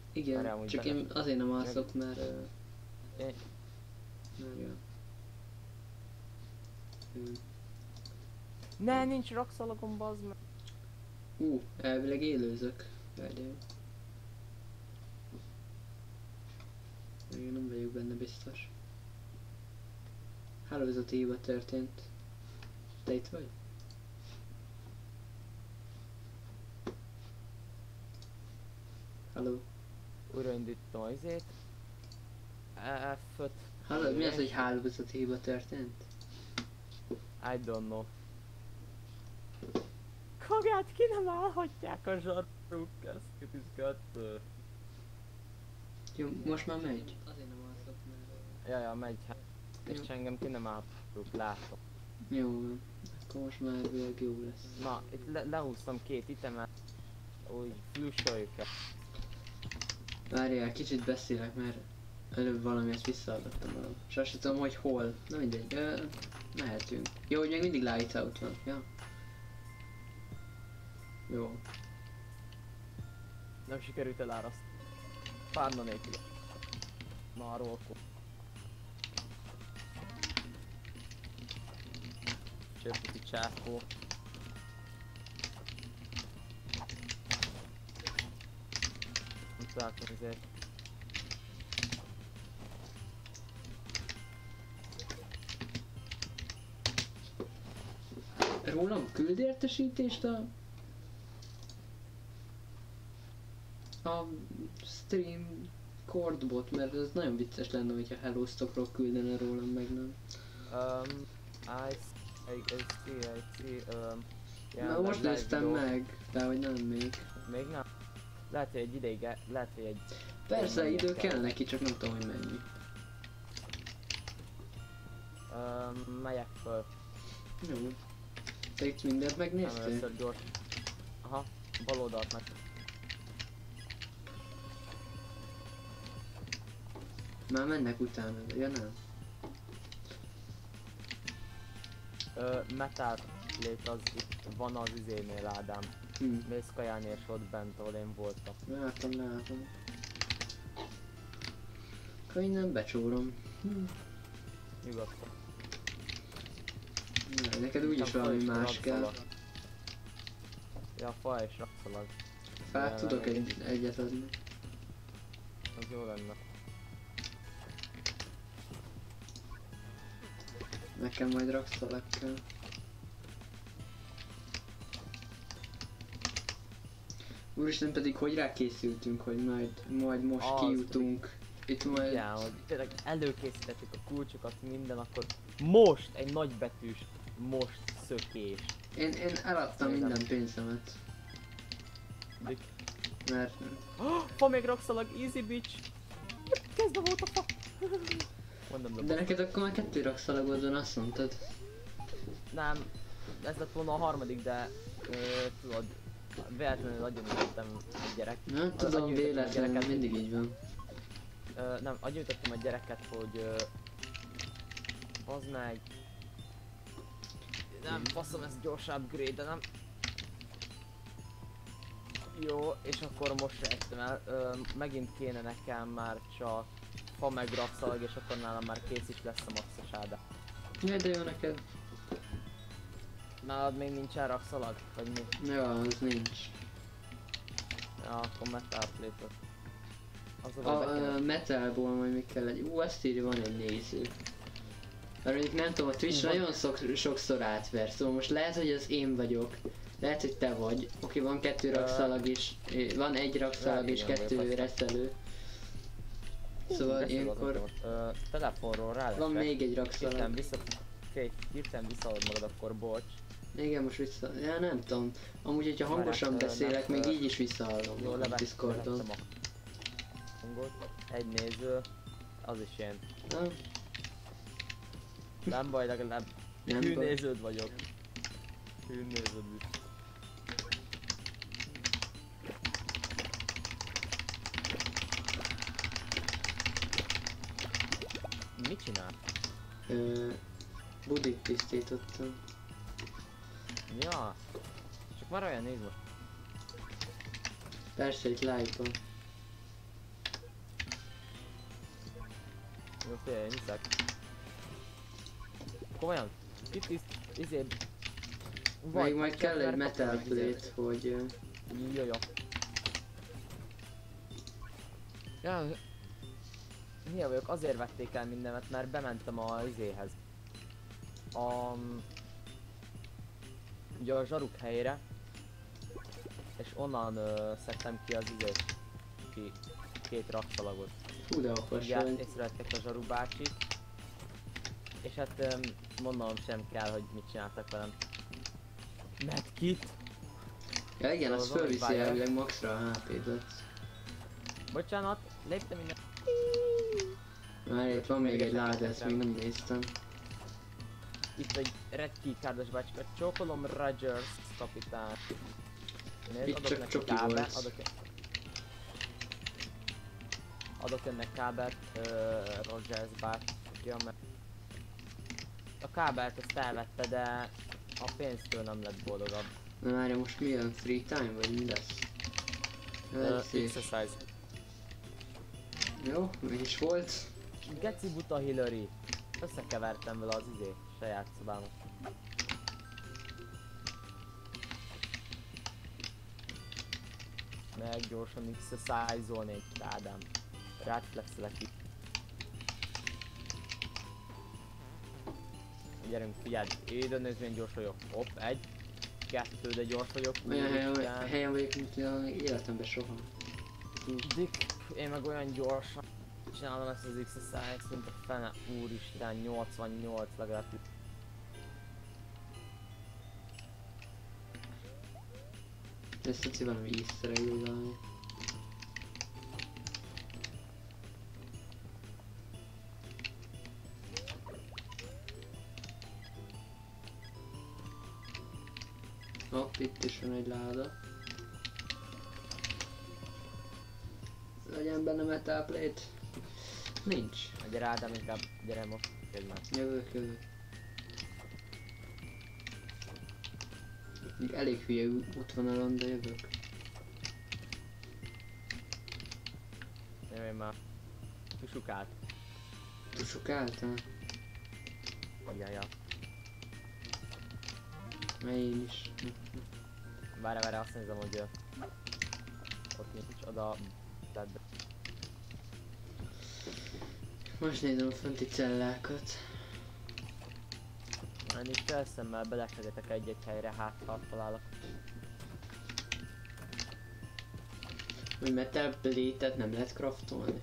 Igen, csak én azért nem alszok, mert... Én... Ja. Ne, nincs rakszalagom, bazd meg. Elvileg élőzök. Várjál. Én nem vagyok benne biztos. Hálózati hiba történt. Te itt vagy? Halló? Újraindítom az izét. F5. Hallod, mi az, hogy hálózati hiba történt? I don't know. Kagát ki nem állhatják a zsaruk, ez kitizgató. Jó, most már megy. Azért nem alszok, mert... Ja, megy, hát. És engem ki nem állhatok, látom. Jó, akkor most már elvileg jó lesz. Na, itt lehúztam 2 itemet. Úgy flussoljuk el. Várjál, kicsit beszélek, mert előbb valamiért visszahallgattam valam. És azt tudom, hogy hol. Na mindegy, mehetünk. Jó, hogy még mindig light out van, ja? Jó. Nem sikerült elárasztani. Párna nélkül. Na, rólkó. Csöpöti csákó. Nem találtam ezért. Rólam küld értesítést a stream cordbot, mert ez nagyon vicces lenne, hogyha Hello Stockról küldene rólam, meg nem. I see, Na most néztem meg, de hogy nem még. Még nem? Lehet, hogy egy ideig, lehet, hogy egy... Persze, idő kell neki, csak nem tudom, hogy mennyi. Megyek föl. Jó. Te itt mindent Nem, megnéztél? először gyors. Aha, bal oldalt meg. Már mennek utána, ja nem? Metal plate az itt van az izénél, Ádám. Mész kajálni és ott bent, ahol én voltam. Látom. Akkor innen becsórom. Nyugodtan. Na, neked úgyis valami más kell. Ja, fa és rakszalag. Fát tudok egyet adni. Az jó lenne. Nekem majd rakszalag kell. Úristen, pedig hogy rákészültünk, hogy majd most az kijutunk. Itt majd... Igen, hogy tényleg előkészítettük a kulcsokat, minden, akkor most egy nagybetűs most szökés. Én eladtam minden pénzemet. Dik. Mert... Fa még rakszalag, easy bitch! Kezdve volt a fa! Mondom, De neked akkor már 2 rakszalagod van, azt mondtad. Nem, ez lett volna a harmadik, de tudod, véletlenül agyonütöttem egy gyerek. Nem tudom, véletlenül mindig így van. Nem, agyonütöttem egy gyereket, hogy az meg... Nem, faszom, ez gyors upgrade, de nem... Jó, és akkor most sejtem el, megint kéne nekem már csak fa meg rakszalag, és akkor nálam már kész is lesz a maxos Ádám. Jaj, de jó neked. Nálad még nincsen rakszalag? Vagy mi? Ja, az nincs. Ja, akkor metal plate-ot. A metalból majd még kell egy... azt írja, van egy néző. Mert mondjuk nem tudom, a Twitch nagyon sokszor átver, szóval most lehet, hogy az én vagyok. Lehet, hogy te vagy. Oké, van 2 rakszalag is. Van 1 rakszalag és 2 reszelő. Szóval ilyenkor... telefonról rálesek. Van még egy rakszalag. Hirtelen visszaadod magad, akkor bocs. Igen, most vissza... Ja, nem tudom. Amúgy, hogyha hangosan beszélek, még így is visszahallom jó, a Discordon. Hangot. Egy néző. Az is én. Nem? Nem baj, legalább hűnéződ vagyok. Hűnéződ vissza. Mit csinál? Budit tisztítottam. Ja. Csak már olyan néz most. Persze, itt live-ban. én hiszek. Komolyan? Itt izé... Még majd kell egy metal plate, hogy... Jó. Ja, milyen vagyok, azért vették el mindenet, mert bementem a izéhez. Ugye a zsaruk helyére. És onnan szedtem ki az izét. Két rakszalagot. Hú, de okos ugye vagy. észrevettek a zsaru bácsit. És hát mondanom sem kell, hogy mit csináltak velem. Medkit? Ja igen, az Szóval fölviszi várjál. elvileg maxra a HP-t. Bocsánat, léptem innen. Már itt van még egy láda, ezt még nem néztem. Itt egy red keycardos bácsika, csókolom Rogers kapitány. Nézd, Itt adok csak neki csoki kábelt, volt. adok ennek kábelt, Rogers bácsia, mert a kábelt azt elvette, de a pénztől nem lett boldogabb. Na várja, most mi jön? Free time vagy mi lesz? Exercise. Jó, mi is volt? Geci buta Hillary. Összekevertem vele az saját szobámat. Meg gyorsan exercise-olnék, Ádám. Rád flexelek itt. Gyerünk, figyeld, éden nézd, milyen gyors vagyok. Hopp, 1, 2, de gyors vagyok. Olyan helyen vagyok, mint még életemben soha. Dick, én meg olyan gyorsan csinálom ezt az exercise, mint a fene, úristen, 88 legalább. Ezt tetszik valami easter egg vagy valami. Hopp, itt is van egy láda. Legyen benne metal plate. Nincs. Gyere Ádám, inkább gyere most, jöjj már. Jövök. Még elég hülye útvonalon, de jövök. Jöjj már. Tusukált. Tusukáltál? Ja. Én is. Várj, azt nézem, hogy ott nincs oda. Tehát Most nézem a fönti cellákat. én is felszemmel belesegetek egy-egy helyre, hát ha találok. Hogy metal plate-et nem lehet craftolni.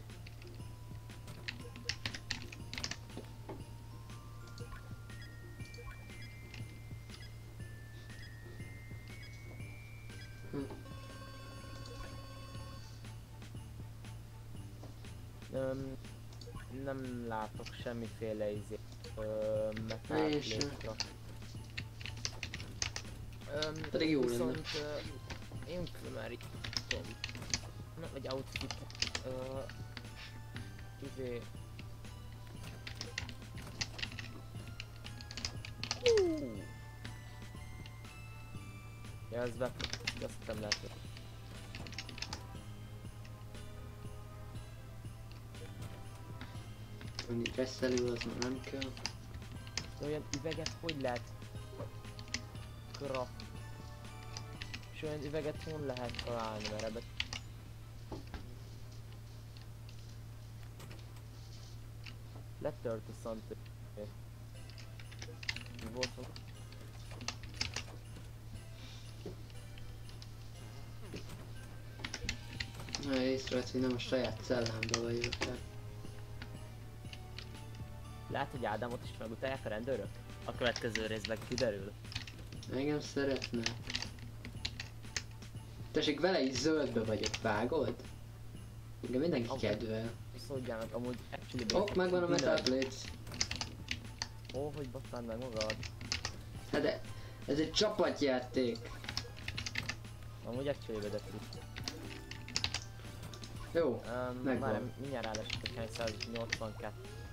Nem látok semmiféle izé. Én sem. Pedig jó lenne. Viszont implementátum. Nem egy outfit. Izé. Ja, ez be... Azt nem lehet. Annyi reszelő az már nem kell. De olyan üveget hogy lehet? Krap. És olyan üveget hol lehet találni, mert ebbe... Letter to something. Mi volt ott? Na, észrevett, hogy nem a saját cellámba vagyok el. Lehet, hogy Ádámot is megutálják a rendőrök? A következő részben kiderül. Engem szeretne. Tessék, vele is zöldbe vagyok, vágod? Engem mindenki kedvel. Szóljál meg, amúgy actually... Hopp, megvan a metal plate. Ó, hogy basztáld meg magad. Hát de ez egy csapatjáték. Amúgy actually vezetünk. Jó, megvan. Már mindjárt rálesett, hogy hány 182.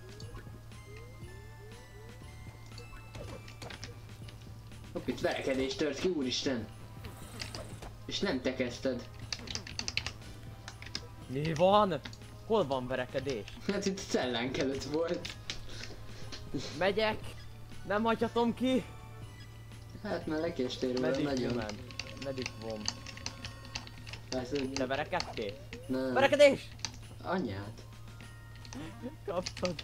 Hopp, itt verekedés tört ki, úristen. És nem te kezdted. Mi van? Hol van verekedés? Hát itt a cellánk előtt volt. Megyek! Nem hagyhatom ki! Hát már lekéstél róla nagyon. Medic vom. Persze, Te verekedtél? nem. Verekedés! Anyát. Kaptad.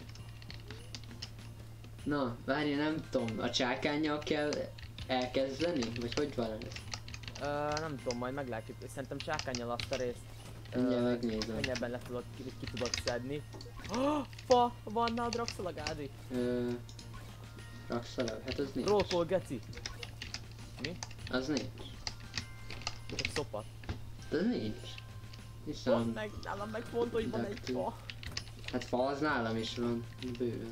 Na, várj, nem tudom, a csákánnyal kell elkezdeni? Vagy hogy van ez? Nem tudom, majd meglátjuk. Szerintem csákánnyal azt a részt Mindjárt megnézem. könnyebben le tudod, ki tudod szedni. Fa! Van nálad rakszalag, Ádi? Rakszalag? Hát az nincs. Rollcall, geci! Mi? Az nincs. Csak szopat. Az nincs. Van Viszont... meg, nálam meg pont, hogy van egy Daktil. fa. Hát fa az nálam is van. Bőven.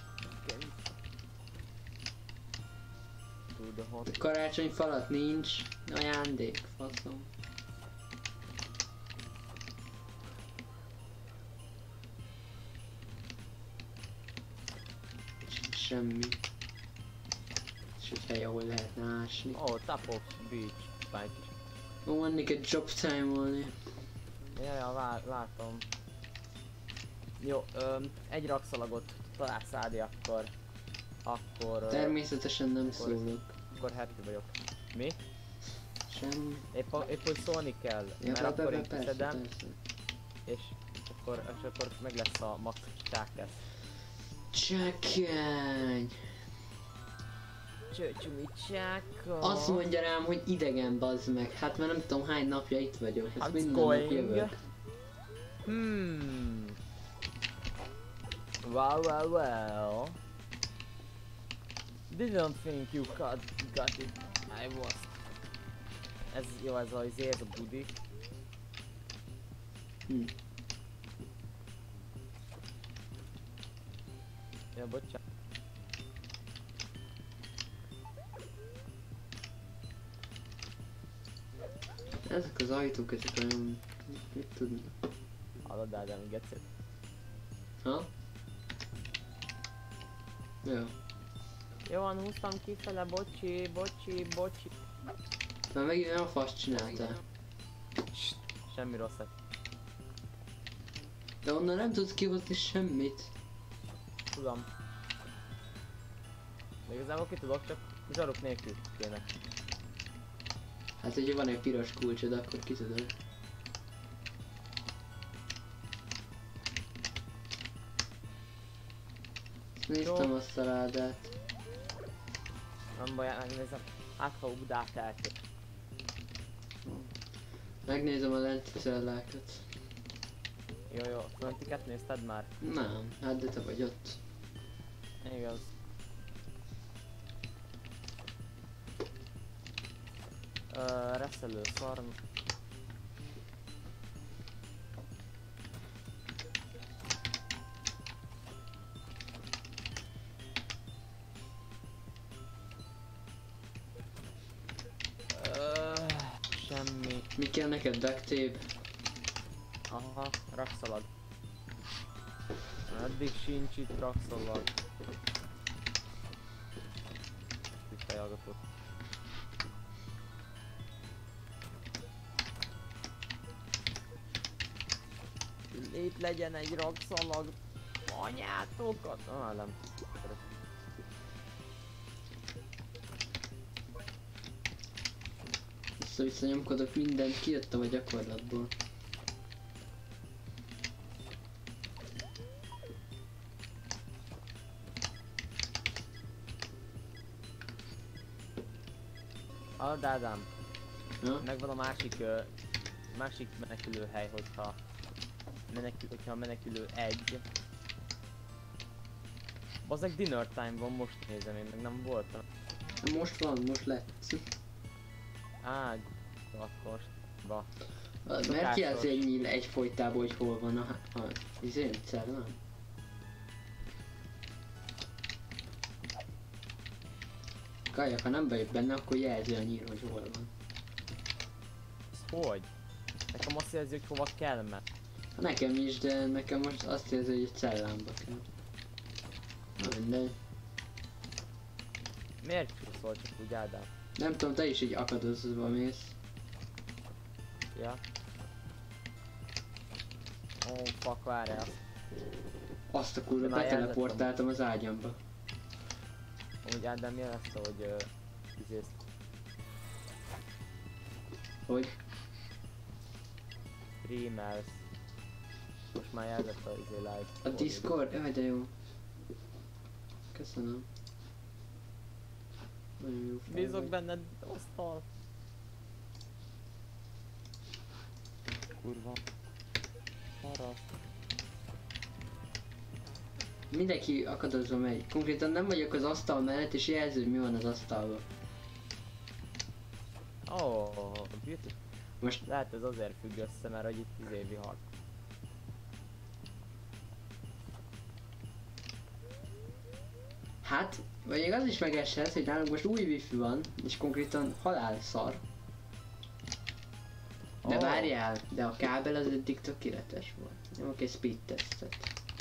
Karácsony falat nincs. Ajándék. Faszom. Semmi. És egy hely, ahol lehetne ásni. Oh, top of beach. Spike. Vannak egy job time-olni. Ja, látom. Jó, egy rakszalagot találsz, Ádi, akkor... Természetesen nem szólok. Akkor happy vagyok. Mi? Semmi. Épp hogy szólni kell, Ja, mert akkor én persze, kiszedem, persze. és akkor meg lesz a max csákesz. Csekény. Csöcsumi csáka. Azt mondja rám, hogy idegen, bazd meg. Hát már nem tudom hány napja itt vagyok. Ezt How's minden going? nap jövök. Well. Didn't think you got it. I was. Ez jó, ez a budi. Ja, bocsánat. Ezek az ajtók, ezek olyan... Mit tudni? Hallod, Ádám, gecet. Ha? Jó. Jó van, húztam kifele, bocsi. Már megint olyan fasz csináltál. Semmi rosszat. De onnan nem tudsz kihozni semmit. Tudom. De igazából ki tudok, csak zsaruk nélkül kéne. Hát hogyha van egy piros kulcsod, akkor ki tudod. Néztem azt a ládát. Nem baj, megnézem. Hát ha Ugdát eltök. Megnézem a lenti cellákat. Jó, föntiket nézted már? Nem, hát de te vagy ott. Igaz. Reszelő szarm. Semmi. Mi kell neked? Duct tape? Aha, rakszalag. Eddig sincs itt rakszalag. Fejhallgatót. Itt legyen egy rakszalag. Anyátokat! Nem. Vissza-vissza nyomkodok mindent, kijöttem a gyakorlatból. Hallod, Ádám? Ja? Megvan a másik menekülő hely, hogyha a menekülő egy. Bazzeg dinner time van, most nézem, én meg nem voltam. Most van, most lett. Akkor ba. Mert jelzi ennyi egyfolytában, hogy hol van a izén, cellám? Kajak, ha nem vagyok benne, akkor jelzi annyira, hogy hol van. Ez hogy? Nekem azt jelzi, hogy hova kell menni. Nekem is, de nekem most azt jelzi, hogy a cellámba kell. Na mindegy. Miért csúszol csak úgy, Ádám? Nem tudom, te is így akadozva mész. Ja. Ó, fuck, várjál. Azt a kurva, De már beteleportáltam az ágyamba. Amúgy Ádám mi lesz, hogy izész. Hogy? Streamelsz. Most már jelzett a izé live. A Discord? Jaj, de jó. Köszönöm. Nagyon jó fel Bízok vagy. benned, asztal. Kurva. Paraszt. Mindenki akadozva megy. Konkrétan nem vagyok az asztal mellett és jelző, hogy mi van az asztalban. Oh, beautiful. Most Lehet ez azért függ össze, mert hogy itt izé vihar. hát, vagy még az is megeshet, hogy nálunk most új wifi van, és konkrétan halál szar. De Oh. várjál, de a kábel az eddig tökéletes volt. Nyomok egy speed testet.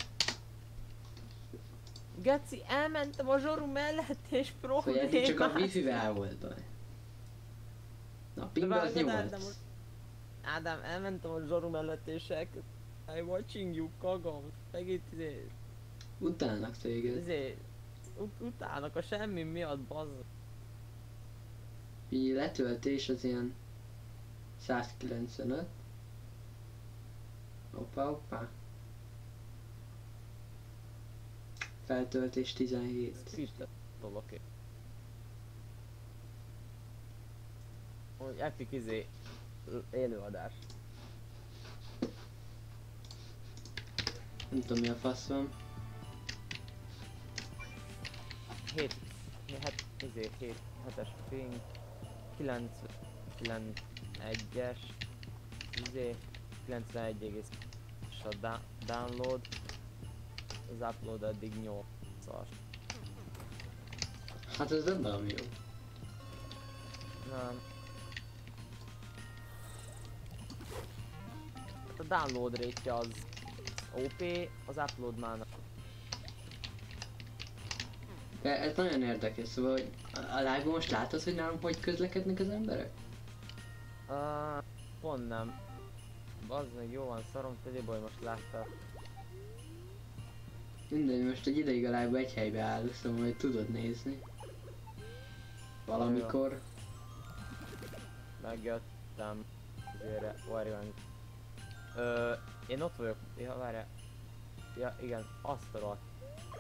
Geci, elmentem a zsoru mellett és Hogy eddig csak a problémás. wifi-vel volt baj. Na, a ping az 8. Ádám, elmentem a zsoru mellett és I'm watching you, kagam. Meg itt izé, Utálnak téged. utálnak a semmi miatt, bazd. Így letöltés az ilyen 195. Hoppá. Feltöltés 17. Kicsit oké. Hogy epic izé, élőadás. Nem tudom mi a fasz van. 7-es ping, 91-es, izé, 91,5 a download, az upload addig 8-as. Hát ez nem valami jó. Nem. A download rate az OP, az upload már nem. De ez nagyon érdekes, szóval hogy a live-ban most látod, hogy nálunk hogy közlekednek az emberek? Pont nem. Bazd meg, jó van, szarom, tegyél baj, most láttál. Mindegy, most egy ideig a live-ban egy helybe áll, szóval hogy tudod nézni. Valamikor. Megjöttem. Izére, várjunk. Én ott vagyok, ja, várjál. Ja, igen, azt a rohadt.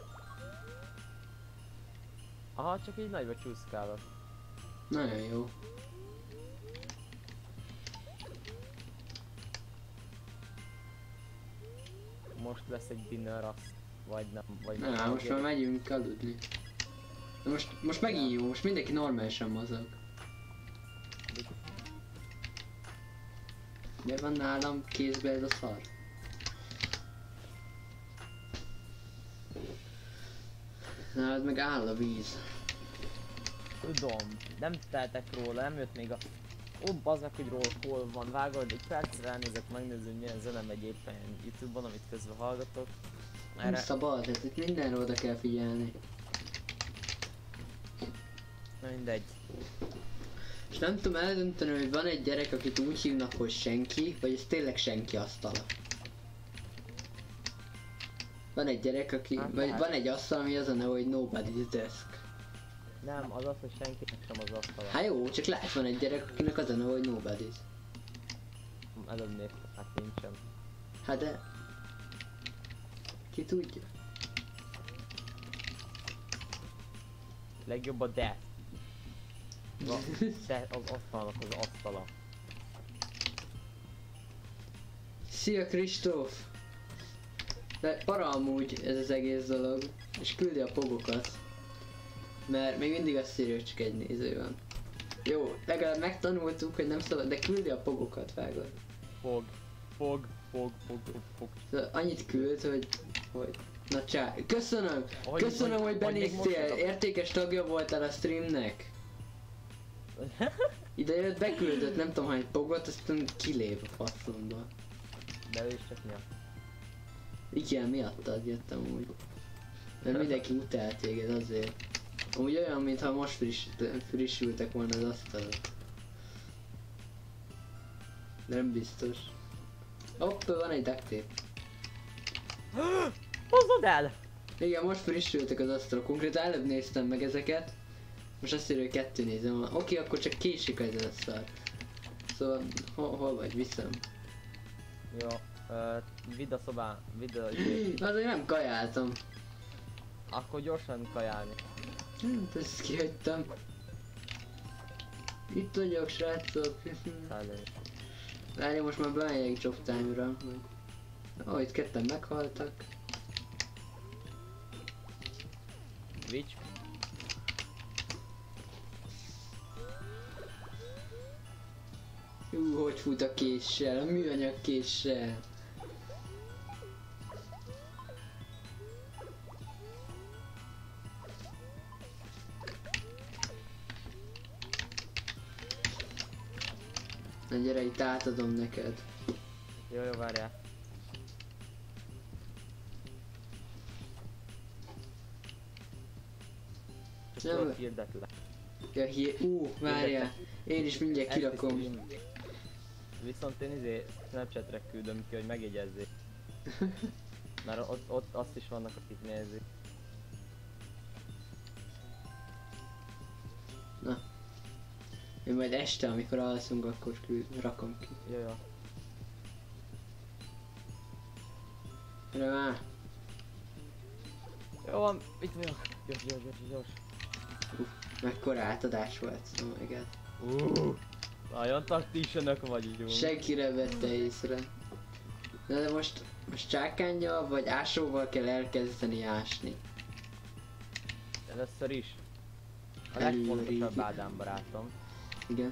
Aha, csak így nagyba csúszkálok. Nagyon jó. Most lesz egy dinner, azt vagy nem, vagy Na, most már megyünk aludni. De most megint jó, most mindenki normálisan mozog. Miért van nálam kézbe ez a szar? Nálad meg áll a víz. Tudom, nem teltek róla, nem jött még a... Ó, bazd meg, hogy hol van, vágod, egy percre elnézek, megnézem, hogy milyen zene megy éppen YouTube-on, amit közben hallgatok. Nem szabad, tehát itt mindenre oda kell figyelni. Na mindegy. És nem tudom eldönteni, hogy van egy gyerek, akit úgy hívnak, hogy senki, vagy ez tényleg senki asztala. Van egy gyerek, aki, Hát, vagy lehet. van egy asztal, ami az a neve, hogy nobody's desk. Nem, az az, hogy senkinek sem az asztala. Hát jó, csak lehet van egy gyerek, akinek az a neve, hogy nobody's. Előbb néztem, hát nincsen. Hát de... Ki tudja? Legjobb a death. De az asztalnak az asztala. Szia Kristóf! De para amúgy ez az egész dolog, és küldi a pogokat. Mert még mindig azt írja, hogy csak egy néző van. Jó, legalább megtanultuk, hogy nem szabad, de küldi a pogokat, vágod. Fog. Szóval annyit küld, hogy... Na csá, köszönöm! Köszönöm, hogy benéztél! Értékes tagja voltál a streamnek! Ide jött, beküldött nem tudom hány pogot, aztán kilép a faszomba. De ő is csak miatt. Igen, miattad jöttem úgy. Mert mindenki utál téged azért. Amúgy olyan, mintha most frissültek volna az asztalok. De nem biztos. Hopp, van egy duct tape. Hozzad el! Igen, most frissültek az asztalok, konkrétan előbb néztem meg ezeket. Most azt írja, hogy 2 nézem. Oké, akkor csak késik ez a szar. Szóval, hol vagy? Viszem. Jó, vidd a szobán, vidd a... Azért nem kajáltam. Akkor gyorsan kajálni. Ezt kihagytam. Itt vagyok, srácok. Szállj. Várj, most már bemegyek job time-ra. Ó, itt ketten meghaltak. Witch. Hogy fut a késsel, a műanyag késsel. Na gyere, itt átadom neked. Jó, várjál. Nem. Hirdet le. Ja, várjál. Én is mindjárt kirakom. Viszont én Snapchatre küldöm ki, hogy megjegyezzék. Mert ott azt is vannak, akik nézik. Na. Én majd este, amikor alszunk, akkor rakom ki. Jó. Gyere már! Jó van, itt vagyok. Gyors. Mekkora átadás volt, oh my god. Nagyon taktísenök vagyunk. Senkire vette észre. Na de most csákánnyal vagy ásóval kell elkezdeni ásni. Először is. A legfontosabb Ádám barátom. Igen.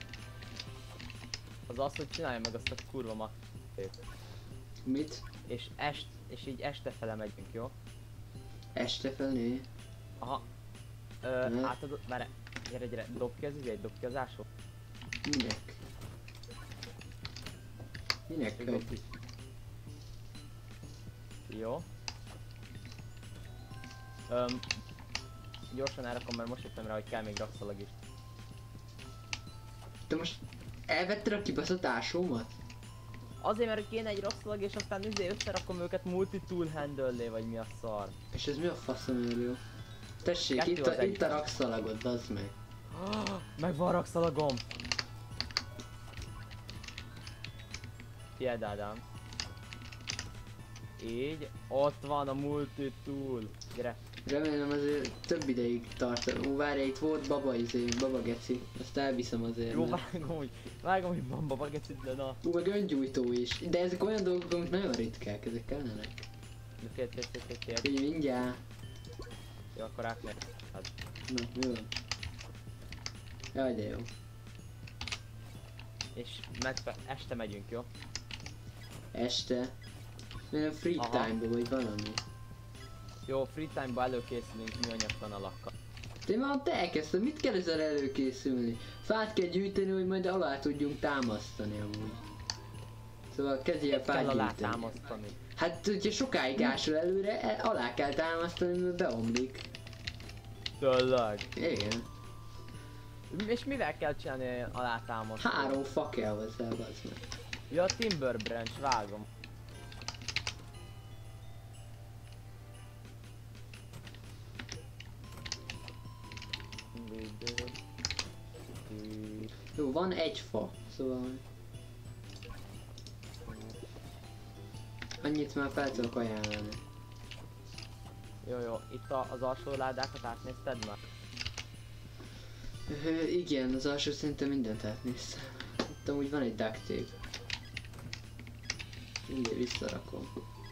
Az, hogy csinálja meg azt a kurva ma. Mit? És így este fele megyünk, jó? Este felé? Aha. Átadod, várj, gyere, dobd ki az ásó. Minek? Minek? Dobd ki. Jó. Gyorsan elrakom, mert most jöttem rá, hogy kell még rakszalag is. Te most elvetted a kibaszott ásómat? Azért, mert kéne egy rakszalag, és aztán összerakom őket multi-tool handle-lé, vagy mi a szar. És ez mi a faszom jó? Tessék, Kettő itt a rakszalagot, bazd meg. Meg van rakszalagom! Tied, Ádám. Így, ott van a multi-tool. Gyere. Remélem azért több ideig tart. Várj, itt volt baba geci. Azt elviszem azért. Jó, vágom, hogy van baba geci, de na. Meg öngyújtó is. De ezek olyan dolgok, amik nagyon ritkák, ezek kellenek. De fél. Így mindjárt. Jó, akkor átmegy. Hát. Na, mi van? Jaj, de jó. És este megyünk, jó? Este? Mert free time-ba vagy valami. Jó, free time-ba előkészülünk műanyagtanalakkal. De már te elkezdted, mit kell ezzel előkészülni? Fát kell gyűjteni, hogy majd alá tudjunk támasztani amúgy. Szóval kezdjél fát kell alá gyűjteni. támasztani? Hát, hogyha sokáig ásol előre, alá kell támasztani, mert beomlik. Tényleg? Igen. És mivel kell csinálni ilyen alátámasztani? 3 fa kell hozzá, bazd meg. Ja, timber branch, vágom. Jó, van egy fa, szóval... Annyit már fel tudok ajánlani. Jó, itt az alsó ládákat átnézted már? Igen, az alsó szerintem mindent átnéztem. Itt amúgy van egy duct tape. Mindjárt visszarakom.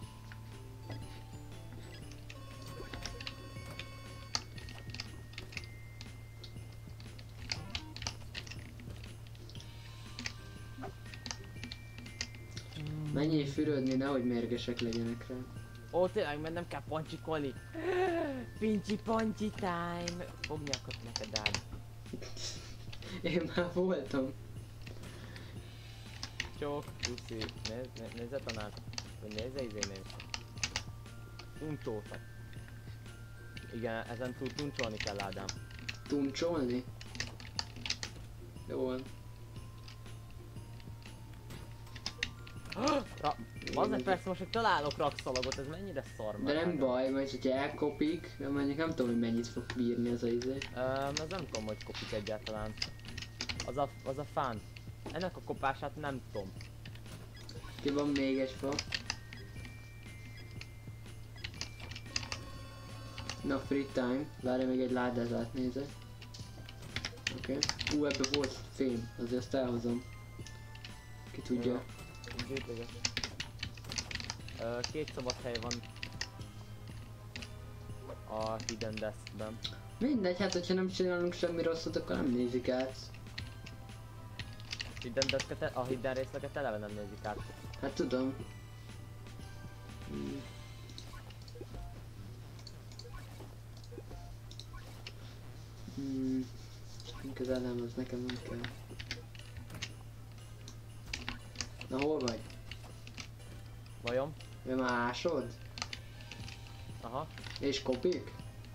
Menjél fürödni, nehogy mérgesek legyenek rá. Ó, tényleg, mert nem kell pancsikolni. Pincsi-pancsi time. Fognyakot neked áll. Én már voltam. Csók, puszi. Nézze tanár. Vagy nézze. Tuncsótak. Igen, ezen túl tuncsolni kell, Ádám. Tuncsolni? Jó van. Bazdmeg persze most, hogy találok rakszalagot, ez mennyire szar De már. nem baj, majd hogyha elkopik, de mondjuk nem tudom, hogy mennyit fog bírni az a izé. Ez nem tudom, hogy kopik egyáltalán. Az a fán. Ennek a kopását nem tudom. Ki van még egy fa. Na, free time. Várj, még egy ládát átnézek. Oké. Ebbe volt fém, azért azt elhozom. Ki tudja. Gyűjtöget. Két szabad hely van a Hidden Deskben. Mindegy, hát hogyha nem csinálunk semmi rosszat, akkor nem nézik át. Hidden Desket, a Hidden részleget eleve nem nézik át. Hát tudom. Közel nem, az nekem nem kell. Na, hol vagy? Vajon? Ő már ásod? Aha. És kopik?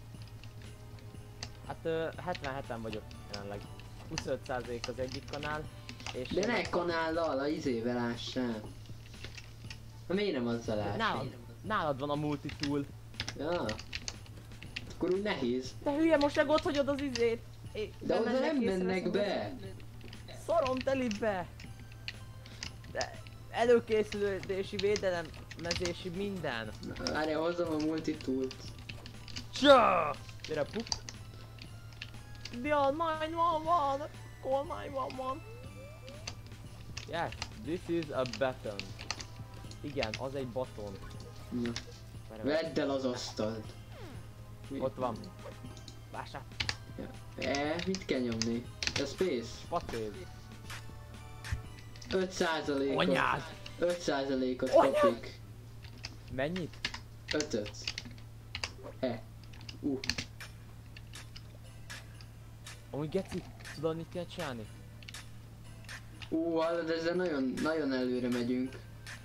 Hát 77-en vagyok jelenleg. 25% az egyik kanál. És De ne kanállal, a izével ássál. Na miért nem azzal áss? Nálad van a multitool. Ja. Akkor úgy nehéz. Te hülye, most meg ott hagyod az izét. De oda nem mennek be. Szorom telibe. De előkészülési, védelem, mezési, minden. Várjál, hozzam a multitoolt. Csá! Gyere, puk. Beyond 911. Call 911. Yes, this is a button. Igen, az egy baton. Na. Vedd el az asztalt. Ott van. Vásár. Ja. Mit kell nyomni? A space? Spacéz. 5%-ot. Anyád! 5%-ot kopik. Mennyit? 5-öt. Amúgy geci, tudod mit kell csinálni? Hallod, ezzel nagyon előre megyünk.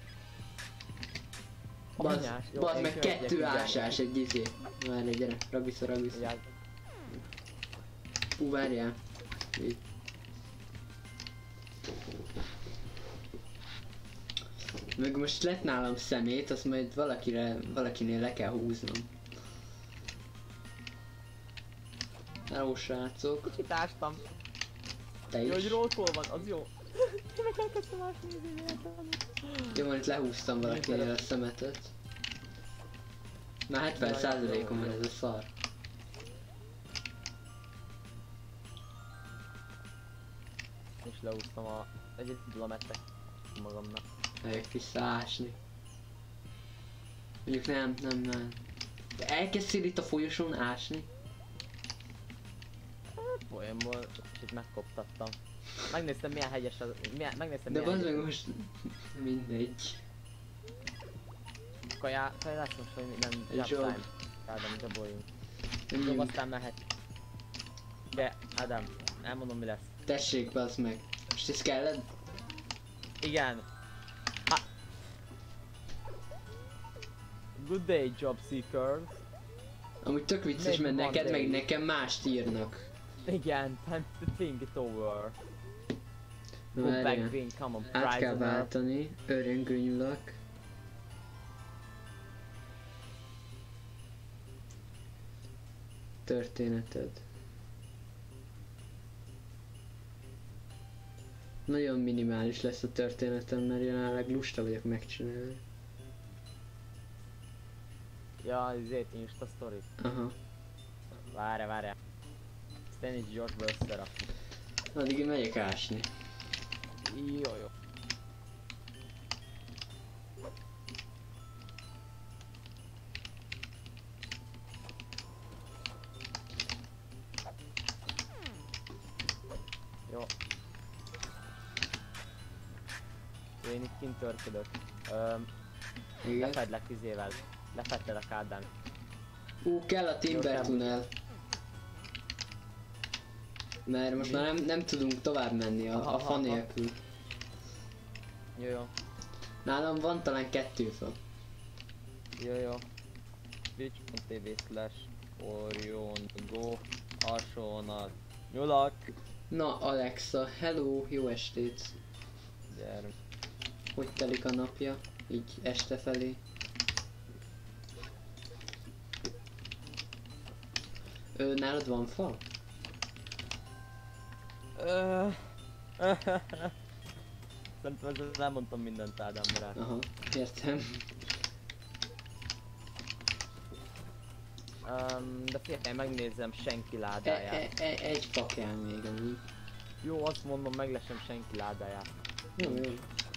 Anyás, jó, Bazd én meg, követjek 2 mindjárt. ásás egy izé. Várj, gyere, rabisz. Vigyázz. Várjál. Így. Meg most lett nálam szemét, azt majd valakinél le kell húznom. Hello, srácok. Kicsit ástam. Te Jó, hogy is. rollcall van, az jó. Én meg elkezdtem ásni az életem. Jó, van, itt lehúztam valakinél a szemetet. Már 70%-on van ez a szar. És leúztam egy blamettek magamnak. Megyek visszaásni. Mondjuk nem. De elkezdtél itt a folyosón ásni? Poénból kicsit megkoptattam. Megnéztem milyen hegyes az... Megnéztem De milyen bazd hegyes. meg most... Mindegy. Kajá lesz most, hogy nem Egy job job. time. Ádám, jobboljunk. Jobb Menjünk. aztán mehet. De, Ádám, elmondom mi lesz. Tessék, bazd meg. Most ez kelled? Igen. Ha. Good day, job seekers. Amúgy tök vicces, mert Maybe neked one meg day. nekem mást írnak. Igen, time to think it over. Go Várjál. back being common Át kell prisoner. váltani. Öröngőnyulak. Történeted. Nagyon minimális lesz a történetem, mert jelenleg lusta vagyok megcsinálni. Ja, ezért Insta story. Aha. Várjál. Ezt én is gyorsba összerakni. Addig én megyek ásni. Jó. Jó. Én itt kint törködök. Igen. Lefedlek izével. Lefedtelek Ádám. Kell a Timber Jó, Tunnel. Mert most már nem tudunk tovább menni a fa nélkül. Jó. Nálam van talán 2 fa. Jó. Twitch.tv/Orion Go alsóvonal. Nyulak! Na Alexa, hello, jó estét. Gyere. Hogy telik a napja? Így este felé. Nálad van fa? Szerintem ezzel elmondtam mindent Ádám rá. Aha, értem. De figyelj, megnézem senki ládáját. Egy fa kell még amúgy. Jó, azt mondom, meglesem senki ládáját. Jó, jó.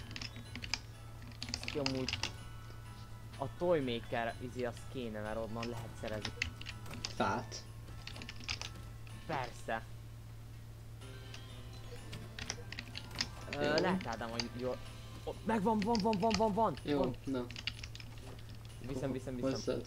Ki amúgy a Toymaker az kéne, mert onnan lehet szerezni. Fát. Persze. Jó. Lehet Ádám, hogy jól... Megvan, van! Jó, Van. na. Viszem. Hozzad.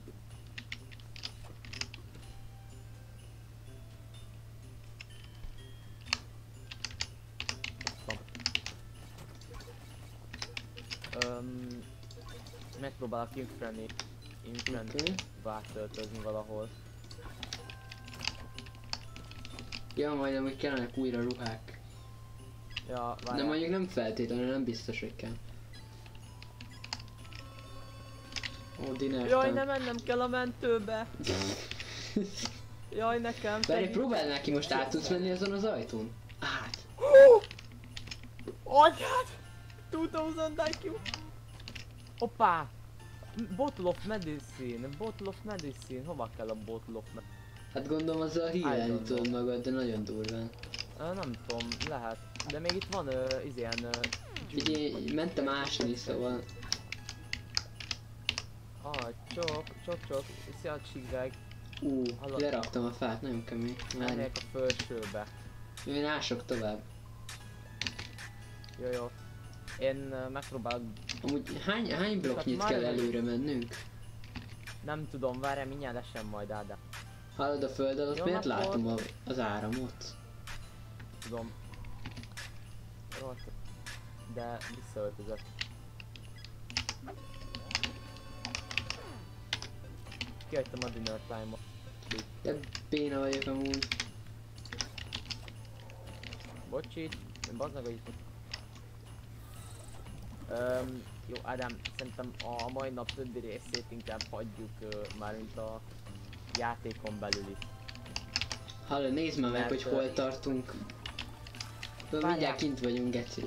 Megpróbálok infreni Oké. váltöltözni valahol. Ja, majd amúgy kellenek újra ruhák. Ja, De várjál. mondjuk nem feltétlenül, nem biztos, hogy kell. Ó, dinertem. Jaj, nem mennem kell a mentőbe! Jaj, nekem! Várj, próbálj neki, most át tudsz menni azon az ajtón? Át. Anyád! 2000 IQ! Hoppá! Bottle of medicine, hova kell a bottle of medicine? Hát gondolom azzal hílelni tudod magad, de nagyon durván. Nem tudom, lehet. De még itt van ilyen... Figyelj, mentem ásni, szóval... Csok, szia csíveg. Hallod? Leraktam a fát, nagyon kemény. Elmegyek a felsőbe. Én ások tovább. Jó. Én megpróbálok... Amúgy hány blokknyit Hát kell már előre mennünk? Nem tudom, várjál, mindjárt lesem majd Ádám. Hallod a föld alatt, Jó miért napot. látom az áramot? Tudom. De visszaöltözök. Kihagytam a dinner time-ot. De béna vagyok amúgy. Bocsit, én bazd meg, hogy... Jó Ádám, szerintem a mai nap többi részét inkább hagyjuk mármint a játékon belüli. Hallod, nézd már meg, Mert, hogy hol tartunk. Mindjárt kint vagyunk, geci.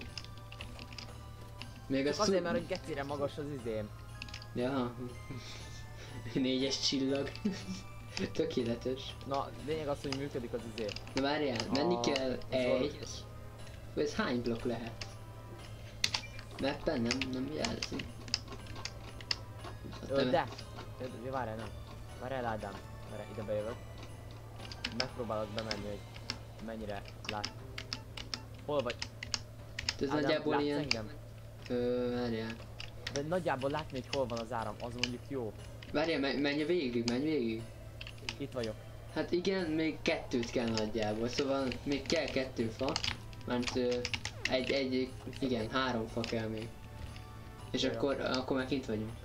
Még Csak azért, mert hogy gecire magas az izém. Ja. 4-es csillag. Tökéletes. Na, lényeg az, hogy működik az izé. Na várjál, menni kell egy. Ez hány blokk lehet? Mappen nem jelzi. De! Várjál, nem. Várjál Ádám. Várjál, ide bejövök. Megpróbálok bemenni, hogy mennyire lát. Hol vagy? Ez Ádám, nagyjából látsz ilyen... engem? Várjál. De nagyjából látni, hogy hol van az áram, az mondjuk jó. Várjál, menj végig. Itt vagyok. Hát igen, még 2-t kell nagyjából, szóval még kell 2 fa. Mert igen, 3 fa kell még. És Jó. akkor már kint vagyunk.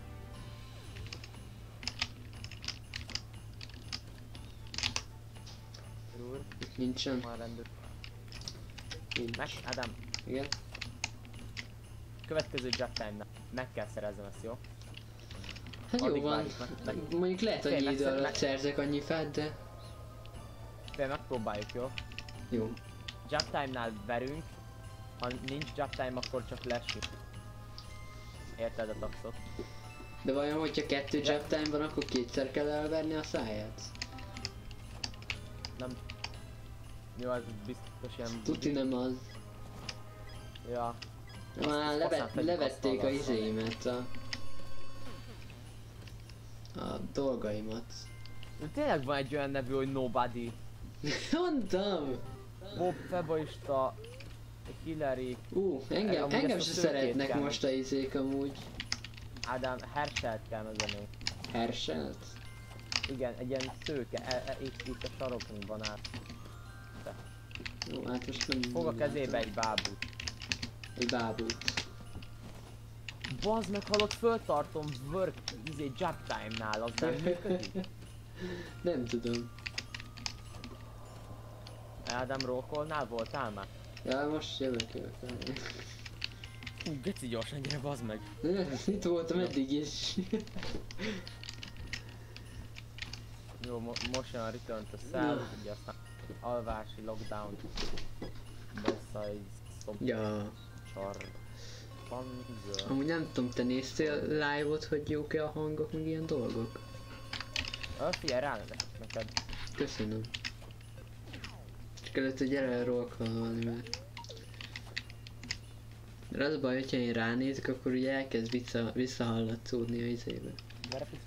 Úr, Nincsen. már rendőr. Nincs. Meg, Ádám, Igen. következő Jack Time-nál meg kell szereznem ezt, jó? Hát jó Addig van. várjuk meg. Mondjuk lehet, hogy Fél, idő meg- alatt szerzek annyi fát, de... Fél, megpróbáljuk, jó? Jó. Jack Time-nál verünk, ha nincs Jack Time, akkor csak lesünk. Érted a taxot? De vajon, hogyha 2 jab time van, akkor kétszer kell elverni a száját? Nem. Jó, ez biztos ilyen... Tuti nem az. Ja. Már Aztán pedig levették a azt izéimet, a dolgaimat. De tényleg van egy olyan nevű, hogy Nobody. Mondtam! Bob, Feboista, Hillary, Engem amúgy se ezt a szeretnek szőkét kell most a izék amúgy. Ádám, Herselt kell mezenni. Herselt? Igen, egy ilyen szőke, itt a sarokban át. Jó, hát most nem... Fog a kezébe látom. egy bábút. Egy bábút. Bazd meg, halott, föltartom work, job time-nál, az nem működik? Nem tudom. Ádám, rókolnál voltál már? Ja, most jövök. Geci gyorsan, gyere, bazd meg. Itt voltam eddig is. Jó, most jön a Return to Cell, ugye aztán alvási lockdown, bosszai, Ja. panzer. Amúgy nem tudom, te néztél live-ot, hogy jók-e a hangok, meg ilyen dolgok? Figyelj, ránézek neked. Köszönöm. Csak előtte gyere rolkolni, mert... Mert az a baj, hogyha én ránézek, akkor ugye elkezd visszahallatszódni a izébe. Gyere picit.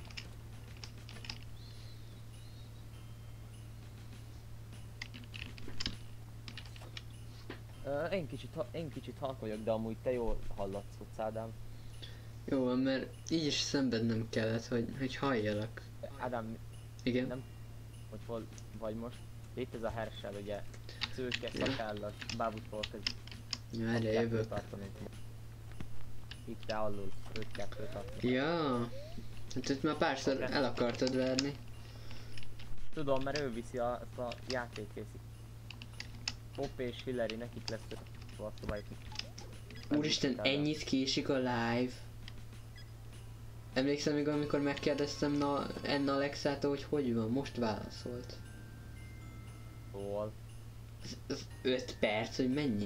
Én kicsit halk vagyok, de amúgy te jól hallatszódsz, Ádám. Jó van, mert így is szenvednem kellett, hogy halljalak. Ádám, Igen? nem, hogy hol vagy most. Itt ez a Herschel, ugye, szőke, szakállas, bábusból kezd. Ja, erre jövök. Itt te alul, 5-2 tartani. Ja, hát itt már párszor el akartad verni. Tudom, mert ő viszi azt a játékkészít. Pop és Hillary, nekik lesz a szobájuk. Úristen, ennyit késik a live. Emlékszem még, amikor megkérdeztem Enna Alexától, hogy van, most válaszolt. Hol? Az 5 perc, hogy mennyi?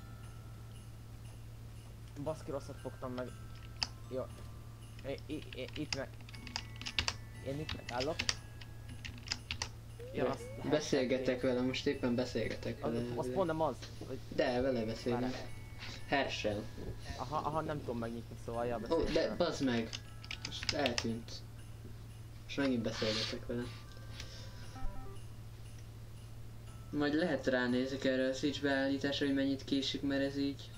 Baszki, rosszat fogtam meg. Jó. Itt meg... Én itt megállok. Ja, Beszélgetek vele, most éppen beszélgetek vele. Az pont nem az. Hogy... De, vele beszélünk. Herschel. Aha, nem tudom megnyitni, szóval ja, Ó, beszélgetek. de bazd meg. Most eltűnt. Most megint beszélgetek vele. Majd lehet ránézek erre a Switch beállításra, hogy mennyit késik, mert ez így.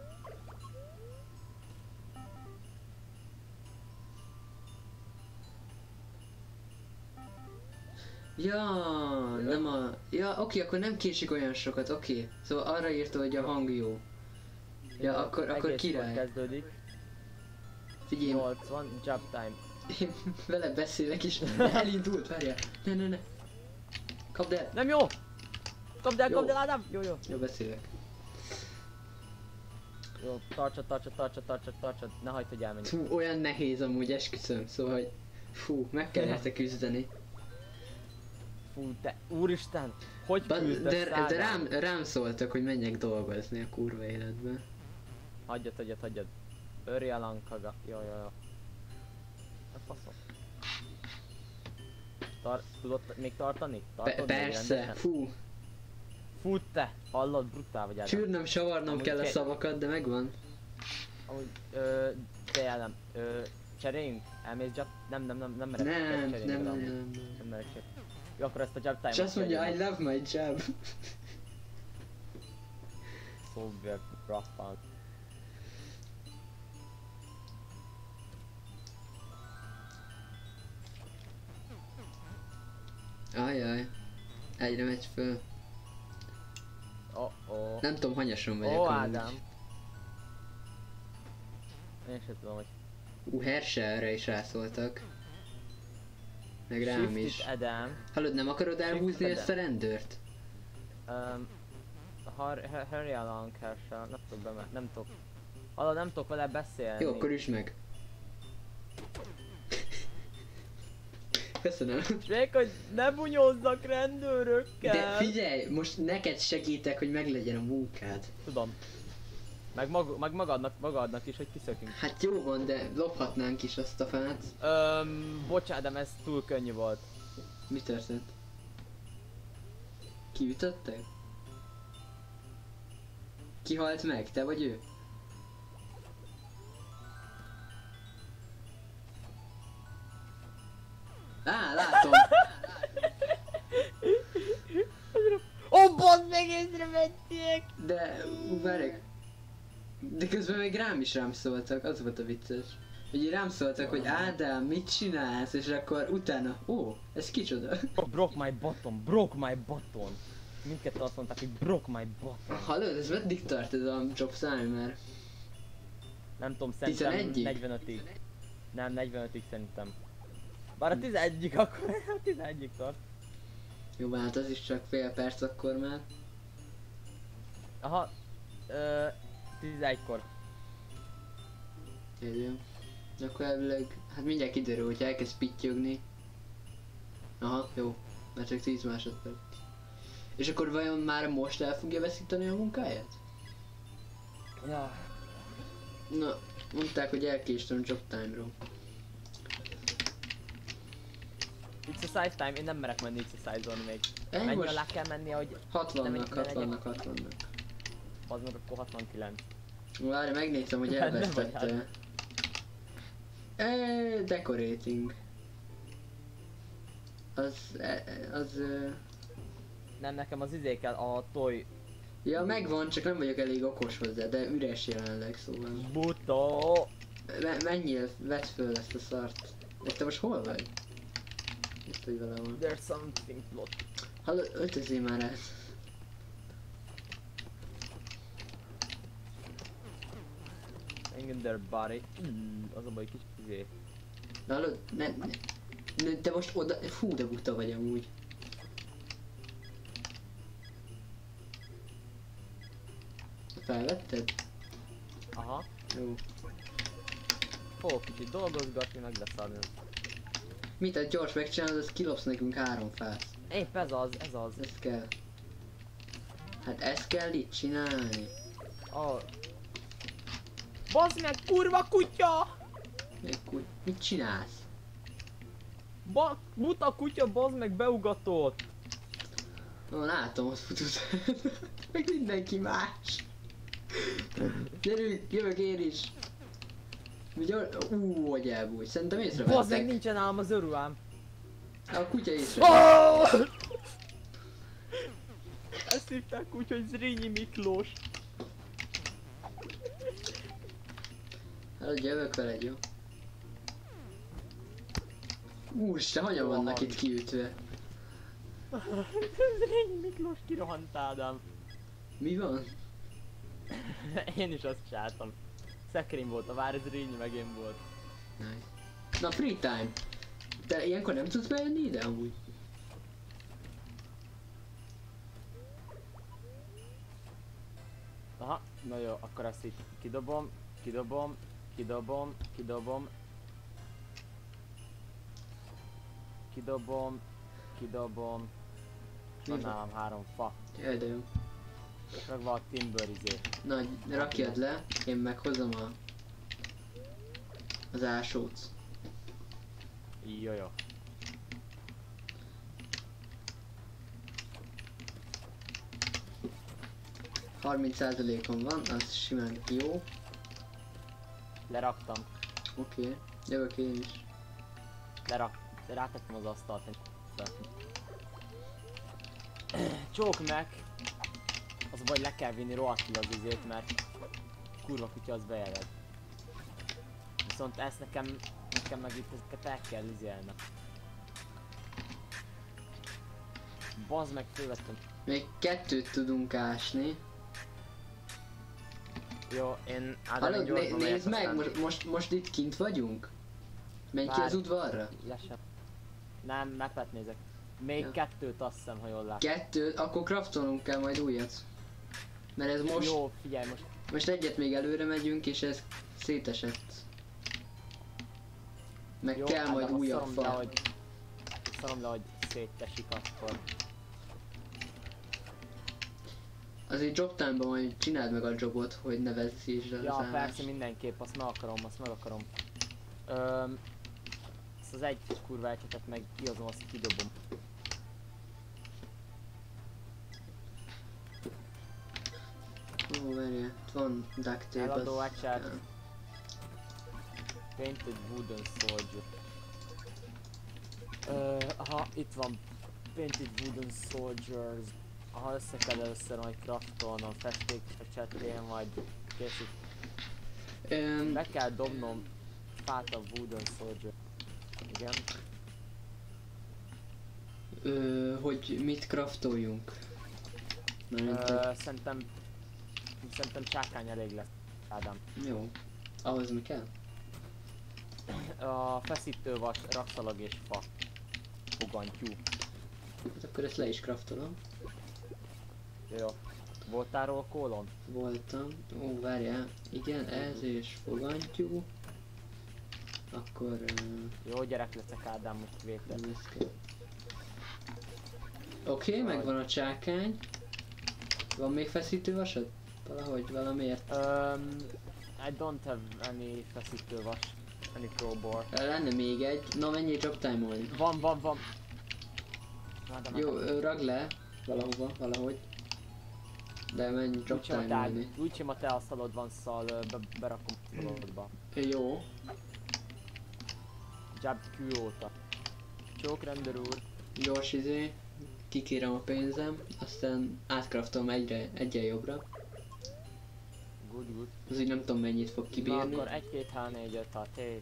Ja, nem a... Ja, oké, akkor nem késik olyan sokat, oké. Szóval arra írta, hogy a hang jó. Ja, akkor király. Kezdődik. Figyelj, 80, job time. én vele beszélek is. Elindult, várjál. Ne. Kapd el. Nem jó! Kapd el, Jó. Ádám! Jó. Jó, beszélek. Jó, tartsad, ne hagyd, hogy elmenj. Fú, olyan nehéz amúgy, esküszöm, szóval, hogy... Fú, meg kell érte küzdeni. Fú, te, úristen! Hogy küzdesz, De rám szóltak, hogy menjek dolgozni a kurva életbe. Hagyjad. Örje Lankaga. Jó. A faszom. Tudod még tartani? Tartod még Persze, rendesen? fú. Fú, te! Hallod, brutál vagy, Ádám. Csűrnöm, savarnom Amúgy kell a szavakat, de megvan. Amúgy, Ádám, cseréljünk? Elmész job? Nem merek. Nem. Nem merek se. Jó, akkor ezt a job time-ot És azt mondja, I love my job. Szóval rough. Ajaj. Egyre megy föl. Oh. Nem tudom, hanyason vagyok Ó, amúgy. Ádám. Én sem tudom, hogy... Herschelre is rászóltak. Meg rám Shift is. it, Ádám. Hallod, nem akarod elhúzni Shift ezt a rendőrt? Hurry along, Herschel. Nem tudok nem tudok. Hallod, nem tudok vele beszélni. Jó, akkor üsd meg. Köszönöm. Csak, hogy ne bunyózzak rendőrökkel. De figyelj, most neked segítek, hogy meglegyen a munkád. Tudom. Meg magadnak is, hogy kiszökünk. Hát jó van, de lophatnánk is azt a fát. Bocsánat, de ez túl könnyű volt. Mi történt? Kiütöttek? Ki halt meg? Te vagy ő? Á, látom! Ó, bazd meg, észrevették! De, várj. De közben még rám szóltak, az volt a vicces. Ugye rám szóltak, hogy Ádám, mit csinálsz? És akkor utána, ó, ez kicsoda? Broke my button. Mindkettő azt mondták, hogy broke my button. Hallod, ez meddig tart ez a job timer? Nem tudom, szerintem 11-ig? 45-ig. Nem, 45-ig szerintem. Bár a 11-ig akkor, a 11-ig tart. Jó, hát az is csak fél perc akkor már. Aha, 11-kor. Jó. Akkor elvileg, hát mindjárt kiderül, hogy elkezd pittyögni. Aha, jó. Mert csak 10 másodperc. És akkor vajon már most el fogja veszíteni a munkáját? Ja. Na, mondták, hogy elkéstem job time-ról. Exercise time, én nem merek menni exercise-olni még. Ennyi Mennyi most alá kell menni, hogy 60-nak. az meg akkor 69. Várj, megnézem, hogy Hát nem elvesztette. Decorating. Az... Nem, nekem az izé kell, a toy. Ja, megvan, csak nem vagyok elég okos hozzá, de üres jelenleg, szóval... Buta! Menjél, vedd föl ezt a szart. És te most hol vagy? Ezt, hogy vele van. There's something plot. Hallod, öltözzél már át. Hang in their body. Az a baj, kicsit izé. De hallod, ne, te most oda... Fú, de buta vagy amúgy. Felvetted? Aha. Jó. Fogok kicsit dolgozgatni, meg leszarni. Mit, hát gyors megcsinálod, az kilopsz nekünk 3 fát. Épp ez az. Ez kell. Hát ezt kell itt csinálni. Oh. Bazd meg, kurva kutya! Mit csinálsz? Buta kutya, bazd meg, beugatott! Ó, látom, ott futott. Meg mindenki más. Gyerünk, jövök én is. Hogy elbújt. Szerintem észrevettek. Bazd meg, nincsen ám az örülám. A kutya észrevett. Oh! Ezt hívták úgy, hogy Zrínyi Miklós. Hát jövök veled, jó? Úristen, hogyan vannak itt kiütve? Zrínyi Miklós kirohant Ádám. Mi van? Én is azt csináltam. Szekrény volt a vár, Zrínyi meg én volt. Nice. Na, free time. Te ilyenkor nem tudsz bejönni ide amúgy? Aha, na jó, akkor ezt itt kidobom. Van nálam 3 fa. Jaj, de jó. És meg van a timber izé. Na, rakjad le, én meghozom az ásót. Jó. 30%-on van, az simán jó. Leraktam. Oké, jövök én is. Rátettem az asztalt. Csók meg! Az a baj, le kell vinni rohadtul az izét, mert kurva kutya az bejeled. Viszont ezt nekem meg itt ezeket el kell izélni. Bazd meg, fölvettem. Még 2 tudunk ásni. Jó, én Hallod, nézd meg, most itt kint vagyunk? Menj ki az udvarra? Lesebb. Nem, mepet nézek. Még 2-t azt hiszem, ha jól látom. 2? Akkor craftolnunk kell majd újat. Mert ez most... Jó, figyelj most. Most egyet még előre megyünk és ez szétesett. Meg Jó, kell majd újabb fa. Szarom le, hogy széttesik akkor. Azért job time-ban majd csináld meg a jobot, hogy ne veszítsd el Ja, az persze, állást. mindenképp, azt meg akarom. Ezt az egy kurva ecsetet meg kihozom, azt kidobom. Ó, várjál, itt van duct tape. Eladó az- ecset. ja. Painted wooden soldier. Aha, itt van. Painted wooden soldiers. Aha, össze kell először majd craftolnom festék ecsetén, majd készít. Be kell dobnom fát a wooden soldier. Igen. Hogy mit craftoljunk? Szerintem csákány elég lesz, Ádám. Jó. Ahhoz mi kell? A feszítővas, rakszalag és fa. Fogantyú. Hát akkor ezt le is craftolom. Jó. Voltál ról kólon? Voltam. Ó, várjál. Igen, ez és fogantyú. akkor... Jó, gyerek leszek Ádám, most vétel. Oké, megvan a csákány. Van még feszítővasad? Valahogy, valamiért? I don't have any feszítővas. Any crowbar. Lenne még egy. Na, mennyi job time-olni? Van. Jó, ragd le. Valahova, valahogy. De mennyi job time-olni? Úgyhogy a te asztalod van, szóval berakom a szalodba. Jó. Job Q óta. Csók rendőr úr. Gyors kikérem a pénzem, aztán átkraftolom egyre jobbra. Good. Az így nem tudom mennyit fog kibírni. Na akkor 1, 2, 3, 4, 5, 6, 7.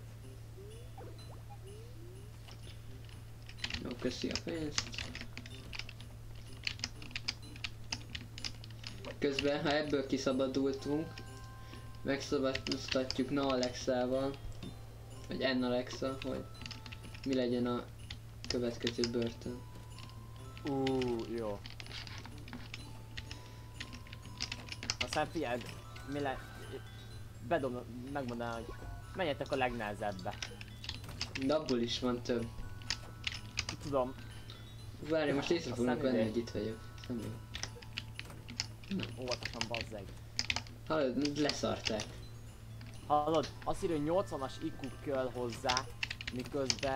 Jó, köszi a pénzt. Közben, ha ebből kiszabadultunk, megszabadultatjuk Na Alexával, vagy N Alexa, hogy mi legyen a következő börtön. Jó. Aztán figyeld, megmondanám, hogy menjetek a legnehezebbe. De abból is van több. Tudom. Várj, most észre fognak venni, hogy itt vagyok. Személy. Óvatosan bazzeg. Hallod, leszarták. Hallod, azt írja, hogy 80-as IQ kell hozzá, miközben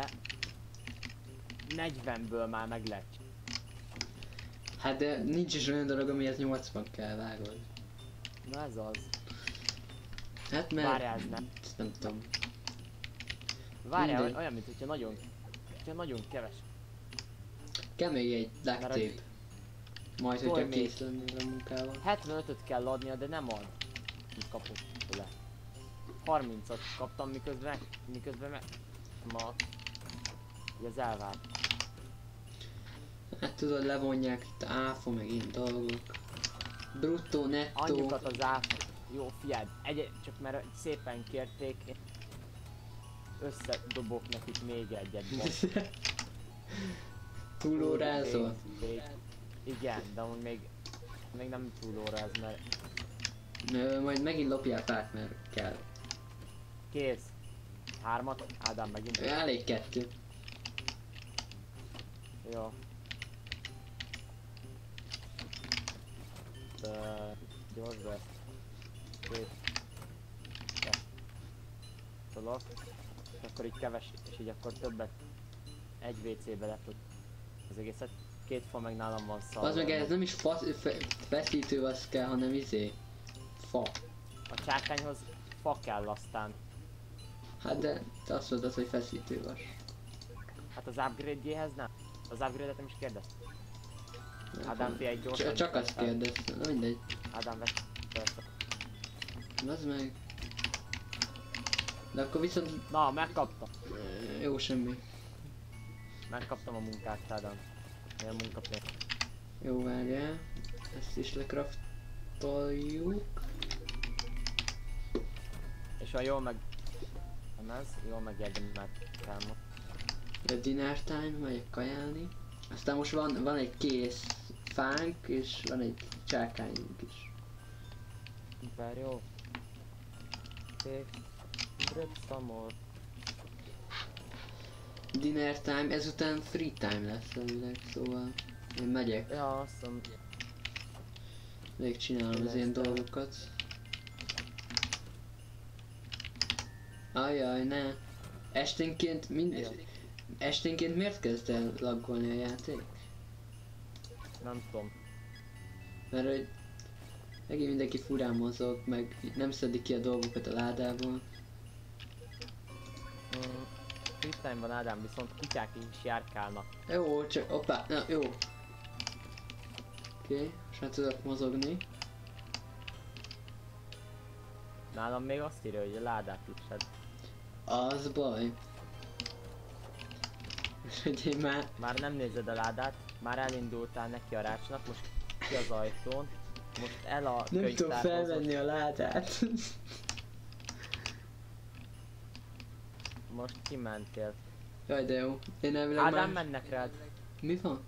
40-ből már meg lehet. Hát de nincs is olyan dolog, amihez 80 kell, vágod. Na ez az. Hát mert... Várjál, nem. Ezt nem tudom. Várjál, olyan, mint hogyha nagyon keves. Kell még egy duct tape. Majd, hogyha kész lennél a munkával. 75-öt kell adnia, de nem ad. Mit kapok le. 30-at kaptam, miközben ma... Ugye az elvált. Hát tudod, levonják itt áfa, meg ilyen dolgok. Bruttó, nettó. Annyikat az áfa. Jó, fiad, csak mert szépen kérték, összedobok nekik még egyet. Túlórázol? Igen, de amúgy még nem túlóráz, mert... Majd megint lopjál fát, mert kell. Kész. 3-at, Ádám megint. Elég 2. Jó. Gyors be. Két. Tolok. És akkor így keves, és így akkor többet egy WC-be lefut az egészet. 2 fa meg nálam van szal. Az meg ez nem is feszítő az kell, hanem fa. A csákányhoz fa kell aztán. Hát de te azt mondod, hogy feszítővas. Hát az upgrade-jéhez nem. Az upgrade-et nem is kérdeztem. Ádám, fia, egy gyorsan. Csak azt kérdeztem, na mindegy. Ádám, vesz. Az meg. De akkor viszont... Na, megkaptam. Jó, semmi. Megkaptam a munkát, Ádám. Milyen munkapénz. Jó, várjál. Ezt is lekraftoljuk. És ha jól meg... Nem ez? Jól megérdemelt kell ma. A dinner time, megyek kajálni. Aztán most van egy kész fánk, és van egy csákányunk is. Super jó. Take some more. Dinner time, ezután free time lesz elvileg, szóval én megyek. Ja, azt mondom. Még csinálom az ilyen dolgokat. Ajaj, ne. Esténként esténként miért kezd el laggolni a játék? Nem tudom. Mert hogy megint mindenki furán mozog, meg nem szedik ki a dolgokat a ládából. Free time van, Ádám, viszont kutyák is járkálnak. Jó, csak hoppá, na jó. Oké, most már tudok mozogni. Nálam még azt írja, hogy a ládát is, hát. Az baj. Hogy én már nem nézed a ládát, már elindultál neki a rácsnak, most ki az ajtón, most el a nem tudom felvenni a ládát. Most kimentél. Jaj, de jó. Én elvileg Ádám, mennek rád. Mi van?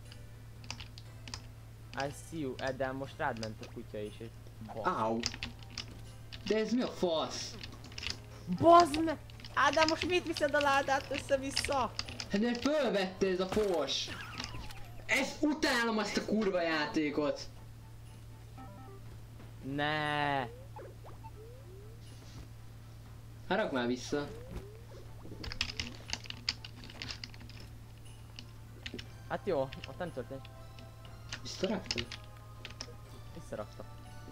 I see you, Ádám, most rád ment a kutya is, és... Áú! De ez mi a fasz? Bazd meg! Ádám, most mit viszed a ládát össze-vissza? Hát mert fölvette ez a fos! Ezt utálom, azt a kurva játékot! Ne. Hát rakd már vissza. Hát jó, ott nem történt. Visszaraktam? Visszarakta.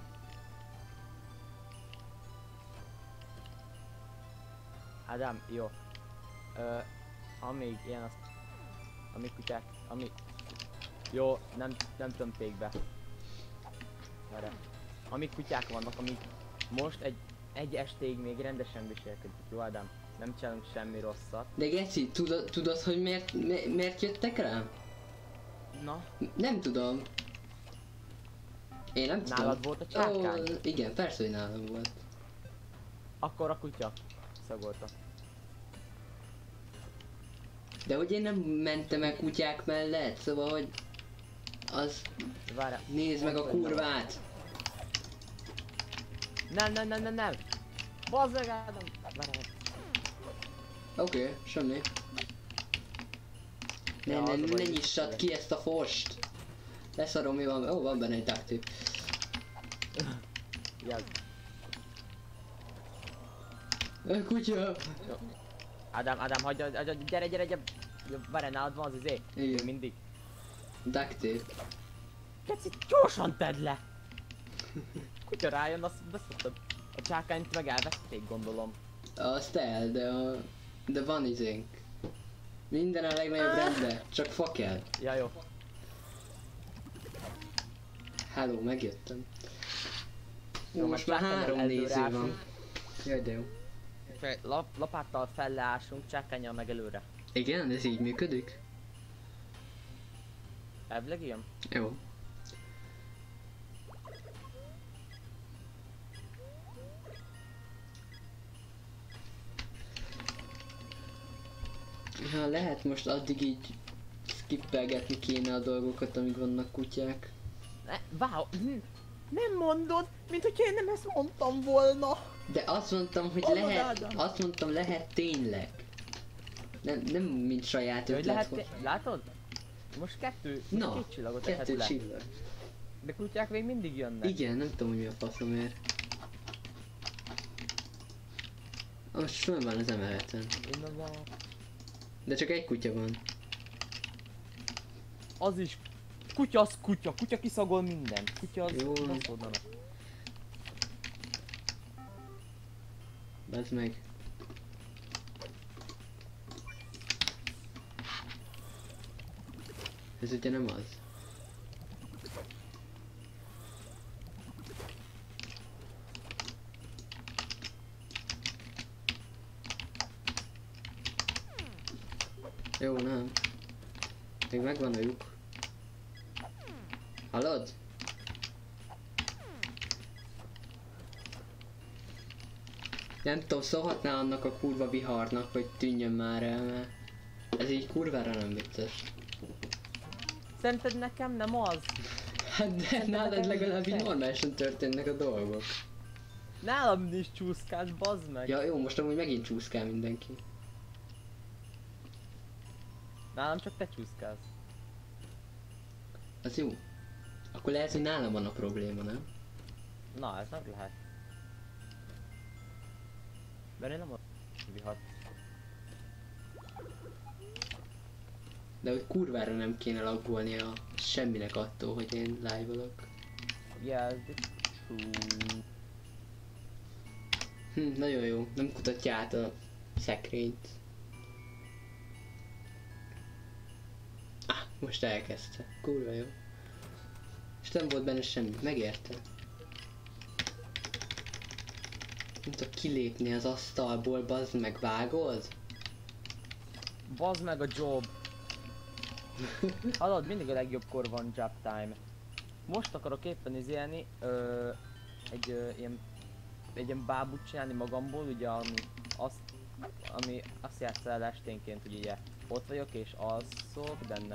Ádám, jó. Amíg ilyen az... Amíg kutyák... Jó, nem tömték be. Erre. Amíg kutyák vannak, amíg most egy estéig még rendesen viselkedik, jó Ádám? Nem csinálunk semmi rosszat. De Geci, tudod, hogy miért jöttek rám? Na? Nem tudom. Én nem tudom. Nálad volt a csárkány? Igen, persze, hogy nálam volt. Akkor a kutya szagolta. De hogy én nem mentem el kutyák mellett, szóval, hogy... Az... Várjál. Nézd meg a kurvát! Nem! Bazd meg Ádám! Várjál. Oké, semmi. Ne nyissad ki ezt a forst! Leszarom, mi van, ó, van benne egy duct tape. Jel. Kutya! Ádám, hagyja, gyere! Várjál, nálad van az izé? Igen. Mindig. Duct tape. Keci, gyorsan tedd le! Kutya rájön, azt beszélted. A csákányt meg elvették, gondolom. Azt el, de van izénk. Minden a legnagyobb rendben, csak fa kell. Ja, jó. Hello, megjöttem. Jó, Most már csákánnyal 3 néző előre van. ásunk. Jaj, de jó. Lapáttal felleásunk, csákánnyal meg előre. Igen, ez így működik? Elvileg ilyen? Jó. Ha lehet most addig így skippelgetni kéne a dolgokat, amíg vannak kutyák. Wow, nem mondod, mint hogy én nem ezt mondtam volna. De azt mondtam, hogy Hallod, lehet, Ádám? azt mondtam, lehet tényleg. Nem mint saját Hogy ötlet. lehet, látod? Most kettő, Na, két csillagot tehet 2 le. csillag. De kutyák még mindig jönnek. Igen, nem tudom, hogy mi a faszomért. Most föl van az emeleten. Innen van. De csak egy kutya van. Az is. Kutya az kutya. Kutya kiszagol minden. Kutya az Jó. baszódnak. Bazd meg. Ez ugye nem az. Jó, nem. Még megvan a lyuk. Hallod? Nem tudom, szólhatná annak a kurva viharnak, hogy tűnjön már el, mert ez így kurvára nem vicces. Szerinted nekem nem az? Hát de nálad legalább így normálisan történnek a dolgok. Nálam is csúszkás, bazd meg. Ja jó, most amúgy megint csúszkál mindenki. Nálam csak te csúszkálsz. Az jó. Akkor lehet, hogy nálam van a probléma, nem? Na, ez meg lehet. De én nem a vihat. De hogy kurvára nem kéne laggolnia semminek attól, hogy én live-olok. Yeah, it's true. Nagyon jó. Nem kutatja át a szekrényt. Most elkezdte. Kurva jó. És nem volt benne semmi. Megérte. Nem tudok kilépni az asztalból, bazd meg, vágod? Bazd meg a job. Hallod, mindig a legjobbkor van job time. Most akarok éppen izélni, egy ilyen bábút csinálni magamból, ugye ami azt játssza el esténként, hogy ugye ott vagyok és alszok benne.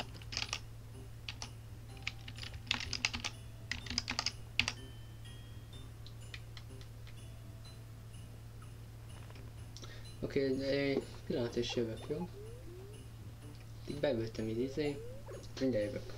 Oké, egy pillanat és jövök, jó? Így beültem így mindjárt jövök.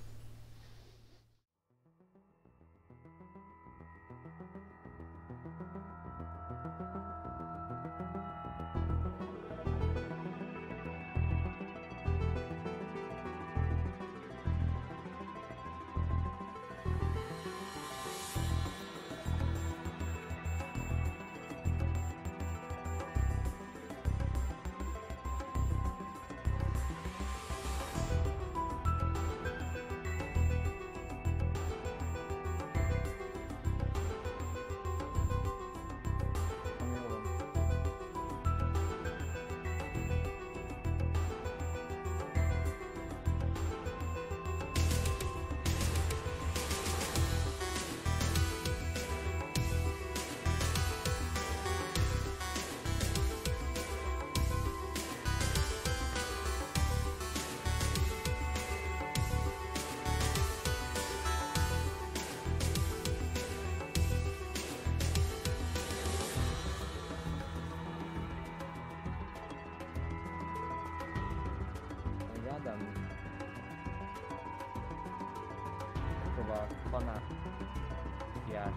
Szóval kanál fiás.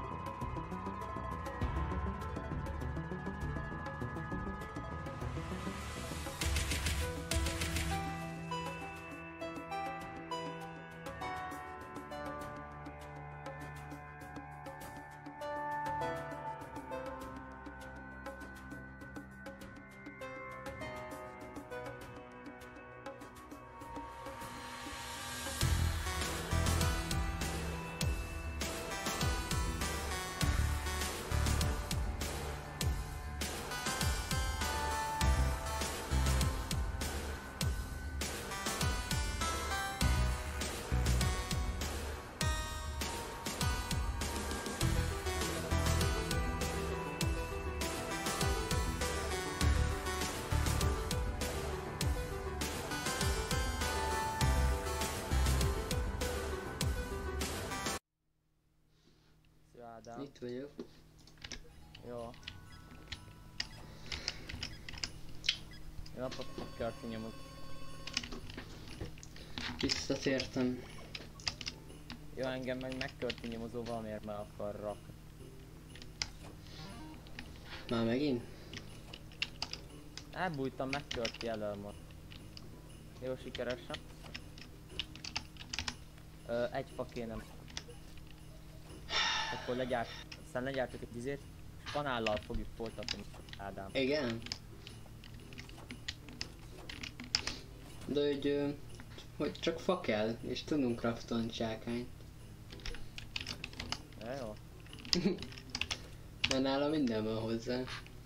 Ádám. Itt vagyok. Jó. Jó napot, kört nyomok. Visszatértem. Jó, engem meg megkörti nyomozó valamiért meg akar rak. Már megint? Elbújtam, megkörti elől. Jó, sikeresen. Egy fa kéne. Akkor aztán legyártok egy izét, és kanállal fogjuk folytatni, Ádám. Igen? De hogy csak fa kell, és tudunk craftolni csákányt. Ja, jó. Mert nála minden van hozzá.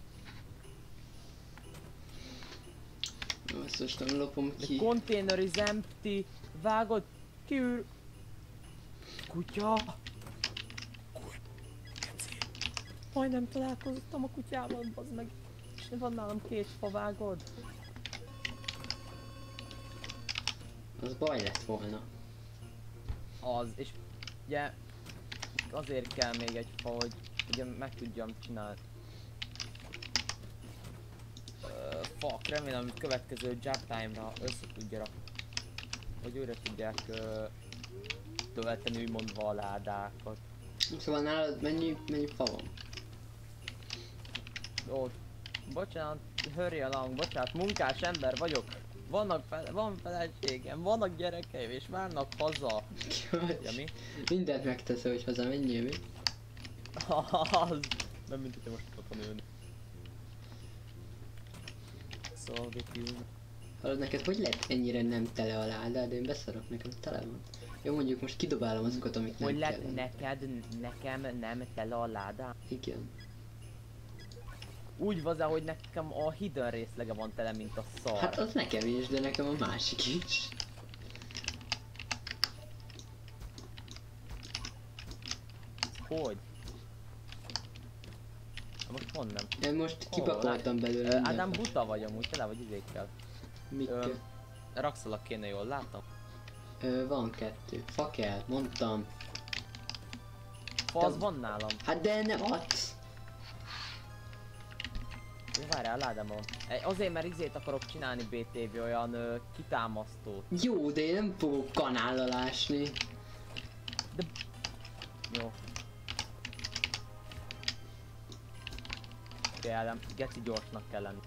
Azt most nem lopom ki. The container is empty. Vágod? Kiűr. Kutya. Majdnem találkoztam a kutyával, bazd meg. És van nálam 2 fa, vágod? Az baj lett volna. Az, és ugye azért kell még egy fa, hogy ugye meg tudjam csinálni. Fuck, remélem, hogy következő job time-ra össze tudja rakni. Hogy újra tudják tölteni úgymondva a ládákat. Szóval nálad mennyi fa van? Jó, bocsánat, hurry along, bocsánat, munkás ember vagyok. Van feleségem, vannak gyerekeim és várnak haza. Ja, mi? Mindent megteszem, hogy haza menjél, mi? Az, nem mint hogyha most otthon ülni. Szóval Hallod, neked hogy lett ennyire nem tele a ládád? Én beszarok, nekem tele van. Jó, mondjuk most kidobálom azokat, amit nem kell. hogy lett nekem nem tele a ládám? Igen. Úgy van, hogy nekem a hidden részlege van tele, mint a szar. Hát az nekem is, de nekem a másik is. Hogy? Most pont nem. Én most kipakoltam belőle. Ádám, buta vagy amúgy, tele vagy izékkel. Mikkel? Rakszalak kéne, jól látom? Van 2. Fa kell, mondtam. Fa az van nálam. Hát de nem adsz. Várjál, ládában. Azért, mert izét akarok csinálni BTV, olyan kitámasztót. Jó, de én nem fogok kanállal ásni. De... Jó. Ádám, geci gyorsnak kell lenni.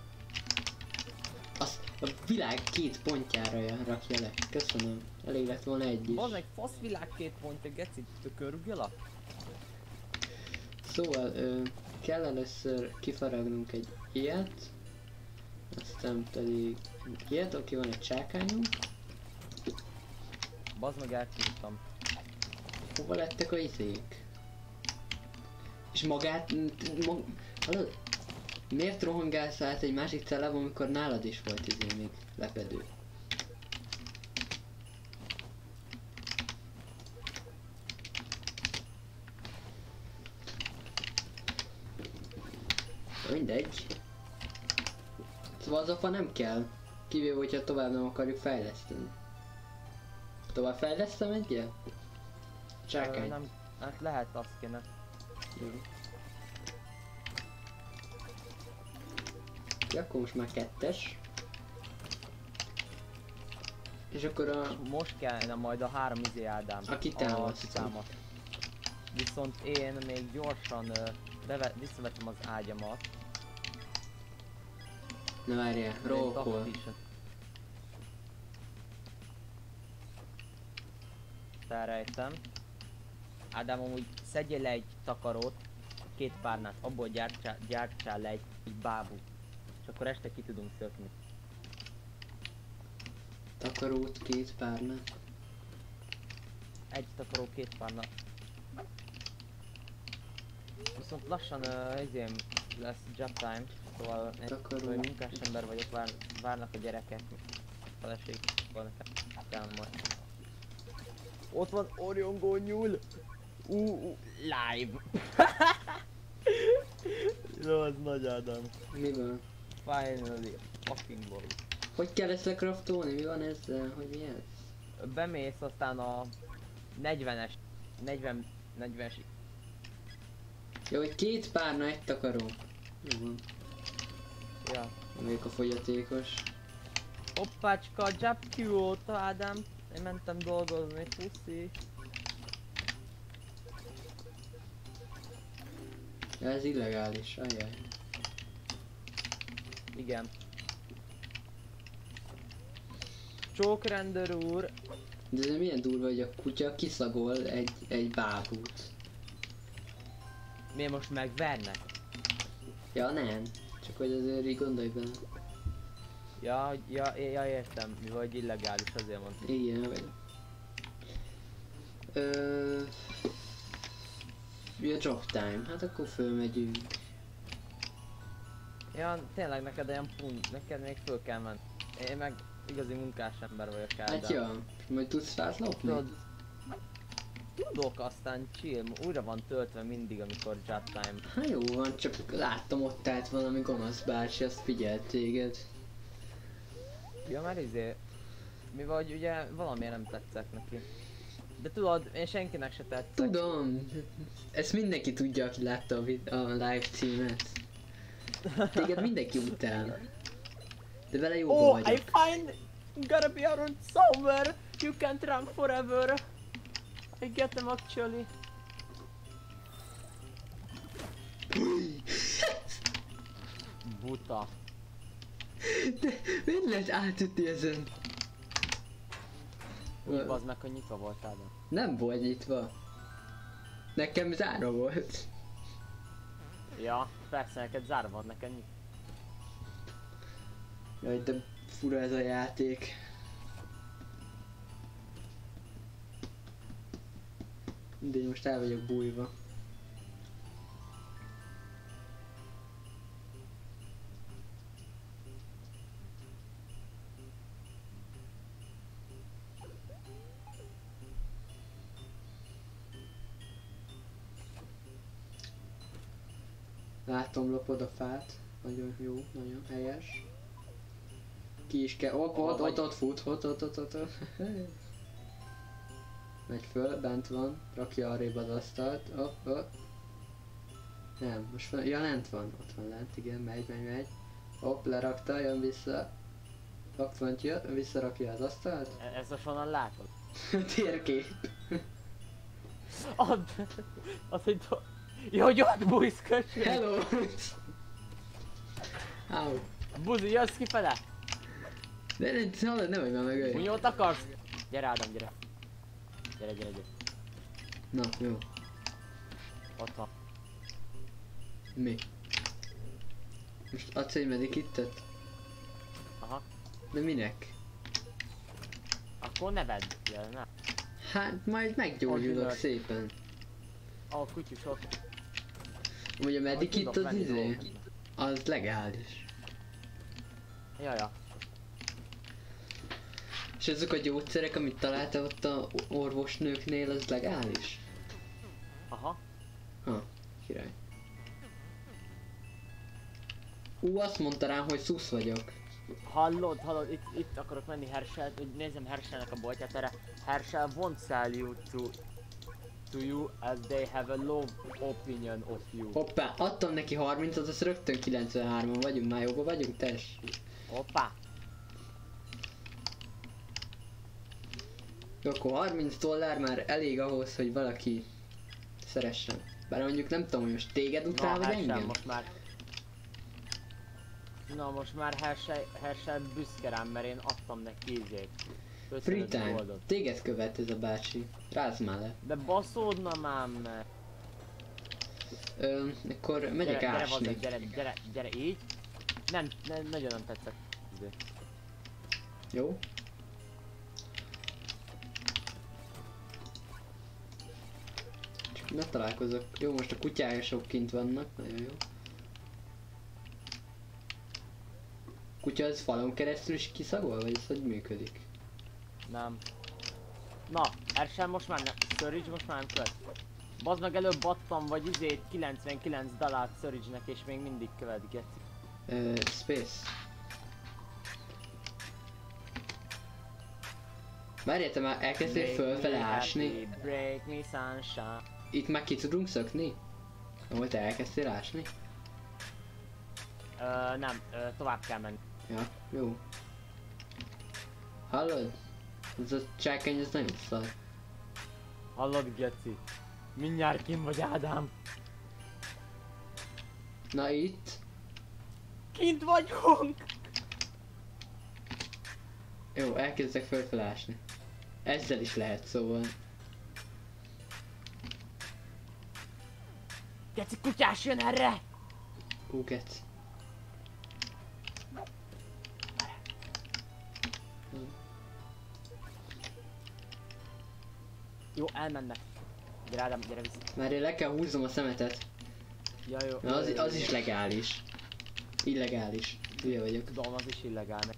Azt a világ 2 pontjára rakja le. Köszönöm. Elég lett volna egy is. Bazd meg, fasz világ 2 pontja, geci, tökörüljelak? Szóval kell először kifaragnunk egy ilyet. Aztán pedig ilyet, oké, van egy csákányunk. Bazd meg, elkívtam. Hova lettek a izék? És magát... Hallod? Miért rohangálsz át egy másik cellába, amikor nálad is volt izé még lepedő? Mindegy. Szóval az apa nem kell. Kivéve, hogyha tovább nem akarjuk fejleszteni. Tovább fejlesztem egyet? Csákány. Nem, hát lehet, azt kéne. Jó. Ja, akkor most már 2-es. És akkor a... Most kellene majd a 3 izé Ádám. A kitámasztó. Viszont én még gyorsan visszavettem az ágyamat. Na várjál, roll. Felrejtem. Ádám, amúgy szedjél le egy takarót, 2 párnát, abból gyártsál le egy bábút. És akkor este ki tudunk szökni. Takarót, 2 párnát. Egy takaró, 2 párna. Viszont lassan izém lesz job time, szóval én munkás ember vagyok, várnak a gyerekek. Feleség, szóval nekem majd. Ott van Orion Gonyul! Live! Jó, az nagy Ádám. Mi van? Finally, fucking ball. Hogy kell ezt lecraftolni? Mi van ezzel? Hogy mi ez? Bemész aztán a 40-es, 40-es. Jó, hogy 2 párna, egy takaró. Jó van. Ja. Még a fogyatékos. Hoppácska, job cute, Ádám. Én mentem dolgozni, puszi. Ja, ez illegális, ajjaj. Igen. Csókrendőr úr. De ez milyen durva, hogy a kutya kiszagol egy bábút. Miért most megvernek? Ja, nem. Csak hogy azért így gondolj bele. Ja, értem, mi vagy illegális, azért mondtam. Igen, vagy. Ja, job time. Hát akkor fölmegyünk. Ja, tényleg neked olyan punt, neked még föl kell menni. Én meg igazi munkás ember vagyok, Ádám. Hát ja, majd tudsz fát lopni? Tudok, aztán chill, újra van töltve mindig, amikor job time. Hát jó van, csak láttam ott állt valami gonosz bácsi, azt figyelt téged. Ja, mert mi vagy ugye valamiért nem tetszett neki. De tudod, én senkinek se tetszett. Tudom, ezt mindenki tudja, aki látta a live címet. Téged mindenki utál. De vele jóban vagyok. I find gotta be around somewhere. You can't run forever. I get them actually. Buta. De miért lehet átütni ezen? Úgy bazd meg, hogy nyitva voltál, de. Nem volt nyitva. Nekem zárva volt. Ja, persze, neked zárva van, nekem nyitva. Jaj, de fura ez a játék. De most el vagyok bújva. Látom, lopod a fát. Nagyon jó, nagyon helyes. Ki is kell. Ott fut, ott. Megy föl, bent van. Rakja arrébb az asztalt. Nem, most van, ja lent van, ott van lent, igen, megy. Hopp, lerakta, jön vissza. Hopp, fönt jön, visszarakja az asztalt. Ez most honnan látod? Térkép. Add! Az egy do... Jó, jó, Buzi, köcsög! Hello! Au. Buzi, jössz kifele? De hallod, nem vagy már meg ő. Bunyót akarsz? Gyere Ádám, gyere. Gyere. Na, jó. Ott van. Mi? Most adsz egy medikittet? Aha. De minek? Akkor ne vedd el, ne. Hát majd meggyógyulok Ordinary. szépen. A kutyus ott. Vagy a medikit Tudok az venni izé? dolgokat. Az legális. Ja. És azok a gyógyszerek, amit találtál ott a orvosnőknél, az legális? Aha. Ha, király. Azt mondta rám, hogy szusz vagyok. Hallod, itt akarok menni Herschel, hogy nézem Herschelnek a boltját erre. Herschel won't sell you to you as they have a low opinion of you. Hoppá, adtam neki 30-at, az rögtön 93-an vagyunk, már jóba vagyunk, tess. Hoppá! Jó, akkor $30 már elég ahhoz, hogy valaki szeressen. Bár mondjuk nem tudom, hogy most téged utál, vagy Herschel engem? most már... Na most már Herschel büszke rám, mert én adtam neki ízét. Free time, téged követ ez a bácsi. Rázd már le. De baszódna már meg. Akkor megyek ásni. Gyere, így. Nem, nagyon nem tetszett. Jó? Csak ne találkozok. Jó, most a kutyások kint vannak, nagyon jó. Kutya az falon keresztül is kiszagol, vagy ez hogy működik? Nem. Na, Herschel most már nem, Surridge most már nem követ. Bazd meg, előbb adtam vagy izét $99 Surridge-nek és még mindig követ, geci. Space. Várjál, te már elkezdtél fölfele ásni? Break me sunshine. Itt már ki tudunk szökni? Ahol te elkezdtél ásni? Nem, tovább kell menni. Ja, jó. Hallod? Ez a csákány, ez nagyon szar. Hallod, geci? Mindjárt kim vagy, Ádám. Na itt? Kint vagyunk! Jó, elkezdek fölfele ásni. Ezzel is lehet, szóval. Geci, kutyás jön erre! Geci. Jó, elmennek. Gyere Ádám, gyere vissza. Már én le kell húznom a szemetet. Ja, jó. Na, az is legális. Illegális. Hülye vagyok. Tudom, az is illegál.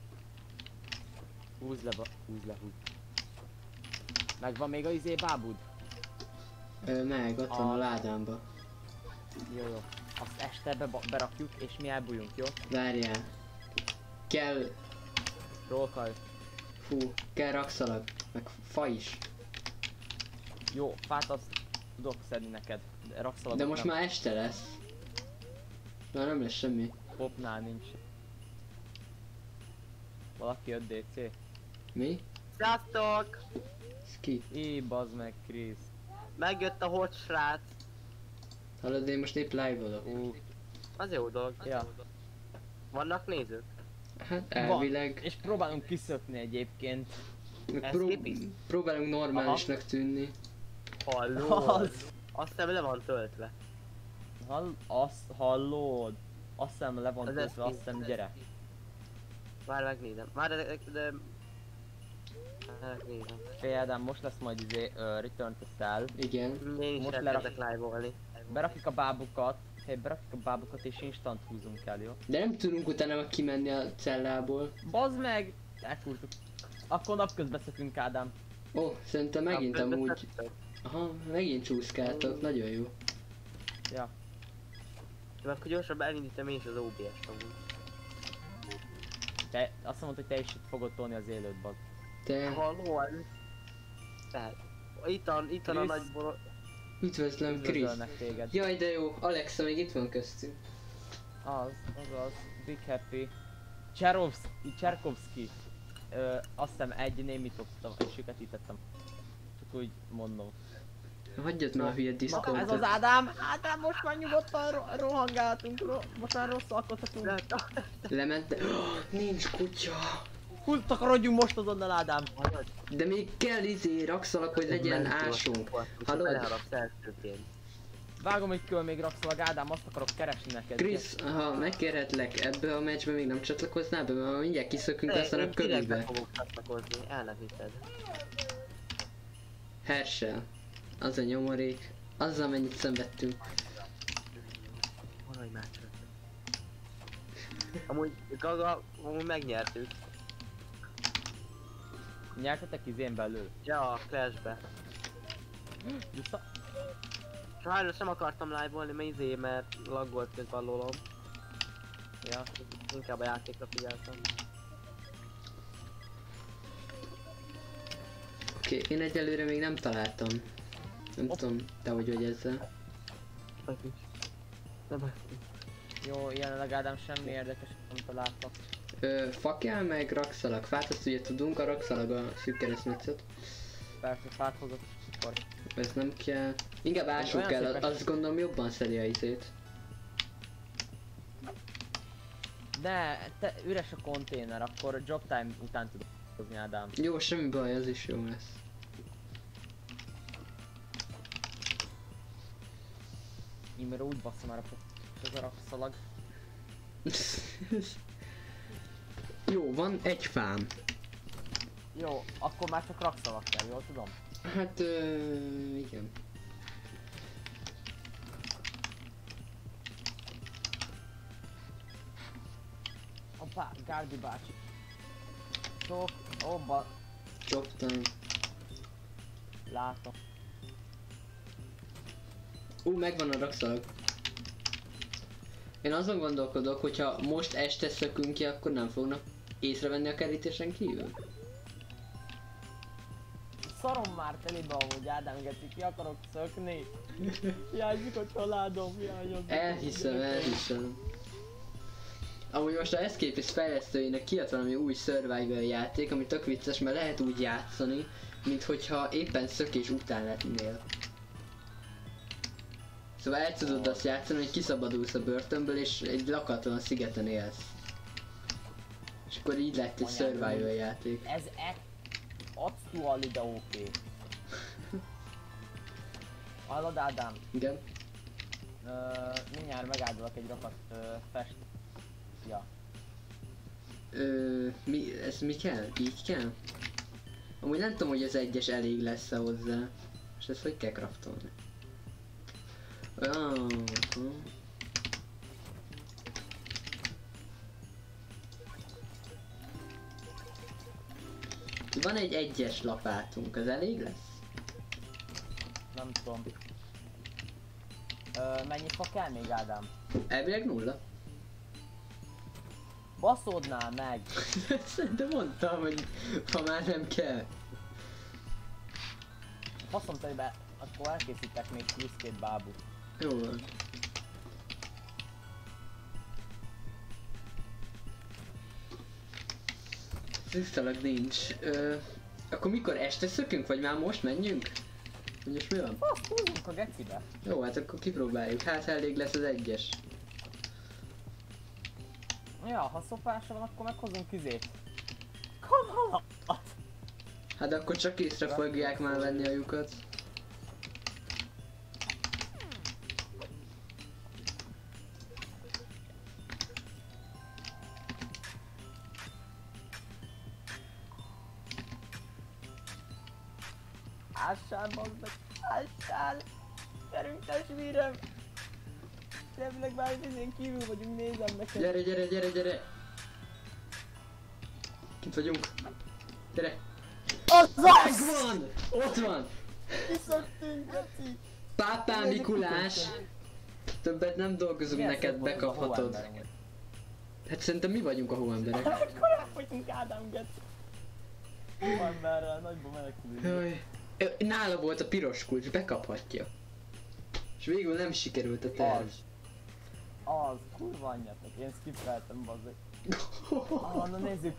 Húzd le. Megvan még a izé bábud? Meg, ott van a ládámba. Jó. Azt este berakjuk és mi elbújunk, jó? Várjál. Kell... Rókaj. Fú, kell rakszalag. Meg fa is. Jó, fát azt tudok szedni neked. Rakszalagot De most nem. már este lesz. Már nem lesz semmi. Popnál nincs. Valaki jött DC? Mi? Sziasztok! Ki? Bazd meg, Krisz. Megjött a hot srác. Hallod, én most épp live-olok. Az jó dolog. Ja. Vannak nézők? Hát elvileg. És próbálunk kiszökni egyébként. Meg Ez képis? próbálunk normálisnak tűnni. Halló? Az. Azt hiszem le van töltve. Azt hallod? Azt hiszem le van Az töltve, ez azt hiszem gyere. Már megnézem. Már de... Megnézem. Fél Ádám, most lesz majd izé Return to Cell. Igen. Én is Most elkezdek live-olni. Berakjuk a bábukat. Berakjuk a bábukat és instant húzunk el, jó? De nem tudunk utána kimenni a cellából. Bazd meg! Elkúrtuk. Akkor napközben szökünk, Ádám. Ó, szerintem megint Napközben amúgy... szedtek. Aha, megint csúszkáltok, nagyon jó. Ja. De akkor gyorsabban elindítom én is az OBS-t amúgy. Te azt mondod, hogy te is fogod tolni az élőt, bazd. Te... Halló? Tehát... Itt van a Krisz. nagy borot. Üdvözlöm, Krisz. Üdvözölnek téged. Jaj, de jó, Alexa még itt van köztünk. Az, Big Happy. Cserkovszki. Azt hiszem egy némítottam, és süketítettem. Csak úgy mondom. Hagyjad már a hülye Ez Discordot. az Ádám! Ádám, most már nyugodtan rohangáltunk, most már rosszalkodhatunk. Lement, de... nincs kutya. Hol takarodjunk most azonnal, Ádám? De még kell rakszalag, hogy legyen ásunk. Hallod? Beleharapsz elsőként. Vágom, hogy kül még rakszalag, Ádám, azt akarok keresni neked. Krisz, ha megkérhetlek, ebbe a meccsbe még nem csatlakoznál be, mert mindjárt kiszökünk aztán a Direktbe könyvbe. fogok csatlakozni, el nem hiszed. Hersel. Az a nyomorék. Azzal mennyit szenvedtünk. Maradj már csak. Amúgy Gaga, amúgy megnyertük. Nyertetek izén belül. Ja, a Clash-be. Vissza. Sajnos nem akartam live-olni, mert laggolt közben a lolom. Ja. Inkább a játékra figyeltem. Oké, én egyelőre még nem találtam. Nem tudom, te hogy vagy ezzel. Nem. Jó, jelenleg Ádám semmi érdekes nem találtak. Fakjál meg rakszalag. Fát azt ugye tudunk, a rakszalag a szűk keresztmetszet. Persze, fát hozott, akkor. Ez nem kell. Inkább ásunk Olyan kell, szép azt gondolom jobban szedi a izét. De, te üres a konténer, akkor job time után tudok hozni, Ádám. Jó, semmi baj, az is jó lesz. Imre úgy basszom már ez a rakszalag. Jó, van egy fám. Jó, akkor már csak rakszalag kell, jól tudom? Hát, igen. Hoppá, Gárdi bácsi. Sok, Csoptam. látom. Megvan a rakszalag. Én azon gondolkodok, hogyha most este szökünk ki, akkor nem fognak észrevenni a kerítésen kívül. Szarom már telébe amúgy, Ádám, geci, ki akarok szökni. Hiányzik a családom, hiányzik. Elhiszem. Amúgy most a Escape fejlesztőinek kijött valami új survival játék, ami tök vicces, mert lehet úgy játszani, mint hogyha éppen szökés után lennél. Szóval el tudod azt játszani, hogy kiszabadulsz a börtönből és egy lakatlan szigeten élsz. És akkor így lett egy survival játék. Ez actually de oké. Hallod, Ádám? Igen? Mindjárt megáldolok egy rakat fest. Ja. Ez mi kell? Így kell? Amúgy nem tudom, hogy az egyes elég lesz-e hozzá. És ezt hogy kell craftolni? Van egy egyes lapátunk, az elég lesz? Nem tudom. Mennyi fa kell még, Ádám? Elvileg 0. Baszódnál meg! De mondtam, hogy ha már nem kell. Faszom telébe, akkor elkészítek még plusz 2 bábút. Jó van. Tisztalag nincs. Akkor mikor este szökünk, vagy már most menjünk? Hogy most mi van? Fasz, húzzunk a gecibe! Jó, hát akkor kipróbáljuk. Hát elég lesz az egyes. Ja, ha szopása van, akkor meghozunk üzét. Kanalat! Hát akkor csak észre fogják már venni a lyukat. Ássál, bazd meg! Ássál! Gyerünk, testvérem! Remélek már izén kívül vagyunk, nézem neked! Gyere! Kint vagyunk. Gyere! Megvan! Ott van! Kiszöktünk, geci! Pápá Mikulás! Többet nem dolgozunk neked, bekaphatod. Hát szerintem mi vagyunk a hóemberek. Akkor elfogytunk, Ádám, geci! Hóemberrel, nagyban menekülünk. Jaj. Nála volt a piros kulcs, bekaphatja. És végül nem sikerült a terv. Az, kurva anyjátok, én skippeltem, bazzeg. Na nézzük,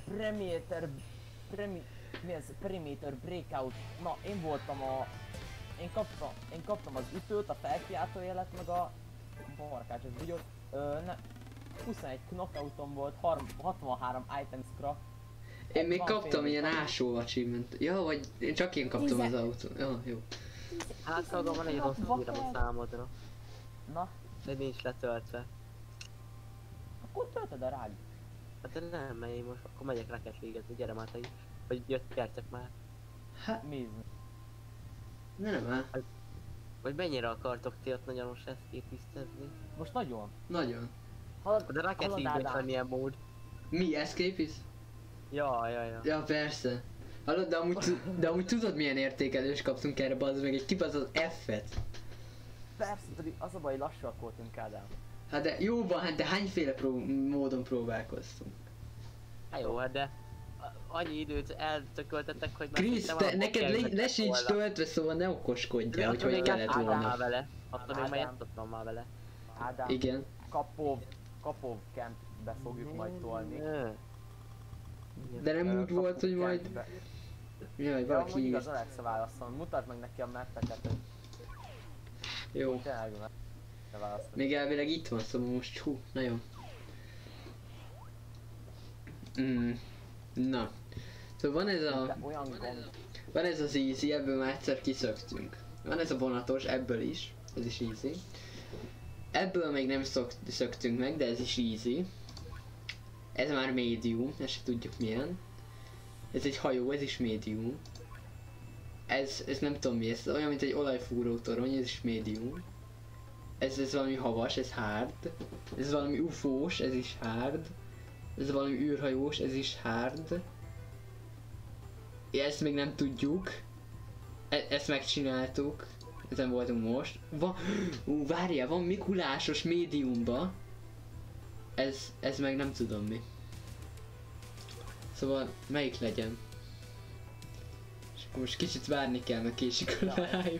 Perimeter Breakout. Na, én voltam én kaptam az ütőt, a felkiáltó jelet, meg a barkács, ez vigyott. 21 knockoutom volt, 63 item scrap. Én még kaptam ilyen ásó achievement. Ja, vagy én csak én kaptam az autó. Ja, jó. Hát szóval van egy rossz hírem a számodra. Na? De nincs letöltve. Akkor töltöd a rád. Hát de nem, mert én most akkor megyek Rocket League-ezni, gyere már te is. Vagy jöttek már. Hát, Nézd. nem áll. Vagy mennyire akartok ti ott nagyon most escapistezni? Most nagyon. Nagyon. De Rocket League-ben van ilyen mód. Mi, escapism? Ja. Ja, persze. Hallod, de amúgy tudod milyen értékelést kaptunk erre, bazd meg egy kibaszott F-et. Persze, pedig az a baj, lassúak voltunk, Ádám. Hát de jóban, hát de hányféle módon próbálkoztunk. Hát jó, hát de annyi időt eltököltetek, hogy már Krisz, te neked le sincs töltve, szóval ne okoskodjál, hogy kellett volna. Vele. Attól még már játszottam már vele. Ádám, Igen. Kapov campbe fogjuk majd tolni. De nem úgy volt, hogy majd... Jaj, valaki írt. írt. Az Alexa válaszol, mutasd meg neki a mappeket, hogy Jó. tényleg ne válaszol. Még elvileg itt van, szóval most hú, na jó. Na. Szóval van ez a... Van ez az easy, ebből már egyszer kiszöktünk. Van ez a vonatos, ebből is. Ez is easy. Ebből még nem szöktünk meg, de ez is easy. Ez már medium, ezt se tudjuk milyen. Ez egy hajó, ez is medium. Ez nem tudom mi, ez olyan mint egy olajfúró torony, ez is medium. Ez valami havas, ez hard. Ez valami ufós, ez is hard. Ez valami űrhajós, ez is hard. Ezt még nem tudjuk. Ezt megcsináltuk. Ezen voltunk most. Várjál, van Mikulásos médiumba. Ez meg nem tudom mi. Szóval melyik legyen? És akkor most kicsit várni kell, mert késik a live.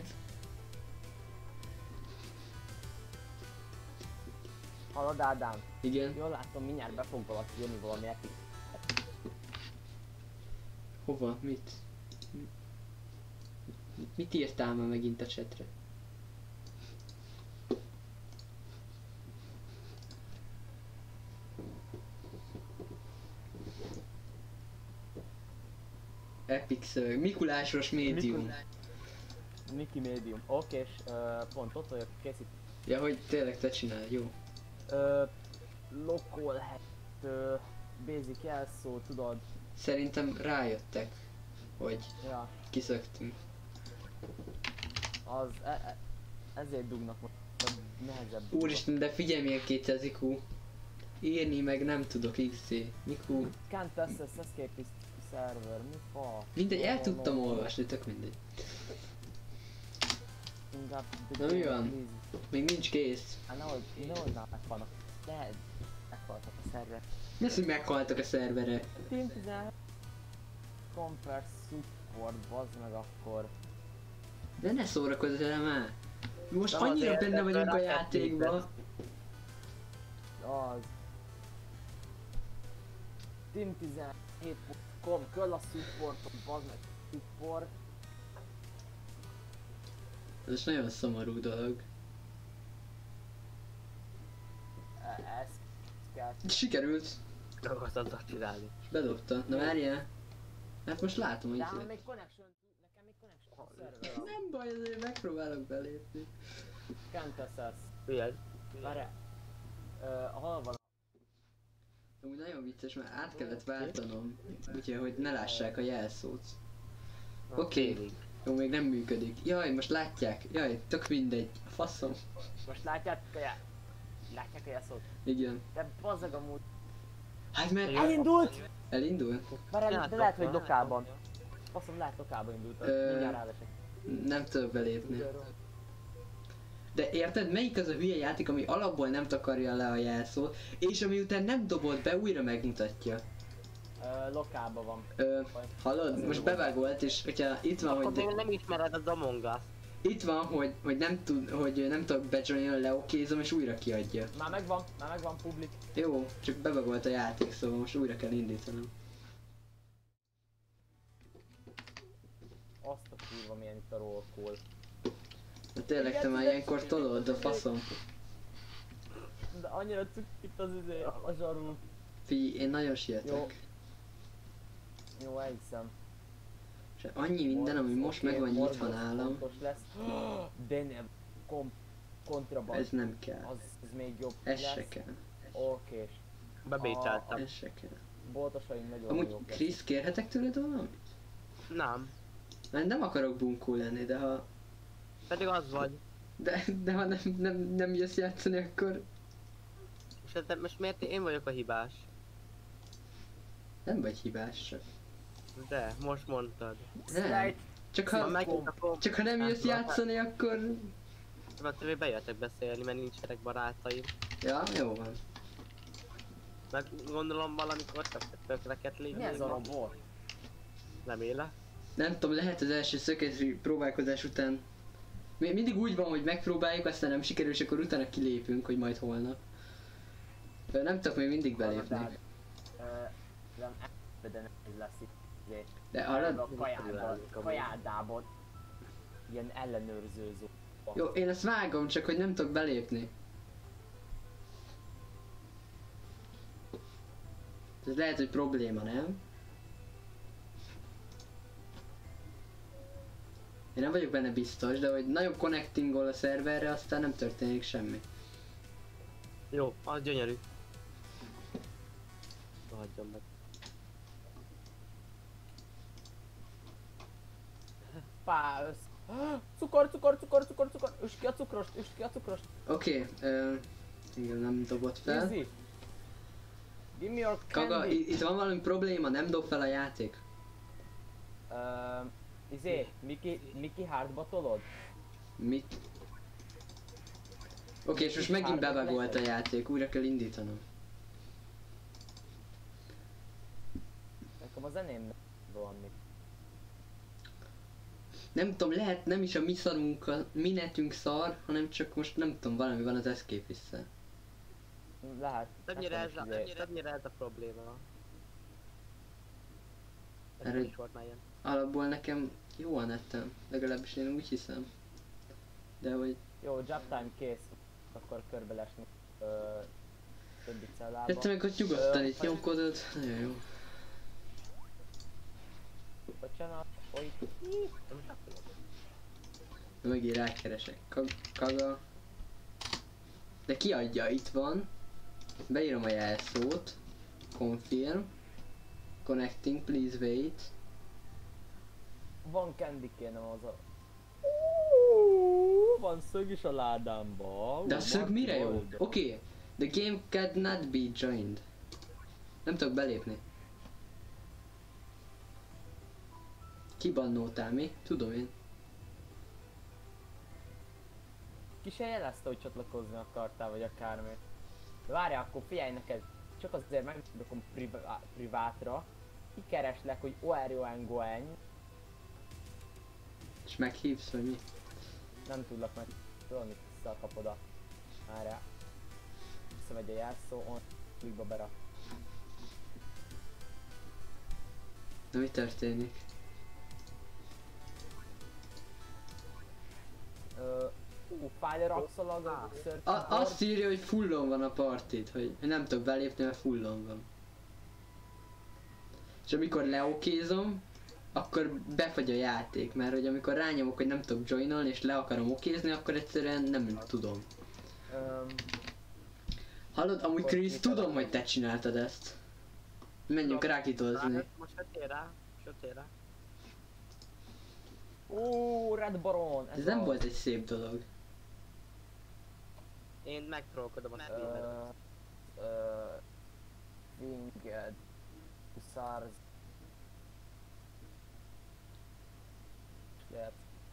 Hallod, Ádám? Igen? Jól látom, mindjárt be fog valaki jönni valami epic. Hova? Mit? Mit írtál már megint a chatre? Epic szöveg. Mikulásos médium. Miki médium. Oké, és pont ott vagyok, készít. Ja, hogy tényleg te csinálj, jó. Lokol basic jelszó, tudod. Szerintem rájöttek, hogy Ja. kiszöktünk. Az ezért dugnak most a nehezebb. Úristen, de figyelj milyen 200 IQ. Írni meg nem tudok XD. Miku. Can't access escapist server, mi fa? Mindegy, el tudtam olvasni, tök mindegy. Na mi van? Még nincs kész. Hát nehogy meghalnak. De meghaltak a szerver. Mi az, hogy meghaltak a szerverek? Team 17 Compare Support, bazd meg akkor. De ne szórakozz el már! Most De annyira azért benne vagyunk a ebből játékban. Az. Team 17.com, köll a supportot, bazd meg support. Ez is nagyon szomorú dolog. Ez kell. Sikerült. Dolgoztatok csinálni. És bedobta. Na várjál. Hát most látom, hogy... De ám még connection, nekem még connection a szerver. Nem baj, azért megpróbálok belépni. Can't access. Milyen? Várjál. Hol van? Amúgy nagyon vicces, mert át kellett váltanom. Úgyhogy, hogy ne lássák a jelszót. Oké. Jó, még nem működik. Jaj, most látják. Jaj, tök mindegy. A faszom. Most látjátok a jelszót? Igen. De bazzag amúgy. Hát mert... Elindult! Elindul? Várjál, de lehet, hogy lokálban. Faszom, lehet lokálban indult. Mindjárt rávesek. Nem tudok belépni. De érted, melyik az a hülye játék, ami alapból nem takarja le a jelszót, és ami után nem dobott be, újra megmutatja? Lokálban van. Hallod? Most bevágolt, és hogyha itt van, Akkor hogy... még nem ismered az Among Us. Itt van, hogy nem tudok bejoinni, leokézom és újra kiadja. Már megvan public. Jó, csak bebagolt a játék, szóval most újra kell indítanom. Azt a kurva milyen itt a roll call. Na tényleg te már ilyenkor tolod a faszom. De annyira itt az izé, a zsarul. Figyelj, én nagyon sietek. Jó, elhiszem. És annyi minden, ami most meg van nyitva nálam. Lesz. De nem. Kontraband. Ez nem kell. Az még jobb Ez lesz. se kell. Okés. Bebételtem. Ez se kell. Boltosaim nagyon Amúgy jók lesznek. Krisz, kérhetek tőled valamit? Nem. Mert nem akarok bunkó lenni, de ha... Pedig az vagy. De ha nem jössz játszani, akkor... Most miért én vagyok a hibás? Nem vagy hibás csak. De, most mondtad. Nem. Csak ha nem jössz játszani, akkor... Mert bejöttek beszélni, mert nincsenek barátaim. Ja, jó van. Meg gondolom valamikor tökreket lépni. Mi ez a robot? Nem éle. Nem tudom, lehet az első szökési próbálkozás után... Mindig úgy van, hogy megpróbáljuk, aztán nem sikerül, és akkor utána kilépünk, hogy majd holnap. De nem tudok még mindig belépni. De nem lesz itt. De arra... A kajádában. Ilyen ellenőrző zóna. Jó, én ezt vágom, csak hogy nem tudok belépni. Ez lehet, hogy probléma, nem? Én nem vagyok benne biztos, de hogy nagyobb connectingol a szerverre, aztán nem történik semmi. Jó, az gyönyörű. Hagyjam meg. Pász. Cukor. Üsd ki a cukrost. Oké, igen, nem dobott fel. Easy. Give me your candy. Kaga, itt van valami probléma, nem dob fel a játék. Miki hardba tolod? Mit? Oké, és most megint bebagolt a játék, újra kell indítanom. Nekem a zeném valami. Nem tudom, lehet nem is a mi szarunk, mi netünk szar, hanem csak most nem tudom, valami van az Escape vissza. Lehet. Többnyire ez a probléma. Ez Erről- is volt már ilyen. Alapból nekem jó a netem, legalábbis én úgy hiszem. De hogy... Jó, job time kész. Akkor körbe lesni többi cellába. Értem meg, hogy nyugodtan itt nyomkodod, nagyon jó. Bocsánat, oly. Megint rákeresek. Kaga. De ki adja? Itt van. Beírom a jelszót. Confirm. Connecting, please wait. Van candy kéne az a... Van szög is a ládámba. De a szög mire jó? Oké. The game cannot be joined. Nem tudok belépni. Kibannoltál mi? Tudom én. Ki se jelezte, hogy csatlakozni akartál, vagy akármi. De várjál, akkor figyelj neked. Csak azért megdokom privátra. Kikereslek, hogy Oerjoen. És meghívsz, vagy mi? Nem tudlak meg. Tudom, mit visszakapod a... Várjál. Visszamegy a jelszó, on klikba berak. Na mi történik? File rakszalag, Azt írja, hogy fullon van a partit, hogy nem tudok belépni, mert fullon van. És amikor leokézom, akkor befagy a játék, mert hogy amikor rányomok, hogy nem tudok joinolni és le akarom okézni, akkor egyszerűen nem tudom. Hallod, amúgy Chris, tudom, hogy te csináltad ezt. Menjünk rákitozni. Most jöttél rá. Red Baron! Ez nem volt egy szép dolog. Én megtrollkodom a streamet. Winged. Hussars. Lehet.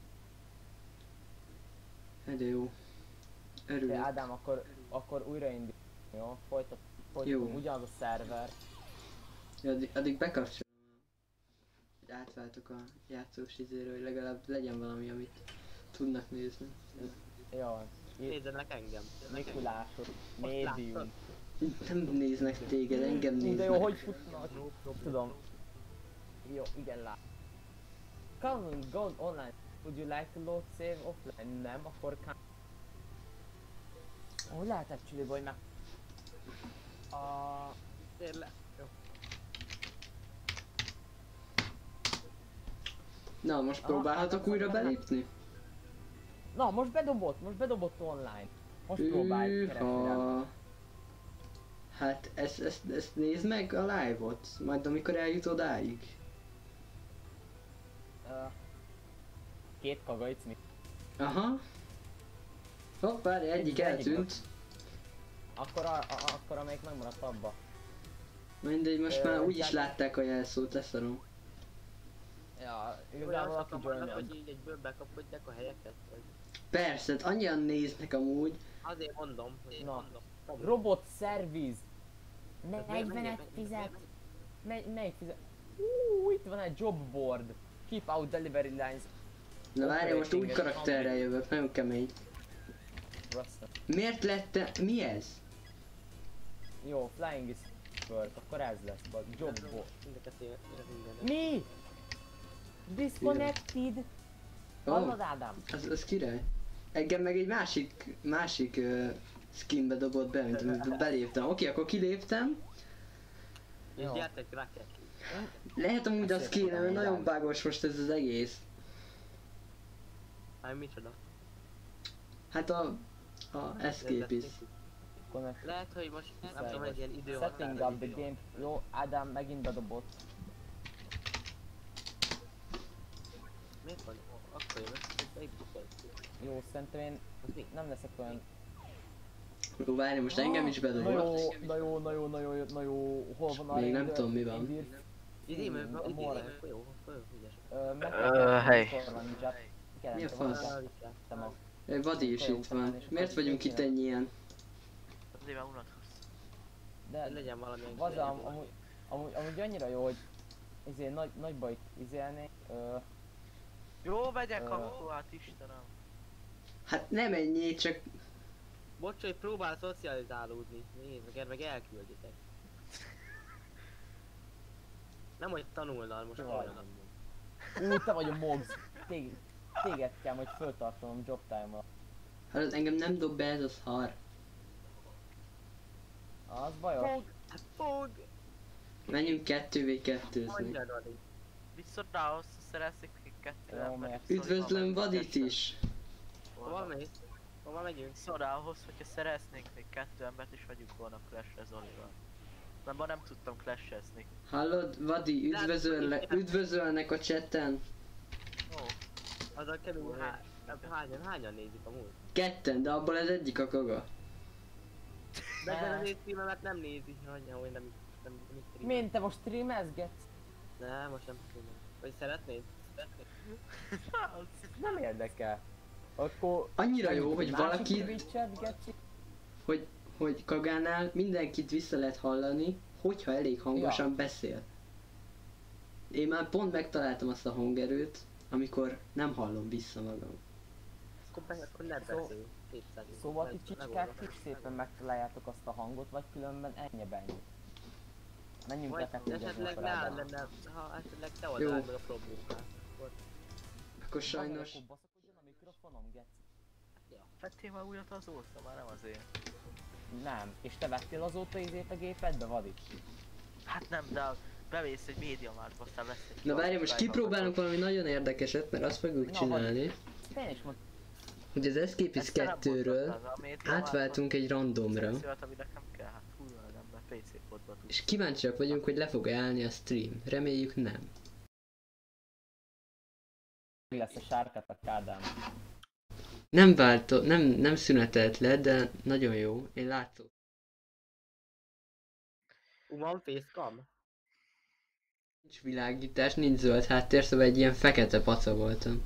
De jó. De Örülök. Ádám, akkor újraindít. Jó? Folytatom Jó. ugyanaz a szerver. Ja, addig bekapcsolom. Hogy átváltok a játszós izéről, hogy legalább legyen valami, amit tudnak nézni. Jaj. Nézzenek engem. Mikulásod, médium. Nem néznek téged, engem De jó, néznek. hogy futnak? Tudom. Jó, igen, lát. Come on, go online. Would you like to load save offline? Nem, akkor can. Hogy lehet actually, hogy meg... Tényleg. Jó. Na, most próbálhatok újra belépni? Na, most bedobott online. Most próbálj keresni rá. Hát ezt nézd meg a live-ot, majd amikor eljut odáig. Két kagaic mi? Aha. Hopp, várj, egyik eltűnt. Akkor amelyik megmaradt abba. Mindegy, most már úgyis látták a jelszót, leszarom. Ja, Olyan igazából aki sokan vannak, join hogy így egyből bekapkodják a helyeket. Vagy... Persze, hát annyian néznek amúgy. Azért mondom, hogy Na. mondom. Robot szerviz! 40-et fizet! Melyik fizet? Itt van egy job board. Keep out delivery lines. Na várj, most új karakterrel jövök, nagyon kemény. Rasta. Miért lett mi ez? Jó, flying is work, akkor ez lesz, vagy job board. Mi? Disconnected! Hallod, Ádám? Az király. Engem meg egy másik skinbe dobott be, mint amit beléptem. Oké, akkor kiléptem. És gyertek Rocket. Lehet amúgy az kéne, mert nagyon bágos most ez az egész. Hát micsoda? Hát a escape is. Lehet, hogy most nem tudom, egy ilyen idő Setting up the game. Jó, Ádám megint bedobott. Miért van? Akkor jövök, hogy egy bukol. Jó, szerintem én nem leszek olyan... Jó, várj, most engem is bedobott. Na jó, hol van a Még nem tudom mi van. Idén, mert jó, ügyes. Hely. Mi a fasz? Vadi is itt van. Miért vagyunk itt ennyien? Azért már unatkoztam. De legyen valamilyen az amúgy annyira jó, hogy nagy bajt izélnék. Jó, vegyek akkor, hát Istenem. Hát nem ennyi, csak... Bocs, hogy próbál szocializálódni. Nézd, meg elkülditek. Nem, hogy tanulnál, most olyan. Te vagy a Mogs. Téged kell majd föltartanom job time-ra. Hát engem nem dob be ez a szar. Az bajos. Fog! Menjünk 2v2-zni. Viszont rához szerezték még kettő Jó, embert. mert- Üdvözlöm Vadit is! Hova mész? Hova megyünk? Szorához, hogyha szereznénk még kettő embert is vegyünk volna Clash-re Zolival. Nem, ma nem tudtam Clash-ezni. Hallod, Vadi, üdvözölnek a chatten. Ó, Az a kemény, hányan nézik amúgy? Ketten, de abból az egyik a kaga. De ezen az streamemet nem nézi, hagyja, hogy nem streamel. Mint te most streamezgetsz? Nem, most nem streamel. Vagy szeretnéd? Nem érdekel. Akkor... Annyira jó, hogy másik valaki, Twitch-et, geci? hogy kagánál mindenkit vissza lehet hallani, hogyha elég hangosan beszél. Én már pont megtaláltam azt a hangerőt, amikor nem hallom vissza magam. Akkor ne beszélj. Szóval ti csicskák is szépen megtaláljátok azt a hangot, vagy különben ennyi. Menjünk Vagy lekettőzni esetleg akkor ne Ádám. lenne, ha esetleg te Jó. oldalád meg a problémát. Akkor sajnos... Akkor baszakodjon a mikrofonom, geci? vettél már újat azóta? Már nem azért. Nem. És te vettél azóta izét a gépedbe, Vadi? Hát nem, de bemész egy médiamártba, aztán lesz egy... Na várj, most kipróbálunk valami nagyon érdekeset, mert azt fogjuk csinálni, Én is mondtam. hogy az Escapist 2-ről átváltunk egy randomra, Ami nekem kell, hát húzva az ember PC podba tud. és kíváncsiak vagyunk, hogy le fog állni a stream. Reméljük nem. Mi lesz a sárkátak, Ádám? Nem váltott, nem szünetelt le, de nagyon jó. Én látom. Van facecam? Nincs világítás, nincs zöld háttér, szóval egy ilyen fekete paca voltam.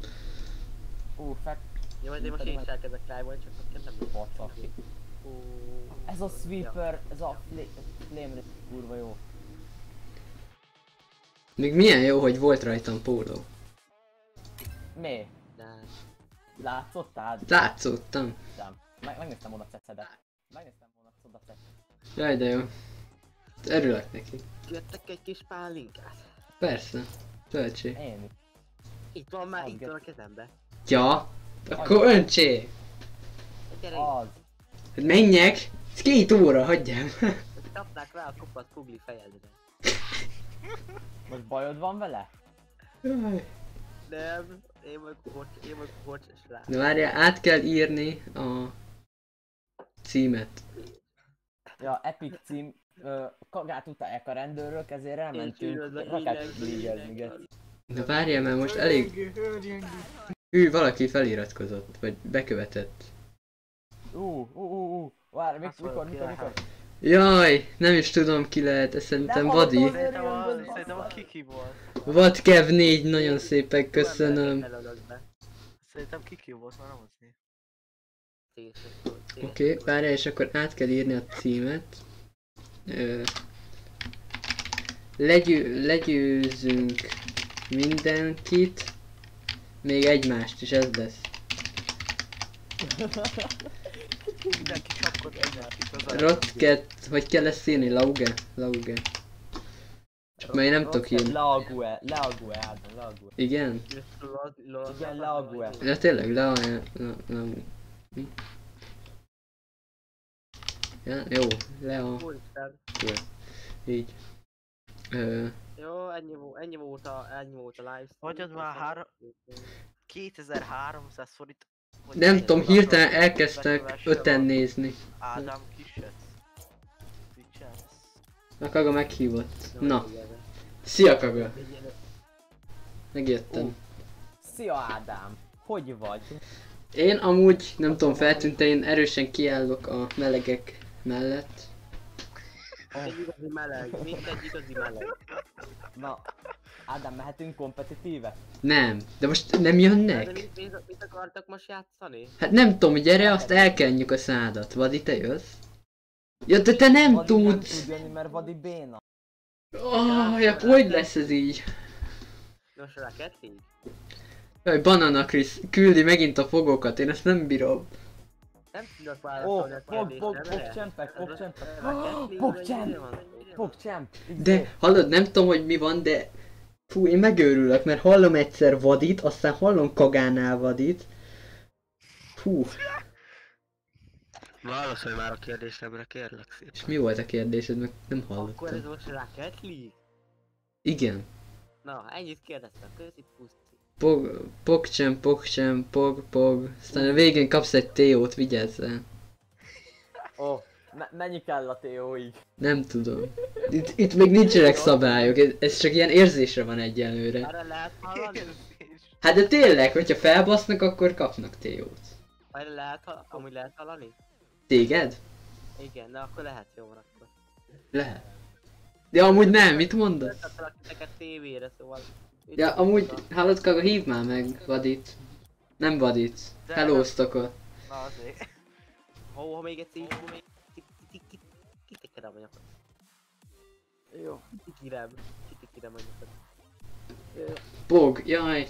Jó, azért most én is elkezdek live-olni, csak nekem nem Pacak. Ez a sweeper, ez a flame rate kurva jó. Még milyen jó, hogy volt rajtam póló. Mi? De... Látszottál? Látszottam. Megnéztem volna a cecedet. Megnéztem volna a cecedet. Jaj, de jó. Örülök neki. Jöttek egy kis pálinkát. Persze. Töltsé. Én is. Itt van már, itt van a kezembe. Ja. Akkor öntsé. Gyere, Az. Hát menjek. Ez 2 óra, hagyjam. kapnák rá a kopasz kugli fejedre. Most bajod van vele? Jaj. Nem, én vagyok kocs srác. De várjál, át kell írni a címet. Ja, Epic cím. Kagát utálják a rendőrök, ezért elmentünk üdvözlök Rocket mindenkit. League-ezni. De várjál, mert most elég... Hű, valaki feliratkozott, vagy bekövetett. Várj, mikor? Jaj, nem is tudom ki lehet, ez szerintem Nem Vadi. hallottam, Szerintem a Kiki volt. Vadkev 4, nagyon szépen köszönöm. Szerintem Kiki volt, már nem az név. Oké, várjál, és akkor át kell írni a címet. Legyőzünk mindenkit, még egymást is, ez lesz. Mindenki csapkod egymást. Rotket, hogy kell ezt írni? Lauge? Lauge. Csak már én nem tudok írni. League, Ádám, League. Igen? Igen, League. Ja tényleg, Ja, jó, így. Jó, ennyi volt a live. Hagyjad már 2300 forint. Nem tudom, hirtelen elkezdtek 5-en nézni. Ádám Kiset. Twitch-en. A Kaga meghívott. Na, szia Kaga! Megjöttem. Szia Ádám, hogy vagy? Én amúgy, nem tudom, feltűnt, én erősen kiállok a melegek mellett. Egy igazi meleg, mindegy igazi meleg. Na, Ádám, mehetünk kompetitíve? Nem, de most nem jönnek? Mit akartak most játszani? Hát nem tudom, gyere, azt elkenjük a szádat. Vadi, te jössz? Ja, de te nem Vadi nem tudsz! tud jönni, mert Vadi béna. Ja, hogy lesz ez így? Nos, Rocket League? Jaj, Banana Chris küldi megint a fogokat, én ezt nem bírom. Nem tudok válaszolni a kérdésre, Pogcsemp. Rocket Pogcsemp. De, hallod, nem tudom, hogy mi van, de... Fú, én megőrülök, mert hallom egyszer Vadit, aztán hallom Kagánál Vadit. Fú, Válaszolj már a kérdésemre, kérlek szépen. és mi volt a kérdésed, meg nem Akkor ez hallottam. most Rocket League? Igen. Na, ennyit kérdeztem, köszi puszti. Pog. Aztán a végén kapsz egy TO-t, vigyázzál. Mennyi kell a TO-ig? Nem tudom. Itt még nincsenek szabályok, ez csak ilyen érzésre van egyelőre. Erre lehet hallani? Hát de tényleg, hogyha felbasznak, akkor kapnak TO-t. Erre lehet, amúgy lehet hallani? Téged? Igen, de akkor lehet, jó van akkor. Lehet. De amúgy nem, mit mondasz? Összetalak titeket tévére, szóval... Ja, amúgy, hallod Kaga, hívd már meg Vadit. Nem Vadit. Hello-sztokot. Na azért. Ha még egyszer így, még... Kitekere a manyakat. Jó. Kitekere a manyakat. Pog, jaj.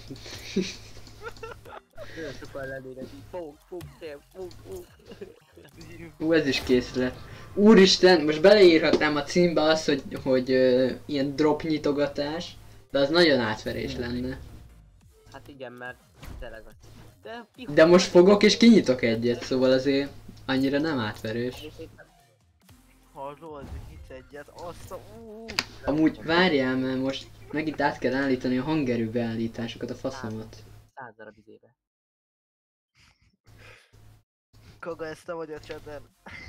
Nagyon sokan lennének így. Fog. Ez is kész lett. Úristen, most beleírhatnám a címbe azt, hogy ilyen drop nyitogatás, de az nagyon átverés lenne. Hát igen, mert tényleg az. De most fogok és kinyitok egyet, szóval azért annyira nem átverős. Hallod, nyitsz egyet, azt a... Amúgy várjál, mert most megint át kell állítani a hangerő beállításokat, a faszomat. 100 darab izébe. Kaga, ezt te vagy a csaten.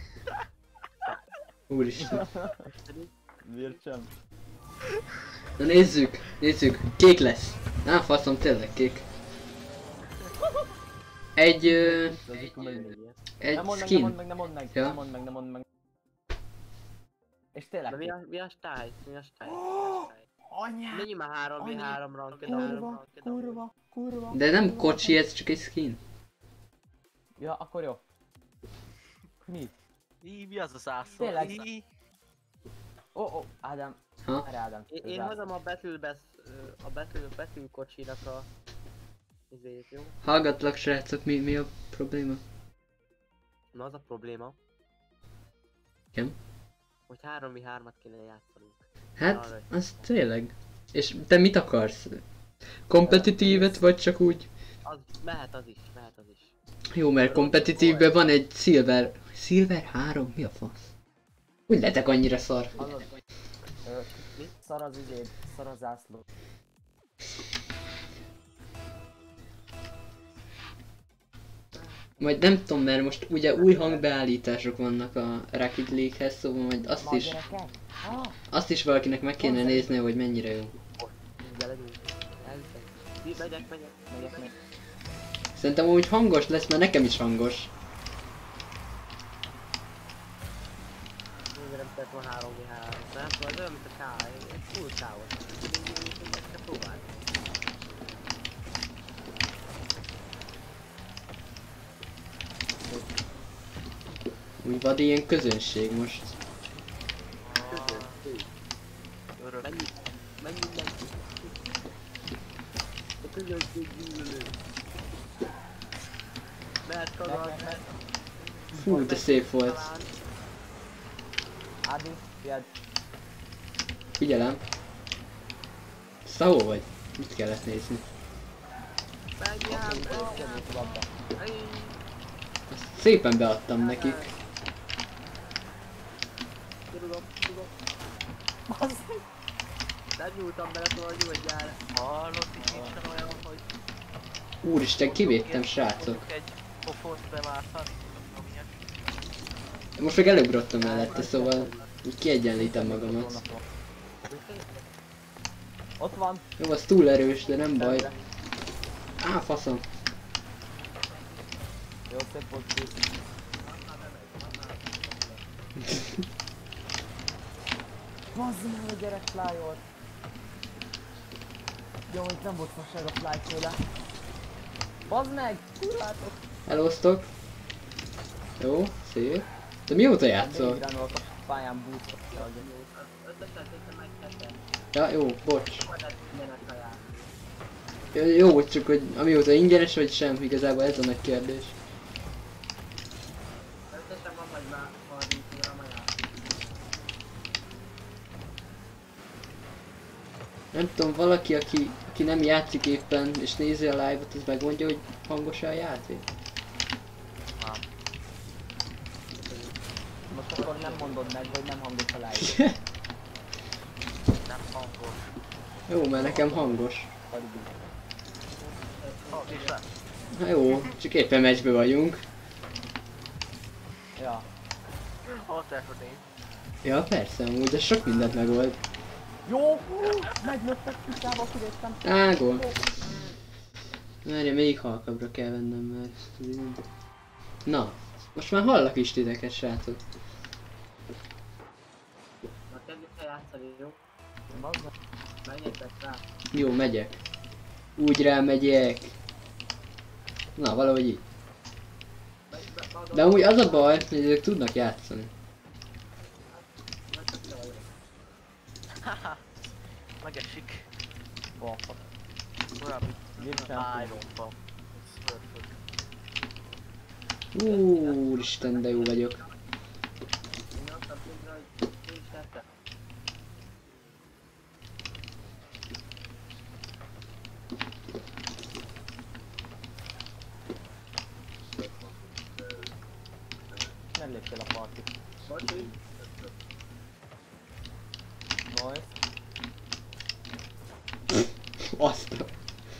Úristen. Vircsem. Na nézzük, kék lesz. Nem faszom, tényleg kék. Egy Nem mondd skin. meg, nem mondd meg. Ja. Nem mondd meg. És De tényleg. mi a stály? Anyád! Menjünk már 3v3 ranked, 3 Kurva. De nem kocsi, ez csak egy skin. Ja, akkor jó. Mi? Mi az a zászló? Tényleg. Ádám. Ha? Erre Ádám. Én hozom a betűkocsinak a izét, jó? Hallgatlak srácok, mi a probléma? Na az a probléma. Igen? Hogy 3v3-at kéne játszanunk. Hát, az tényleg. És te mit akarsz? Kompetitívet vagy csak úgy? Az mehet az is. Jó, mert kompetitívben van egy Silver 3? Mi a fasz? Úgy lehetek annyira szar. Hallod? Mi? Szar az izéd, szar a zászló. Majd nem tudom, mert most ugye új hangbeállítások vannak a Rocket League-hez, szóval majd azt is valakinek meg kéne nézni, hogy mennyire jó. Megyek. Szerintem úgy hangos lesz, mert nekem is hangos. Nem tett van 3v3, nem tudom, ez olyan, mint a K, egy full K-ot. Meg kell próbálni. Úgy vad ilyen közönség most. Örök. Mennyi mindenki. A közönség gyűlölő. Mert kagad, mert... Fú, de szép volt. Ádi, fiad. Figyelem. Szahó vagy? Mit kellett nézni? Menjál, Azt szépen beadtam nekik. Tudom. Nem nyúltam bele, szóval nyújtjál. Hallott, itt nincsen olyan, hogy Úristen, kivédtem srácok. mondjuk egy pofont beváltani, ami ilyesmi. Most meg előgrottam mellette, szóval úgy kiegyenlítem magamat. Ott van. Jó, az túl erős, de nem baj. Á, faszom. Jó, szép volt kész. Bazd meg a gyerek flyolt. Jó, itt nem volt fasság a fly tőle. Bazd meg! Kurvátok! Elosztok. Jó, szép. De mióta játszol? Végigrenolok a pályán búcsot. Ja, jó, bocs. Jó, csak hogy amióta ingyenes vagy sem, igazából ez a nagy kérdés. Nem tudom, valaki, aki nem játszik éppen és nézi a live-ot, az megmondja, hogy hangos a játék? Most akkor nem mondod meg, hogy nem hangos a live. Nem hangos. Jó, mert nekem hangos. Viszont. Na jó, csak éppen meccsbe vagyunk. Ja. Ott elfordít. Ja, persze, amúgy, de sok mindent megold. Jó! Meglöttek picsába, kiléptem. Ágol. Várja, még halkabbra kell vennem, mert... Na, most már hallak is titeket, srácok. Na kezdjük el játszani, jó? Bazd meg. Menjetek rá. Jó, megyek. Úgy rámegyek. Na, valahogy így. De amúgy az a baj, hogy ők tudnak játszani. Haha. Megesik. Balfak. Olyan, mint Iron Man. Úristen, de jó vagyok. Én azt a pillanatra, hogy én is tettem. Nem léptél a partit. Bocsi. Nice. Azt a...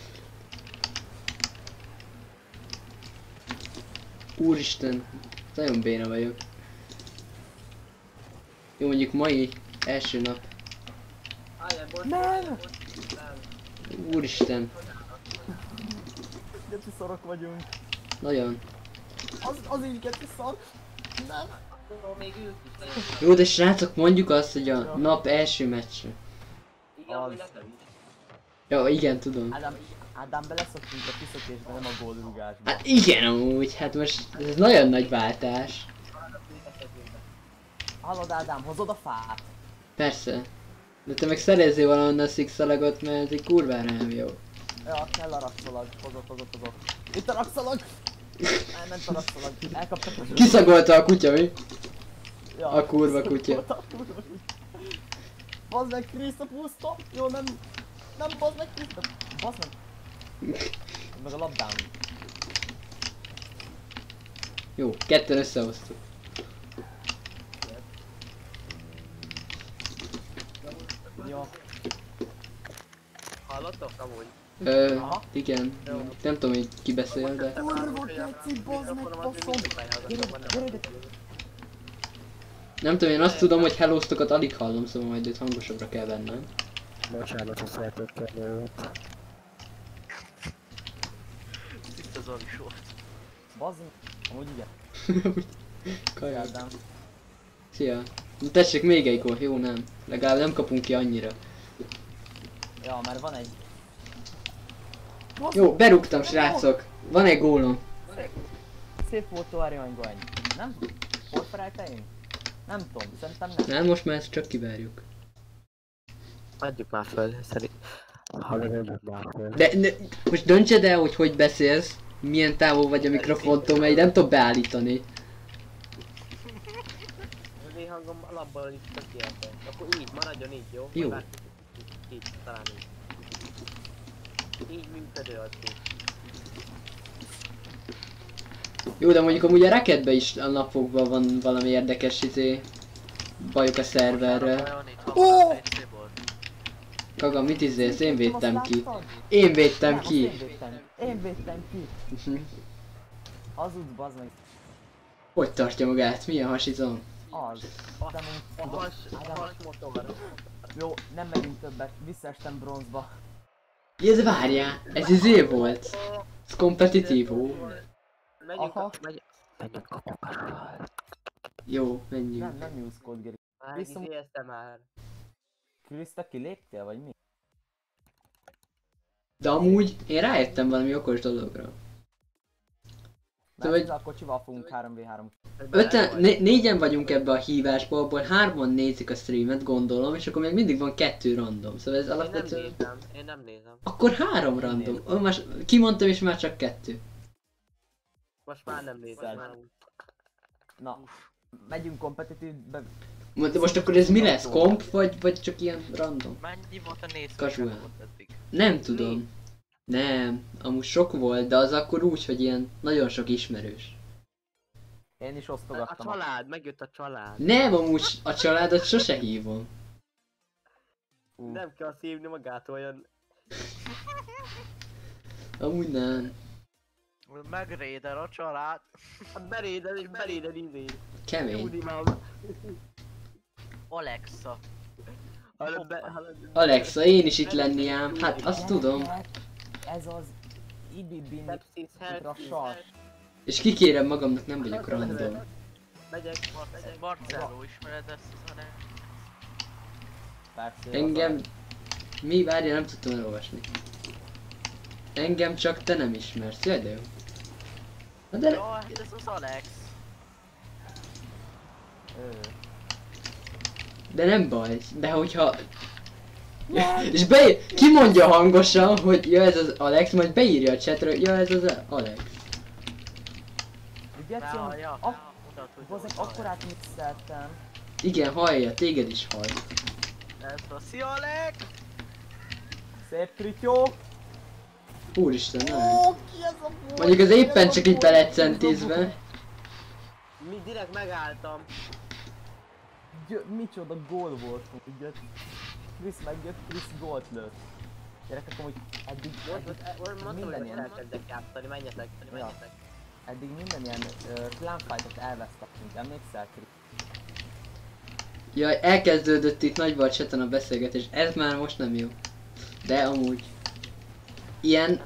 Úristen, nagyon béna vagyok. Jó, mondjuk mai első nap. Álljál, bocs. Nem! Úristen, Geci szarok vagyunk. nagyon. Az így geci szar. Nem. Tudom, még ők is legyen. Jó, de srácok, mondjuk azt, hogy a nap első meccsre. Igen, hogy nekem is. Ja, igen, tudom. Ádám beleszoktunk a kiszökésbe, nem a gólrúgásba. Hát igen amúgy, hát most ez nagyon nagy váltás. Hallod Ádám, hozod a fát? Persze. De te meg szerezzél valahonnan szikszalagot, mert ez egy kurvára nem jó. Ja, kell a rakszalag. Hozok. Itt a rakszalag! Elment a rakszalag. Elkaptak a... Kiszagolta a kutya, mi? Ja, A kurva kutya. Bazd meg, Kriszta puszta! Jó, nem... Nem, bazd meg, Kriszta! Bazd meg! Meg a labdám. Jó, ketten összehoztuk. Jó. Hallottok amúgy? Aha. Igen. Nem tudom, hogy ki beszél, de... Kurva keci, bazd meg, baszom! Gyere! Nem tudom, én azt tudom, hogy hellóztokat alig hallom, szóval majd itt hangosabbra kell vennem. Bocsánat, ha szeretett kérdőt. Itt az Zoli volt. Bazd meg. Amúgy igen. Kajál. Ádám. Szia. Na tessék, még egy gól. Jó, nem. Legalább nem kapunk ki annyira. Ja, már van egy. Jó, berúgtam, srácok. Van egy gólom. Szép volt tovább nem? Volt felejteim? Nem tudom, szerintem nem. Nem, most már ezt csak kiverjük. Adjuk már föl, szerint. Ha legalább már föl. De most döntsed el, hogy hogy beszélsz. Milyen távol vagy a mikrofontól, mert így nem tudok beállítani. Az én hangom alapból is tökéletes. Akkor így, maradjon így, jó? Jó. Majd így, talán így. Így működő az így. Jó, de mondjuk amúgy a Racketben is a napokban van valami érdekes bajuk a szerverrel. Kaga, mit izélsz? Én védtem ki. Én védtem ki. Én védtem ki. Hazudsz, bazd meg. Hogy tartja magát? Milyen hasizom? Az. De A mondjuk, has motor. jó, nem megyünk többet, visszaestem bronzba. Ez várjál, ez volt. Ez kompetitív. Megyünk Aha. Menjünk kapukára. Jó, menjünk. Nem nyúszkod, Geri. Már Viszont- izéltem már. Kriszta, kiléptél, vagy mi? De amúgy én rájöttem valami okos dologra. Mert hogy- ezzel a kocsival fogunk 3v3. Négyen vagyunk ebbe a hívásba, abból 3-an nézik a streamet, gondolom, és akkor még mindig van 2 random. Szóval ez Én nem alapvetően... nézem, én nem nézem. Akkor 3 random. Most kimondtam és már csak 2. Most már nem nézem. Már nem. Na, megyünk kompetitívbe. Most akkor ez mi lesz? Komp vagy csak ilyen random? Mennyi volt a néző? Casual. volt eddig? Nem tudom. Nem, amúgy sok volt, de az akkor úgy, hogy ilyen nagyon sok ismerős. Én is A osztogattam. család, megjött a család. Nem, amúgy a családot sose hívom. Nem kell szívni magát olyan. Amúgy nem. Megréder a család. Hát beréded és beréded izé. Kemény. Úgy imám. Alexa. Alexa, én is itt lenni ám. Hát azt tudom. Ez az Ibibin Sepsis, a sas. És kikérem magamnak, nem vagyok random. Megyek. Marcello, ismered ezt az Alexa? Persze, Engem... Mi? Várja, nem tudtam elolvasni. Engem csak te nem ismersz. Jaj, de jó. Na de... Jó, hát ez az Alex. De nem baj. De hogyha... És ki mondja hangosan, hogy ja ez az Alex, majd beírja a chatre, ja ez az Alex. Geci, Ja, hozzák akkorát mixeltem. Igen, hallja, téged is hall. Ez a Szia Alex! Szép krityó! Úristen, nem. Ki ez a boly? Mondjuk az éppen csak így be lett centézve. Mi direkt megálltam. Micsoda gól volt, ugye? Chris megjött, Chris gólt lőtt. Gyerekek, amúgy eddig Mondtam, minden hogy ilyen, elkezdek játszani, menjetek. eddig minden ilyen clanfightot elvesztettünk, emlékszel, Chris? Jaj, elkezdődött itt nagyban a chaten a beszélgetés, ez már most nem jó. De amúgy. Ilyen,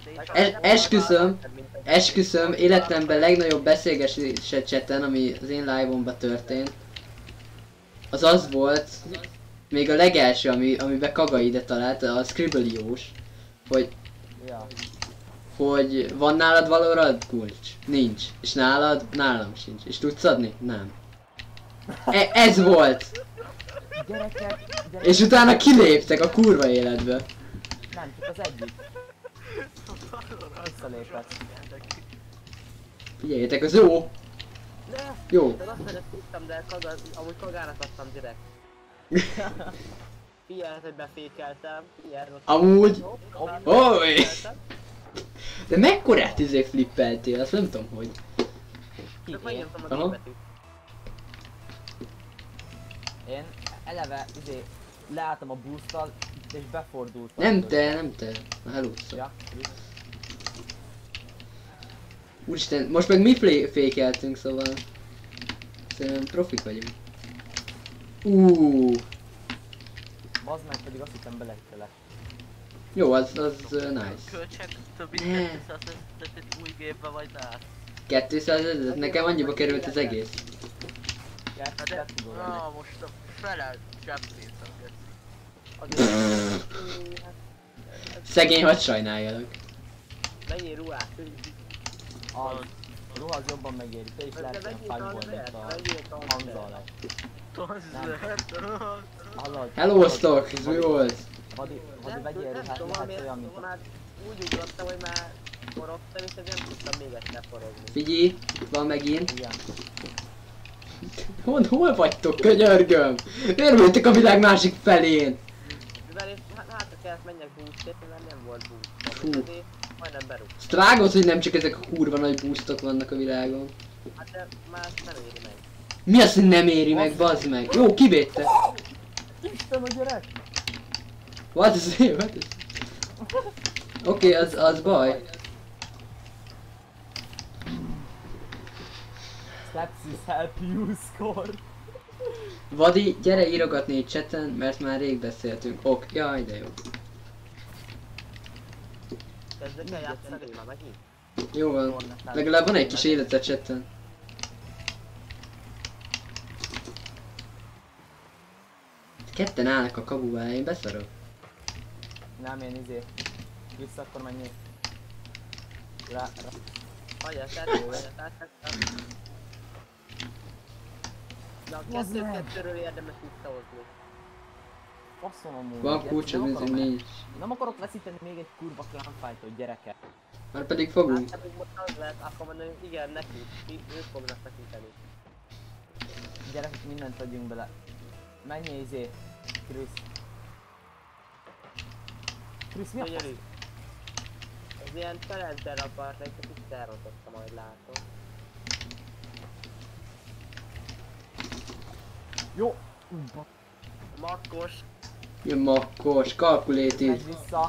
esküszöm, életemben legnagyobb beszélgetése chaten, ami az én live-omban történt. Az volt, még a legelső, amiben Kaga ide talált, a Scribbleiós, hogy Ja. hogy van nálad Valorant kulcs? Nincs. És nálad? Nálam sincs. És tudsz adni? Nem. Ez volt! Gyerekek, És utána kiléptek a kurva életbe. nem, csak az egyik. Visszalépett. Figyeljetek, az jó! De! Jó! De azt hogy tudtam, de amúgy kagának adtam direkt. Figyelj, hogy befékeltem. Figyelj, ott. Amúgy... Hopp, Oly! befékeltem. De mekkorát flippeltél? Azt nem tudom, hogy... Csak megnyomtam a Aha. D-betűt. Én eleve leálltam a boosttal és befordultam. Nem te. Na helószak. Ja, Úristen, most meg mi fékeltünk, szóval... Szerintem profik vagyunk. bazd meg, pedig azt hittem belekkelek. Jó, az nice. Költsek több mint 200 ezeret egy új gépbe vagy nál. 200 000? Nekem annyiba került az egész. Hát de, most a fele zsebpénzem Szegény, hadd sajnáljalak. Mennyi ruhát? A ruha az jobban megéri, te is lehet ilyen fagból, mint a hangzalás. Hallod? Hello, ez mi volt? Vadi vegyél ruhát, lehet olyan, mint a... Már úgy ugrottam, hogy már forogtam, és ezért nem tudtam még egyszer forogni. Figyelj, itt van megint. Igen. Hol vagytok, könyörgöm? Miért jöttek a világ másik felén? Mivel én hátra kellett menjek boostért, mert nem volt boost. Fú. Ezért majdnem berúgtam. Strágod, hogy nem csak ezek a kurva nagy boostok vannak a világon. Hát de már nem éri meg. Mi az, hogy nem éri meg, bazd meg? Jó, kivédte. Isten a gyerek! What is it? What is... Oké, az baj. Slapsis help you score! Vadi, gyere írogatni egy chaten, mert már rég beszéltünk. Ok, jaj, de jó. Kezdek el játszani már megint? Jó van. Legalább van egy kis élet a chaten. Ketten állnak a kabuval, én beszarok. Nem, én vissza akkor menjél. Rá. Hagyjál, tehát. De a kettőről érdemes visszahozni. Faszom amúgy. Van kulcs, nem ez akarom nincs. Nem akarok veszíteni még egy kurva clanfightot, gyerekek. Már pedig fogunk. Hát most az lehet, akkor mondani, hogy igen, nekünk. Ők fognak tekinteni. Gyerekek, mindent adjunk bele. Menjél Chris. Chris, mi a fasz? Gyönyörű. Ez ilyen challenger akart, egy kicsit elrontotta, majd látom. Jó! Makkos. Jön makkos, kalkulétív. Megy vissza.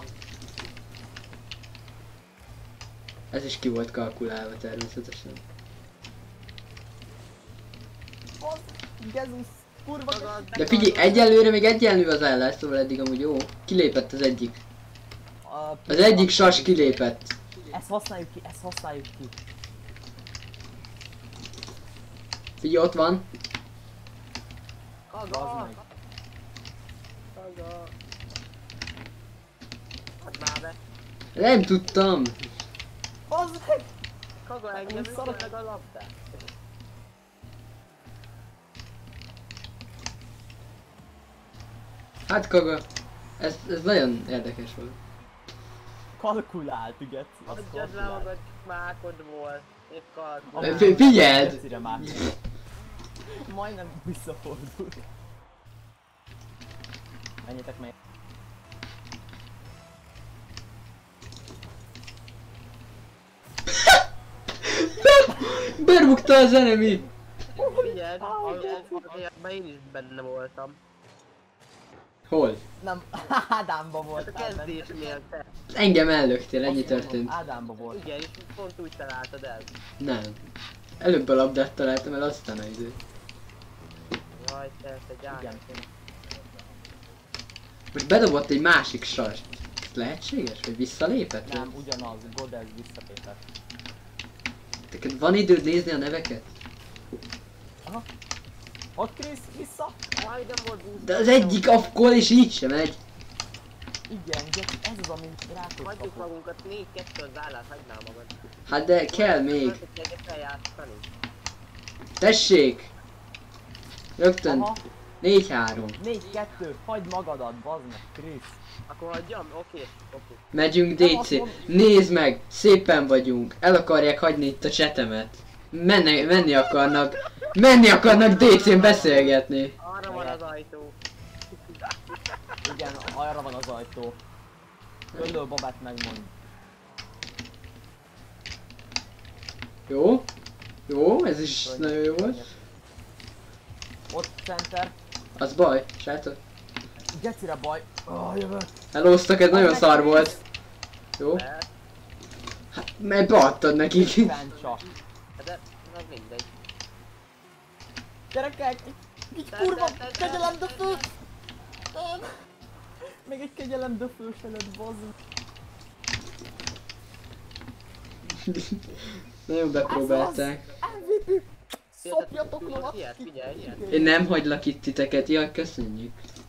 Ez is ki volt kalkulálva természetesen. Gezus! Kurva De figyelj, egyelőre még egyenlő az állás, szóval eddig amúgy jó. Kilépett az egyik. Az egyik sas kilépett. Ezt használjuk ki, ezt használjuk ki. Figyelj, ott van. Bazd meg. Kaga. Hát már be. Nem tudtam. Bazd meg! Kaga, engem szarok. meg a labdát. Hát Kaga, ez nagyon érdekes volt. Kalkulált, üget. Adjad le magad, mákod volt. Épp kalkulált. Figyeld! Majdnem visszafordul. Menjetek meg. Berúgta az enemy! Figyeld, az én is benne voltam. Hol? Nem, Ádámba Hát volt. a kezdésnél te. Engem ellöktél, ennyi történt. Ádámba volt. Igen, és pont úgy találtad el. Nem. Előbb a labdát találtam el, aztán a izé. Jaj, te gyár. Igen. Most bedobott egy másik sast. Ez lehetséges? Vagy visszalépett? Nem, ugyanaz, Godez visszalépett. Neked van időd nézni a neveket? Aha. Ott Chris, vissza! Majdnem volt boost. De az egyik afkol és így sem megy. Igen, gyerek, ez az, amit rákot Hagyjuk kapott. magunkat, 4-2 az állás, hagynál magad. Hát de kell még. Egyet eljátszani. Tessék! Rögtön. Aha, 4-3. 4-2, hagyd magadat, bazd meg, Krisz. Akkor hagyjam? Oké. Megyünk DC. Nézd meg, szépen vagyunk. El akarják hagyni itt a csetemet. Menni akarnak. Menni akarnak DC-n beszélgetni. Arra van az ajtó. Igen, arra van az ajtó. Köllő babát megmond. Jó? Jó, ez is nagyon jó volt. Ott center. Az baj, srácok. Gecire baj. Jövök. Elóztak, ez nagyon szar volt. Jó? Hát, mert beadtad nekik. Fencsa. De az mindegy. Gyerekek! Így kurva! Kegyelem döfő! Nem! Még egy kegyelem döfős előtt, bazd. Nagyon bepróbálták. MVP! Szopjatok lovat! Figyelj. Én nem hagylak itt titeket, jaj, köszönjük.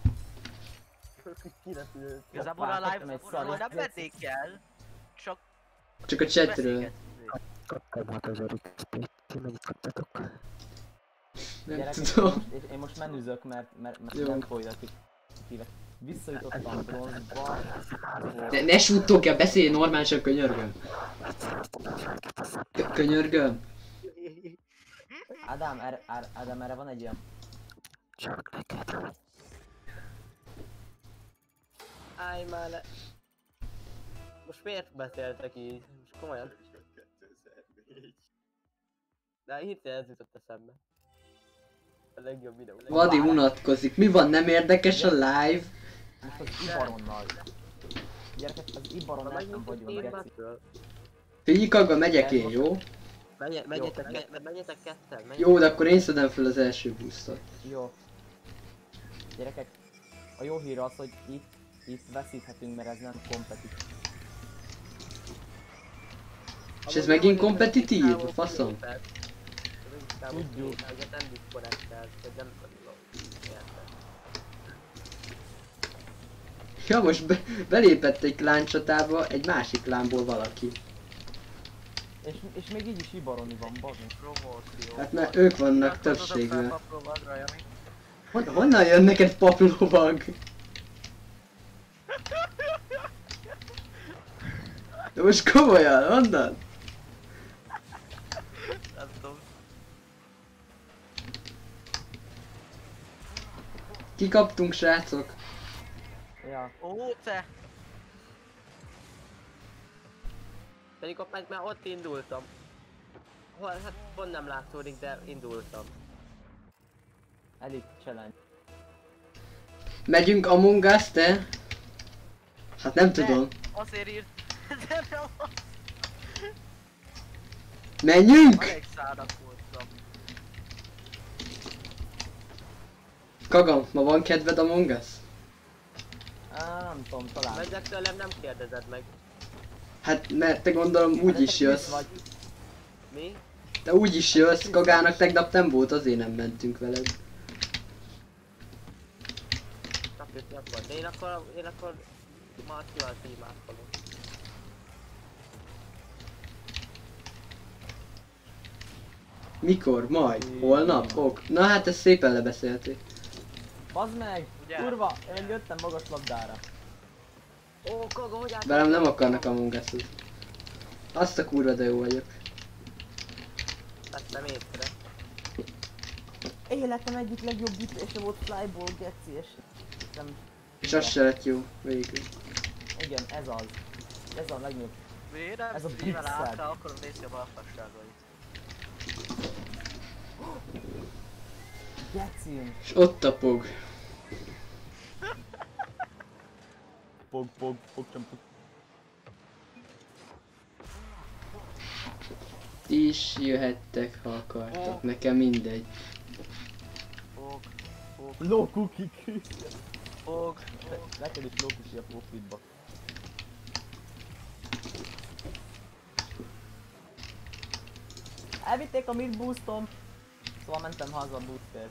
Igazából a live-ról nem vennék el. Csak a chatről. Kaptam 6000 XP-t, ti mennyit kaptatok? Nem Gyerekek, tudom. én most menüzök, mert Jó. nem folytatik. Visszajutottam bronzba. Ne suttogja, beszélj normálisan, könyörgöm. Könyörgöm. Ádám, erre van egy ilyen. Csak neked. Állj már le. Most miért beszéltek így? Most komolyan. De hirtelen ez jutott eszembe. A legjobb videó. Vadi unatkozik. Mi van, nem érdekes a live? Most az Ibaronnal. Gyerekek, az Ibaron el nem vagyunk, geci. Figyikaga, megyek én, jó? Menjetek ketten. Jó, de akkor én szedem fel az első boostot. Jó. Gyerekek, a jó hír az, hogy itt veszíthetünk, mert ez nem kompetitív. És ez megint kompetitív? A faszom? Tudjuk. Nem disconnectel, hogy nem Ja, most belépett egy kláncsatába egy másik klánból valaki. És még így is Ibaroni van, bazd. Promóció. Hát mert ők vannak többségben. Honnan jön neked paplovag? De most komolyan, honnan? Nem tudom. Kikaptunk, srácok. Ja. Ó, te! Pedig már ott indultam. Hát pont nem látszódik, de indultam. Elite challenge. Megyünk Among Us, te? Hát nem tudom. Azért írt. De nem az. Menjünk! Alexának voltam. Kagam, ma van kedved Among Us? Nem tudom, talán. Megyek tőlem, nem kérdezed meg. Hát mert te gondolom úgy is jössz. Vagy. Mi? Te úgy is jössz, Kagának tegnap nem volt, azért nem mentünk veled. Napjött akkor. De én akkor Marcival tímázkodom. Mikor? Majd? Holnap? Ok. Na hát ezt szépen lebeszélték. Bazd meg! Ugye? Kurva! Én jöttem magas labdára. Ó, Kaga, hogy át... Velem nem akarnak Among Us-ot. Azt a kurva de jó vagyok. Vettem észre. Életem egyik legjobb ütlése volt flyball, geci, és nem... És az se lett jó, végül. Igen, ez az. Ez a legnagyobb. Miért nem Ez a streamel pixel. át, akarom nézni a balfasságait. Geci! És ott a pog. Pog, csampog. Ti is jöhettek, ha akartok, nekem mindegy. Fog. Low cookie, Krisz. Fog. Neked is low cookie a profitba. Elvitték a mid boostom. Szóval mentem haza a boostért.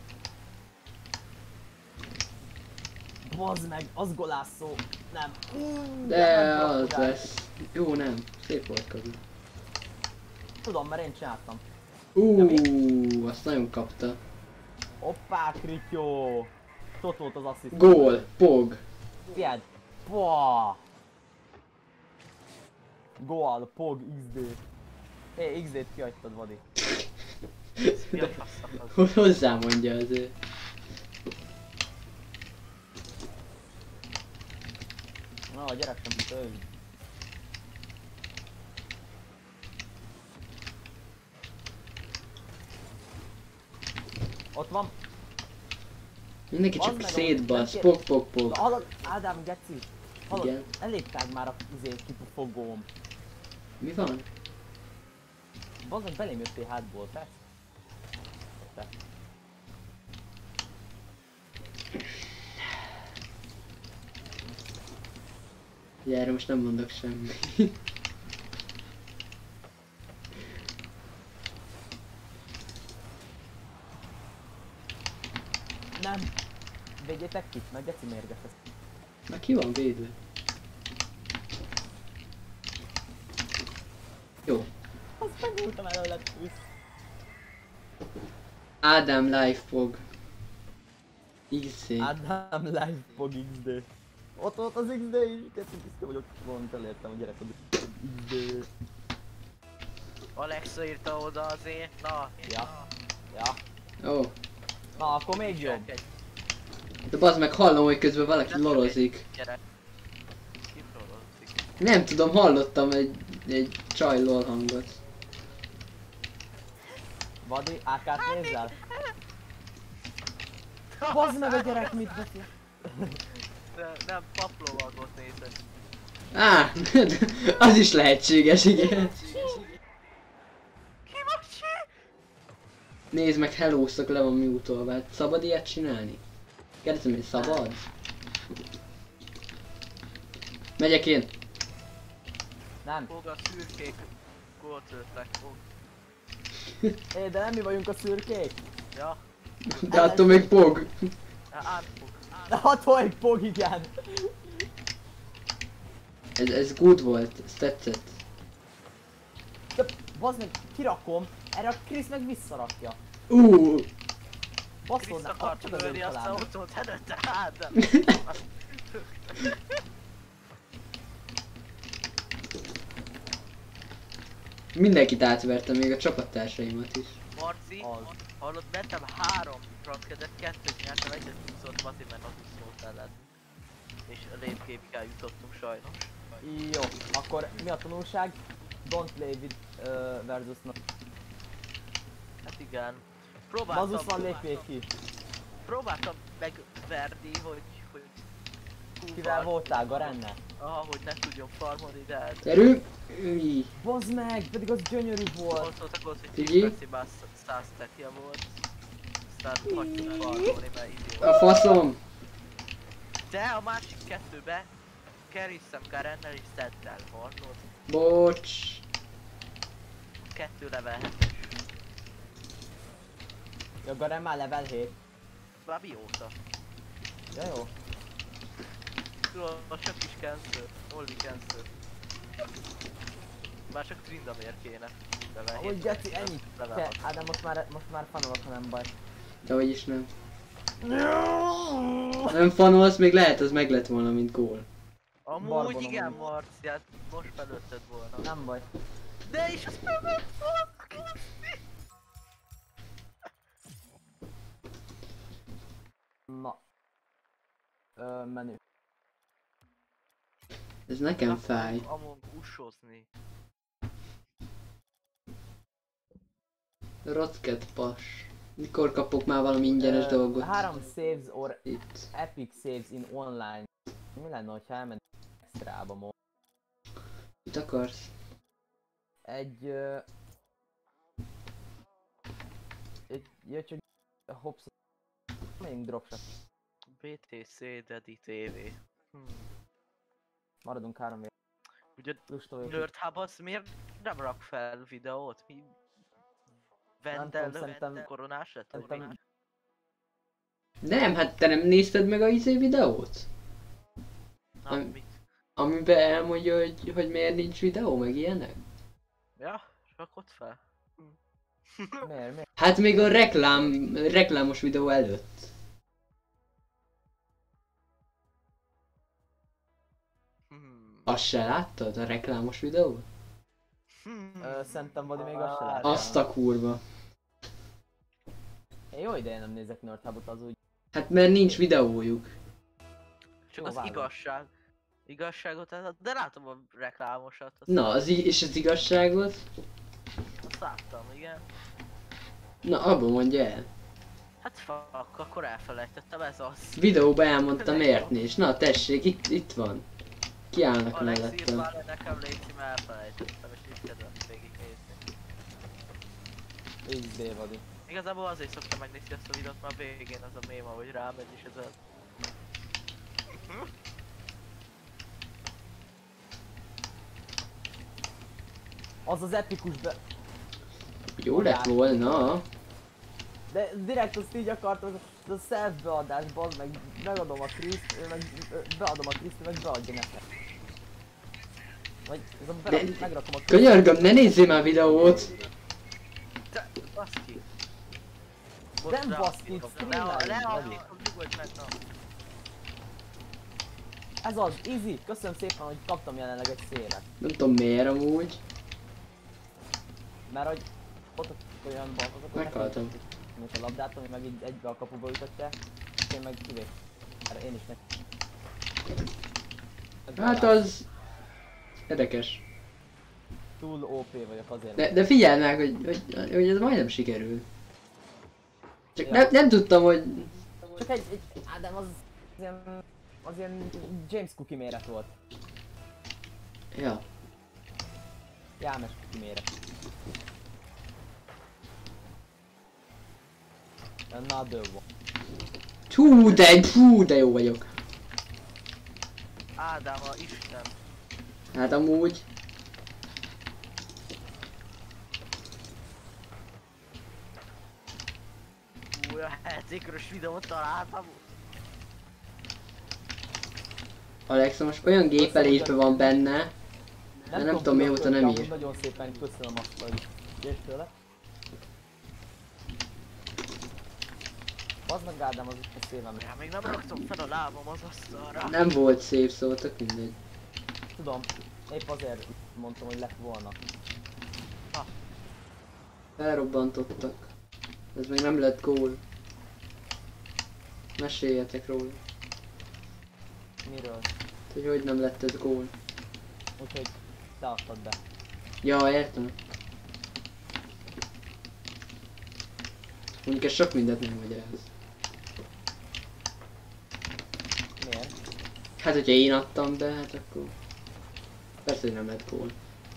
Bazd meg, az golászó. Nem. De nem az tudok lesz. Jó, nem. Szép volt Kagu. Tudom, mert én csináltam. Azt nagyon kapta. Hoppá, Krityó! Ott volt az assziszt. Gól, pog. Fiad! Pah! Gól, pog, XD. Hé, XD-t kihagytad, Vadi. Mi a fasz az? Hozzá mondja az ő. Na, a gyerek sem tud ölni. Ott van. Mindenki Az csak meg, szétbasz, nem pog, pog, pog. Hallod, Ádám, geci. Hallod, Igen. elég tág már a kipufogóm. Mi van? Bazdmeg belém jöttél hátból, te? Te. Ugye erre most nem mondok semmi. Nem. Védjétek ki, meg geci mérges ez. Na ki van védve? Jó. Azt megmúltam előled ősz. Ádám live pog. XC. Ádám live pog XD. Ott volt az XD is, geci büszke vagyok, valamit elértem a gyerek az XD. Alexa írta oda azért. Na, Ja. Ja. Ó. Na, akkor még jobb. egy De bazd meg, hallom, hogy közben valaki lolozik. gyerek. Ki prolózik? Nem tudom, hallottam egy csaj lol hangot. Vadi, AK-t nézzel? Bazd meg a gyerek, mit beszél? Nem, paplovagot nézed. Á, az is lehetséges, igen. Ki most? Nézd meg, hellóztak, le van mute-olva. Hát szabad ilyet csinálni? Kérdezem, hogy szabad? Megyek én. Nem. Fog a szürkék. Gólt lőttek, fog. É, de nem mi vagyunk a szürkék. Ja, De attól még pog. átfog. De attól egy pog, igen. Ez good volt, ez tetszett. De bazd meg, kirakom, erre a Krisz meg visszarakja. Baszod, Krisz csak akart az ön lőni azt a talán. autót előtte, hát de... Mindenkit átvertem, még a csapattársaimat is. Marci, Az. hallod, mentem 3 rankedet, 2-t nyertem, egyet viszont Mati, mert az szólt ellen. És a lépképig eljutottunk sajnos. Jó, akkor mi a tanulság? Don't play with versus no. Hát igen. Bazusz van, lépjék ki. Próbáltam megverni, hogy Kivel voltál, Garennel? aha, hogy ne tudjon farmolni, de hát Gyerünk! Bazd meg, pedig az gyönyörű volt. ott voltak ott, hogy Figyelj. 10 percig már 100 stackja volt. Aztán hagytuk farmolni, mert idiót. A faszom! De a másik kettőbe Kerriszem Garennel és Zeddel hallod. Bocs! 2 level 7-es. Ja, Garen már level 7. Már mióta? Ja, jó. Tudod, csak is cancel. Only cancel. Már csak Trindamér kéne. Level Ahogy 7. geci, ennyit. Level Te, 6. Ádám, most már fanolok, ha nem baj. Dehogy is nem. Nem fanolsz, még lehet az meg lett volna, mint gól. Amúgy Barbarom igen, amúgy. Marci, hát most belőtted volna. Nem baj. De is azt meg Na. Menü. Ez nekem fáj. Among ushozni. Rocket pas. Mikor kapok már valami ingyenes dolgot? 3 saves or Itt. epic saves in online. Mi lenne, ha elmennék extrába most? Mit akarsz? Egy... Egy csak hops... Melyik dropshot? BTC Dedi TV. Maradunk 3 év. Ugye Lusta vagyok. Nerd Hub az miért nem rak fel videót? Mi? tudom, Vendel szerintem- koronás lett? vagy szerintem- mi? Nem, hát te nem nézted meg a izé videót? Na, nem. mit? Amiben elmondja, hogy miért nincs videó, meg ilyenek? Ja, rakott fel? Miért? Hát még a reklámos videó előtt. Azt se láttad, a reklámos videót? Szerintem Vadi még azt se látta. Azt a kurva. Én jó ideje nem nézek Nerd Hubot, az úgy. Hát mert nincs videójuk. Csak Jó, az vágom. igazságot, de látom a reklámosat. Na, és az igazságot? Azt láttam, igen. Na, abba mondja el. Hát fuck, akkor elfelejtettem, ez az. Videóban elmondtam miért nincs. Na tessék, itt van. Kiállnak Alex írt mellettem. már le nekem, légy, mert elfelejtettem, és így kedvem végignézni. XD Vadi. Igazából azért szoktam megnézni ezt a videót, mert a végén az a mém, ahogy rámegy, és ez az. Az az epikus be... Jó lett volna. De direkt azt így akartam, ez a self-beadás, bazd meg, megadom a Kriszt, ő meg beadom a Kriszt, ő meg beadja nekem. Vagy ez a megrakom a Kriszt. Könyörgöm, ne nézzél már videót! Te, baszki. Nem baszki, streamelj, Lehalkítom, nyugodj meg, na. Ez az, easy, köszönöm szépen, hogy kaptam jelenleg egy szélet. Nem tudom miért amúgy. Mert hogy ott olyan balkokat, hogy Meghaltam. mint a labdát, ami meg így egybe a kapuba ütötte, és én meg kivét. Erre én is meg... Hát az... Érdekes. Túl OP vagyok azért. De figyeld meg, hogy ez majdnem sikerül. Csak Ja. nem tudtam, hogy... Csak egy Ádám az ilyen James Cookie méret volt. Ja. Jámes Cookie méret. Another one. Hú, de jó vagyok. Ádám a Isten. Hát amúgy... A játékos videót találtam. Alexa most olyan gépelésben van benne. De nem tudom mióta nem ír. Nagyon szépen köszönöm azt, hogy jössz tőle. Bazd meg Ádám, az is a szívem. Ja, még nem raktam fel a lábam az asztalra. Nem volt szép szó, tök mindegy. Tudom, épp azért mondtam, hogy lett volna. Felrobbantottak. Ez még nem lett gól. Meséljetek róla. Miről? Hogy nem lett ez gól. Úgyhogy te adtad be. Ja, értem. Mondjuk ez sok mindent nem magyaráz. Miért? Hát hogyha én adtam be, hát akkor... Persze, hogy nem lett gól.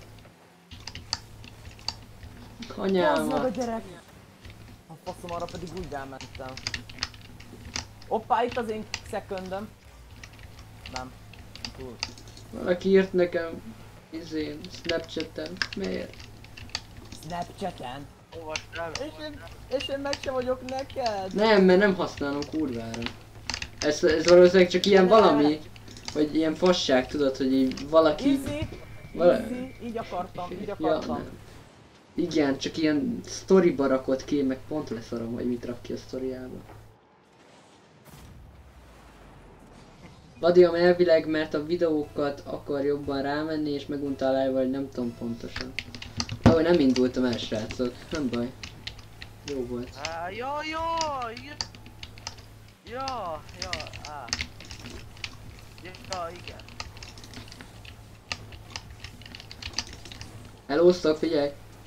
Bazd meg a Anyámat! gyerek! A faszom, arra pedig úgy elmentem. Hoppá, itt az én secondöm. Nem. Túl. Valaki írt nekem... Snapchaten. Miért? Snapchaten? Olvasd el. És én meg sem vagyok neked! Nem, mert nem használom kurvára. Ez valószínűleg csak ilyen valami... Vagy ilyen fasság, tudod, hogy így valaki... Easy! Easy! Így akartam, így akartam. Ja, igen, csak ilyen sztoriba rakott ki, meg pont leszarom, hogy mit rak ki a sztoriába. Vadiam elvileg, mert a videókat akar jobban rámenni, és meguntál el, vagy nem tudom pontosan. Ahogy nem indultam el, srácok. Nem baj. Jó volt. Ja, igen. Elóztak, figyelj!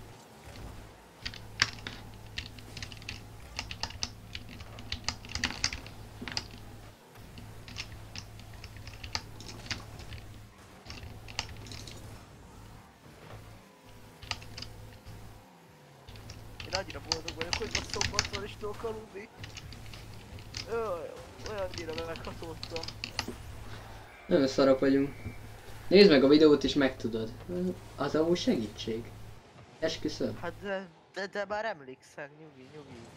Én annyira boldog vagyok, hogy most szombaton is tudok aludni. Olyannyira meghatódtam. Nagyon szarok vagyunk. Nézd meg a videót és megtudod. Az amúgy segítség. Esküszöm. Hát de már emlékszem, nyugi.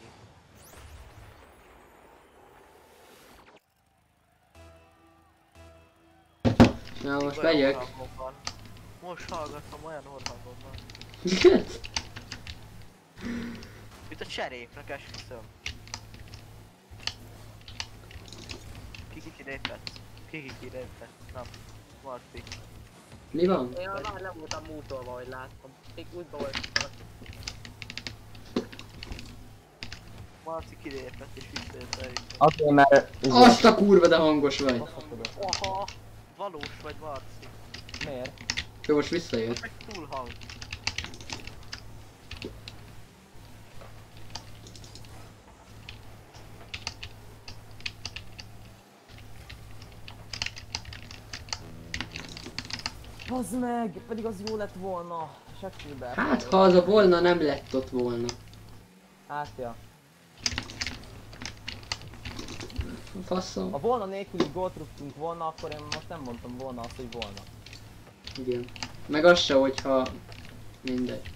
Na most Olyan megyek. orrhangom van. Most hallgatom, olyan orrhangom van. Mint a cserépnek esküszöm. Ki lépett? Ki lépett? Na, Marci. Mi van? Én már nem voltam múltolva, hogy láttam. Még útba volt. Marci kilépett és visszajött elég. Azért már... Azt a kurva, de hangos vagy. Aha! Valós vagy Marci. Miért? Jó, most visszajött. Meg túl hang. Bazd meg! Pedig az jó lett volna. Sekkibe. Hát, ha az a volna, nem lett ott volna. Hát ja. Faszom. Ha volna nélküli gólt rúgtunk volna, akkor én most nem mondtam volna azt, hogy volna. Igen. Meg az se, hogyha... Mindegy.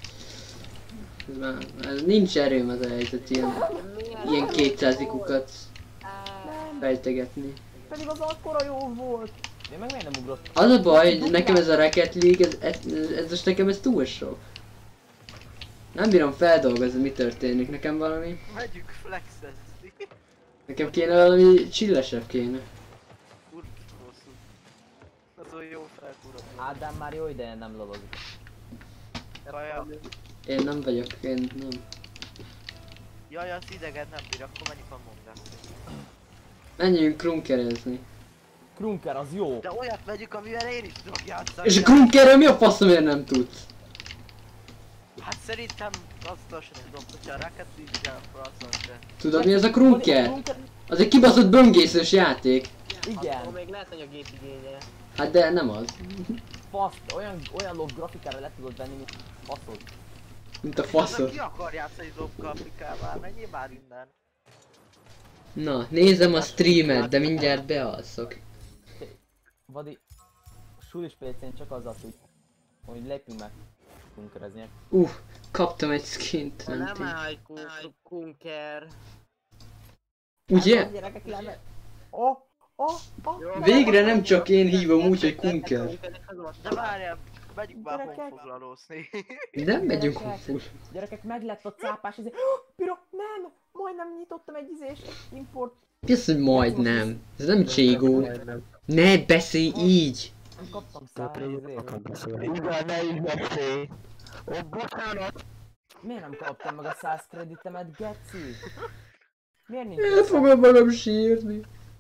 Ez nincs erőm az helyzet ilyen 200 ikukat fejtegetni. Pedig az akkora jó volt! Én meg miért nem ugrott? Az a baj, hogy nekem ez a Rocket League, ez most nekem ez túl sok. Nem bírom feldolgozni, mi történik, nekem valami... Megyünk flexezni. Nekem kéne valami csillesebb kéne. Kurva hosszú. Azon jó felkúrod. Ádám már jó ideje nem lolozik. Kaja. Én nem vagyok, én nem. Jaj, az idegen nem bír, akkor menjünk a mondást. Menjünk krunkerezni. Krunker az jó! De olyat megyünk, amivel én is tudok játszani. És a krunkerrel mi a faszomért nem tudsz? Hát szerintem aztosan is dob, hogyha a Rocket League-gel, akkor azon se. Tudod mi az a krunker? Az egy kibaszott böngészős játék. Igen! Akkor még lehet, hogy a gép igénye. Hát de nem az. Faszt, olyan log grafikára le tudod venni, mint faszod. Mint a Azon faszod. ki akar játszani dob grafikával? Menjél már innen. Na, nézem a streamet, de mindjárt bealszok. Vadi, sulis PC-n csak azzal tud, hogy lépjünk meg krunkerezni. Kaptam egy skint, nem Nem tudom. állj, kunker. Ugye? Gyerekek lenne. Oh! Végre nem csak én hívom úgy, hogy kunker. De várjál, megyünk már Gyerekek. honfoglalózni. Nem megyünk full. Gyerekek, meg lett a cápás izé. Piro, nem! Majdnem nyitottam egy izés, import. Mi az, hogy majdnem? Ez nem Cségó. Ne beszélj így! Kaptam 100 izét. Igen, ne így beszélj. Ó, bocsánat. Miért nem kaptam meg a 100 kreditemet, geci? Miért nincs? El fogom magam sírni.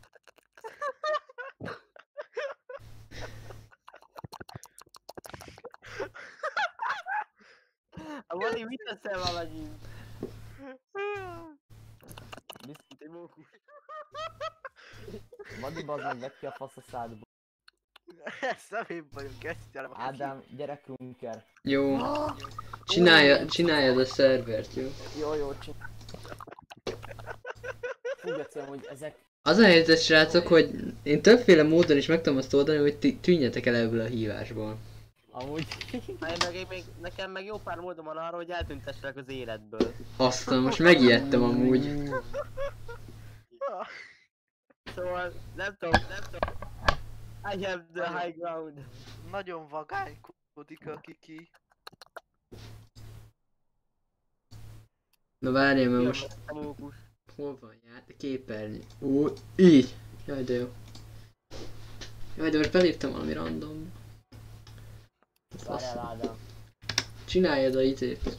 A Vadi, mit teszel valahogy? Vadi, bazd meg, vedd ki a fasz a szádba. Ezt nem én vagyok, ezt jelem. Ádám, gyere krunker. Jó. Csináljad a szervert, jó? Jó, csinálj. Fú, geci, hogy ezek... Az a helyzet, srácok, hogy én többféle módon is meg tudom azt oldani, hogy tűnjetek el ebből a hívásból. Amúgy... Nekem meg jó pár módom van arra, hogy eltüntesselek az életből. Aztán most megijedtem amúgy. Szóval nem tudom. I have the high ground. Nagyon vagánykodik a Kiki. Na várjál, mert most... Hol van képernyő? Ó, így! Jaj, de jó. Jaj, de most beléptem valami random. Várjál, Ádám. Csináljad a izét.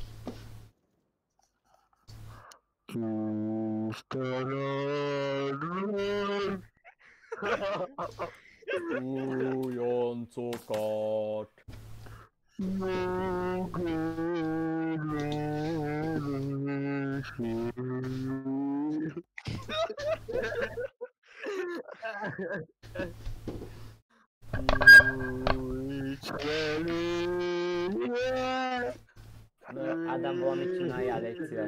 Újoncokat. Ádám, valamit csináljál, légy szíves.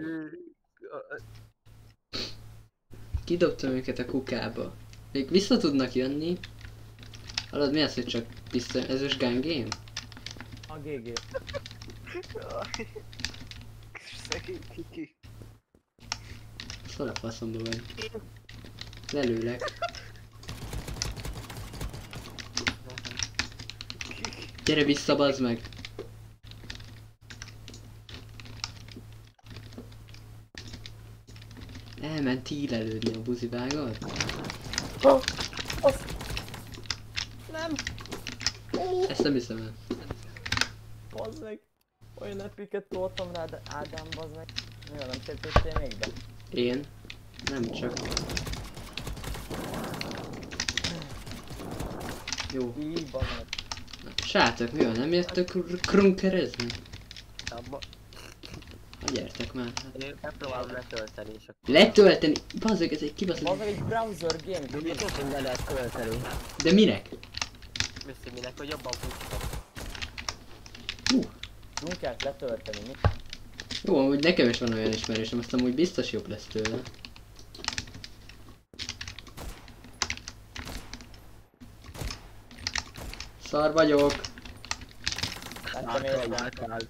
Kidobtam őket a kukába. Még vissza tudnak jönni. Hallod, mi az, hogy csak vissza... Ez most gun game? A GG. Szegény Kiki. Szól a faszomba vagy. Lelőlek. Gyere vissza, bazd meg! Elment hílelődni a buzi, vágod? Nem! Ezt nem hiszem el. Bazd meg! Olyan epiket toltam rád, Ádám, bazd meg. Mi van, nem sértettél még be? Én? Nem csak. Jó. Így, bazd meg. Srácok, mi van? Nem jöttök krunkerezni? Abba. Ha gyertek már. Hát. Én megpróbálom letölteni és akkor... Letölteni? Bazzeg, ez egy Bazd kibaszott. meg egy browser game. Ugye tudunk le lehet tölteni. De minek? Viszi minek, hogy jobban fussam. Munkát letölteni, mi? Jó, amúgy nekem is van olyan ismerősöm, azt amúgy biztos jobb lesz tőle. Szar vagyok. Láttam én egy.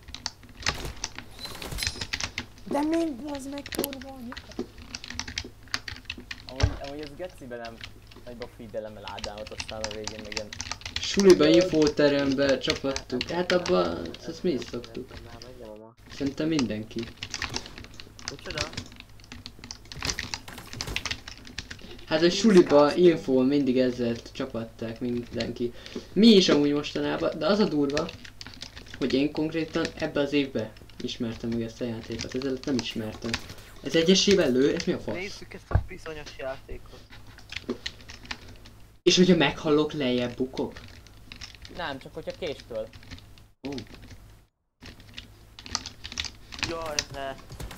De még bazd meg, kurva anyuka. Amúgy ez gecibe nem nagyba figyelem el Ádámot, aztán a végén meg ilyen... Suliba, infóterembe csapattuk. Hát abban, ezt mi is szoktuk. Már megnyomom a... Szerintem mindenki. Micsoda? Hát a suliba, infón mindig ezzel csapatták mindenki. Mi is amúgy mostanában, de az a durva, hogy én konkrétan ebbe az évbe ismertem meg ezt a játékot, ezelőtt nem ismertem. Ez egyesével lő? Ez mi a fasz? Nézzük ezt a bizonyos játékot. És hogyha meghallok, lejjebb bukok? Nem, csak hogyha késtől. Ó. Jaj, ne.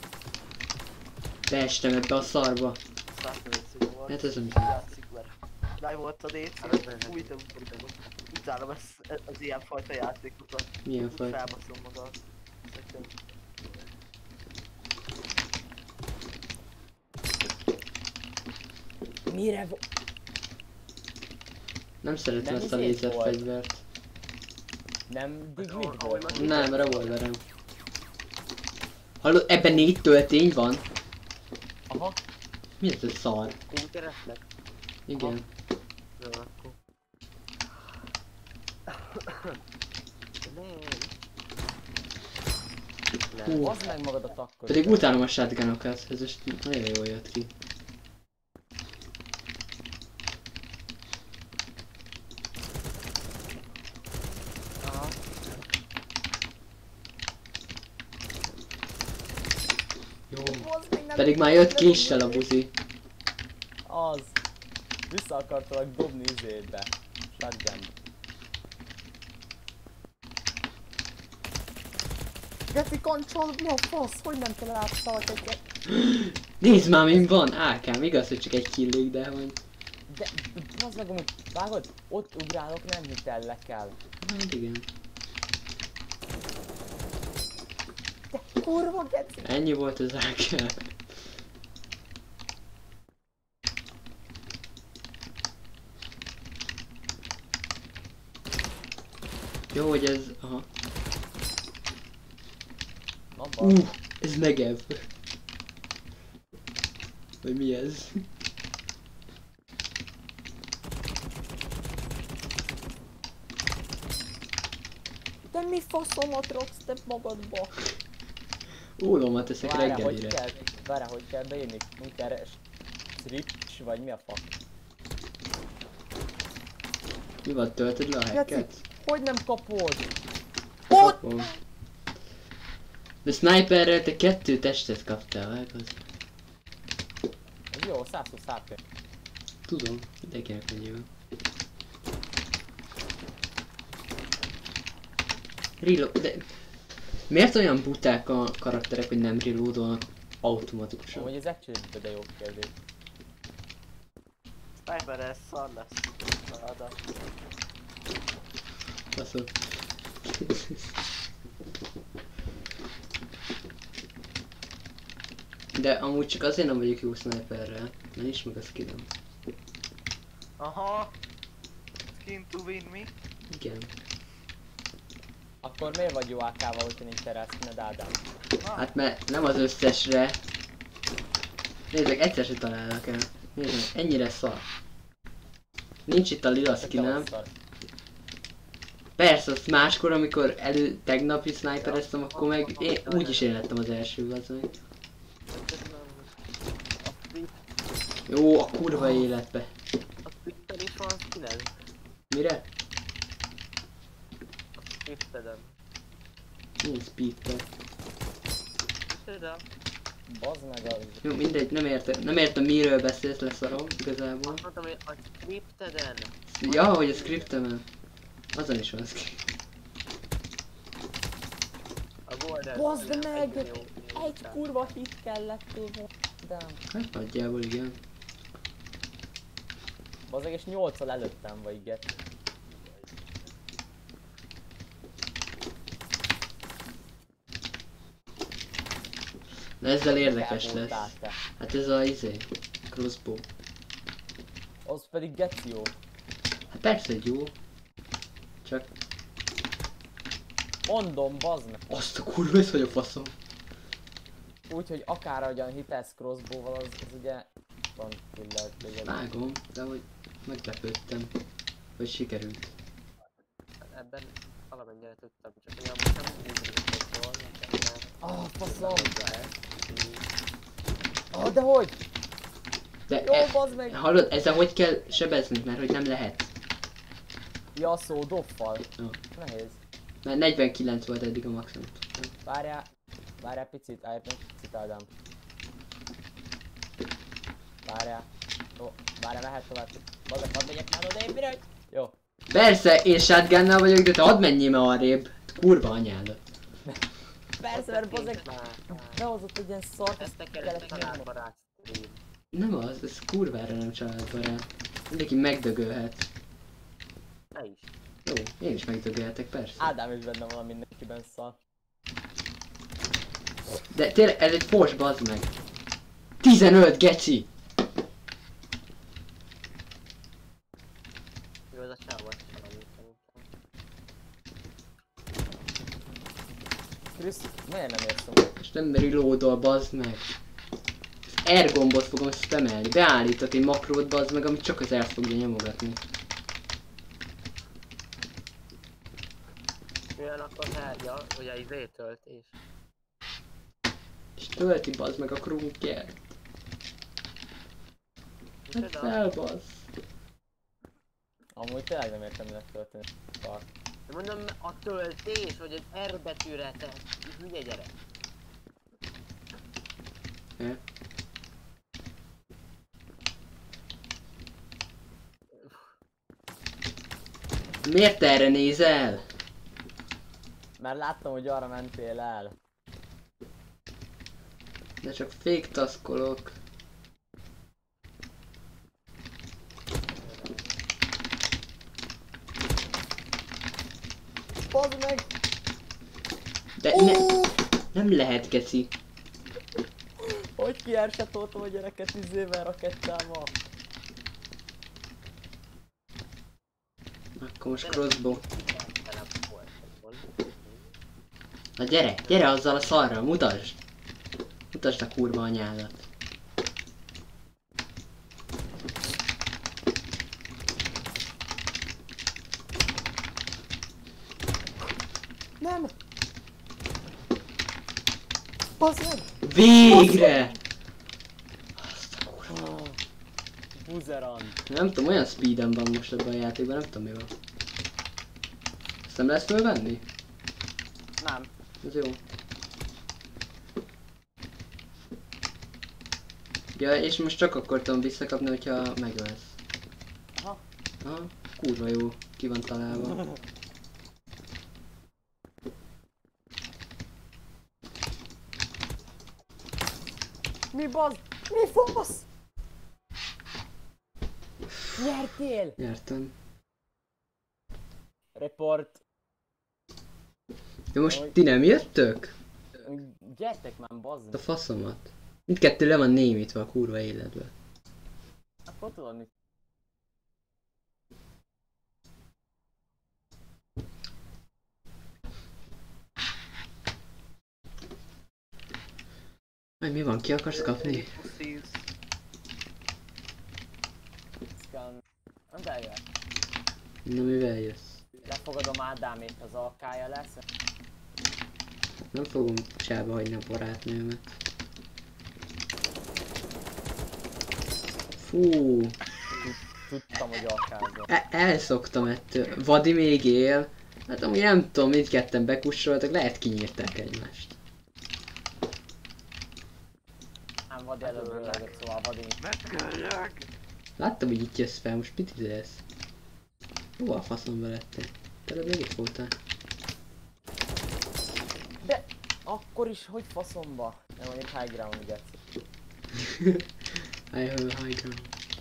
Beestem ebbe a szarba. Szállítani volt. Hát ez nem Játszik vele. Láj volt a DC, újra utálom az ilyen fajta játékokat. milyen faj. Felbaszom magam. Mire Nem szeretem Nem ezt a izét lézerfegyvert. Nem digmit volt? Nem, revolverem. Hallod, ebben 4 töltény van? Aha. Mi ez a szar? Interesznek? Igen. Jó, akkor... Nem. Hú. Hozd meg magadat akkor. Pedig utálom a shotgunokat, ez most nagyon jól jött ki. Aha. Jó. Hozd meg, nem Pedig már jött késsel a buzi. Az. Vissza akartalak dobni izébe. Shotgun. Geci control, mi a fasz? Hogy nem kell átszalak egyet? Nézd már, min van! AK-m, igaz, hogy csak egy killig, de hogy... De az meg amúgy, vágod? Ott ugrálok, nem hitellek el. Hát igen. De kurva geci! Ennyi volt az AK. Jó, hogy ez... Aha. Na baj. Ez Negev. Vagy mi ez? De mi faszomat raksz te magadba? Ólommat teszek Várjál, reggelire. hogy kell beírni? Minkeres... Switch, vagy mi a fuck? Mi van, töltöd le a hacket? Hogy nem kapod? Kapom. De sniperrel te 2 testet kaptál, vágod? Ez jó, 120 HP. Tudom, mindenkinek annyi van. Reload, de... Miért olyan buták a karakterek, hogy nem reloadolnak automatikusan? Amúgy ez actually de jó kérdés. Sniper, ez szar lesz. Szarada. Baszol. De amúgy csak azért nem vagyok jó sniperrel, mert nincs meg a skillem. Aha. Skin to win mi? Igen. Akkor miért vagy jó AK-val, hogyha nincs teraszkined, Ádám? Hát mert nem az összesre. Nézzek, egyszer se találnak el. Nézzek, ennyire szar. Nincs itt a lila skinem. Persze, azt máskor, amikor tegnapi snipereztem, akkor meg úgyis én lettem az első, az meg. Jó, a kurva életbe. A Twitter is van skined? Mire? A Twitteren. Mi speedter? Micsoda? Bazd meg az... Jó, mindegy, nem értem miről beszélsz, leszarom igazából. Azt mondtam, hogy a Scripteden. Ja, hogy a scriptemen. Azon is van script. A Golden. Bazd meg! Egy millió Egy kurva hit kellett volna. Hát nagyjából igen. Bazd meg és 8-al előttem vagy get. De ezzel érdekes lesz. Elmondtál te. Hát ez a crossbow. Az pedig geci jó. Hát persze egy jó. Csak Mondom, bazd meg. azt a kurva, ez vagy a faszom. Úgyhogy akárhogyan hitesz crossbow-val, az ugye van killer téged. Vágom, de hogy meglepődtem, hogy sikerült. Ebben valamennyire tudtam, csak olyan most nem úgy szólni, Ah, faszom! Ah, de hogy? De Jó, bazd meg! hallod, ezzel hogy kell sebezni, mert hogy nem lehet. Ja, szó, doffal. Jó. Nehéz. Mert 49 volt eddig a maximum. Várjál picit, állj meg picit, Ádám. Várjál. Ó, várjál, mehet tovább. Bazd meg, hadd megyek már oda, mire? Jó. Persze, én shotgunnal vagyok, de te hadd menjél már arrébb. Kurva anyádat. Persze, mert bazd meg behozott egy ilyen szart, ezt ezt kellett kellett nyomnom. családbarát stream. Nem az, ez kurvára nem családbarát. Mindenki megdögölhet. Ne is. Jó, én is megdögölhetek, persze. Ádám is benne van, mindenkiben szar. De tényleg, ez egy fors, bazd meg. 15, geci! Jó, az a csávat sem annyit szerintem. Krisz, miért nem érsz a És nem reloadol, bazd meg. Az R gombot fogom spamelni. Beállítok egy makrót, bazd meg, amit csak az R fogja nyomogatni. Milyen akkor herja, hogy a izétöltés. És tölti, bazd meg a krunkját. Hát Micsoda? fel, bazd. Amúgy tényleg nem értem, minek történik. Szar. De mondom, a töltés, hogy egy R betűre te, hülye gyerek. Ja. Miért te erre nézel? Mert láttam, hogy arra mentél el. De csak fake taszkolok. Bazd meg! De nem lehet, geci. Hogy kiársatoltam a gyereket izével rakettával? Akkor most crossbow. Tele volt. Na gyere azzal a szarral, mutasd! Mutasd a kurva anyádat. Nem! Bazd meg! Végre! Azt a kurva. Buzeran. Nem tudom, olyan speeden van most ebben a játékban, nem tudom mi van. Ezt nem lesz fölvenni? Nem. Ez jó. Ja, és most csak akkor tudom visszakapni, hogyha megölsz. Aha. Aha, kurva jó, ki van találva. Mi bazd? Mi fasz? Nyertél! Nyertem. Report. De most ti nem jöttök? Gyertek már, bazd A meg. faszomat. Mindkettő le van némítva a kurva életbe. Akkor tudod mit? Majd mi van, ki akarsz kapni? Scan. De jön. Na mivel jössz? Lefogadom Ádámét, az alkája lesz. Nem fogom csába hagyni a barátnőmet. Fú. Tudtam, hogy alkázol. Elszoktam ettől. Vadi még él. Hát amúgy nem tudom, mindketten bekussoltak, lehet kinyírták egymást. Nem Vadi előbb lőlegött, szóval Vadi... Megöljek! Láttam, hogy itt jössz fel, most mit izélsz? Hova a faszomba lettél? Te még itt voltál. De akkor is, hogy faszomba? Nem mondjuk high ground, ugye? High ground.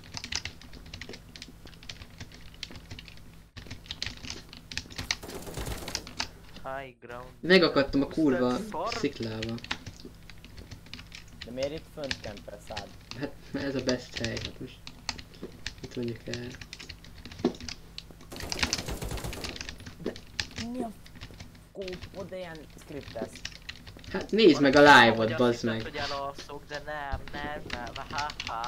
High ground. Megakadtam a kurva sziklába. De miért itt fönt kempelsz át? Hát ez a best hely, hát most itt mondjuk el. Mi a kópod ilyen scriptesz? Hát nézd meg a live-ot, bazd meg. Hogy elalszok, de nem, haha.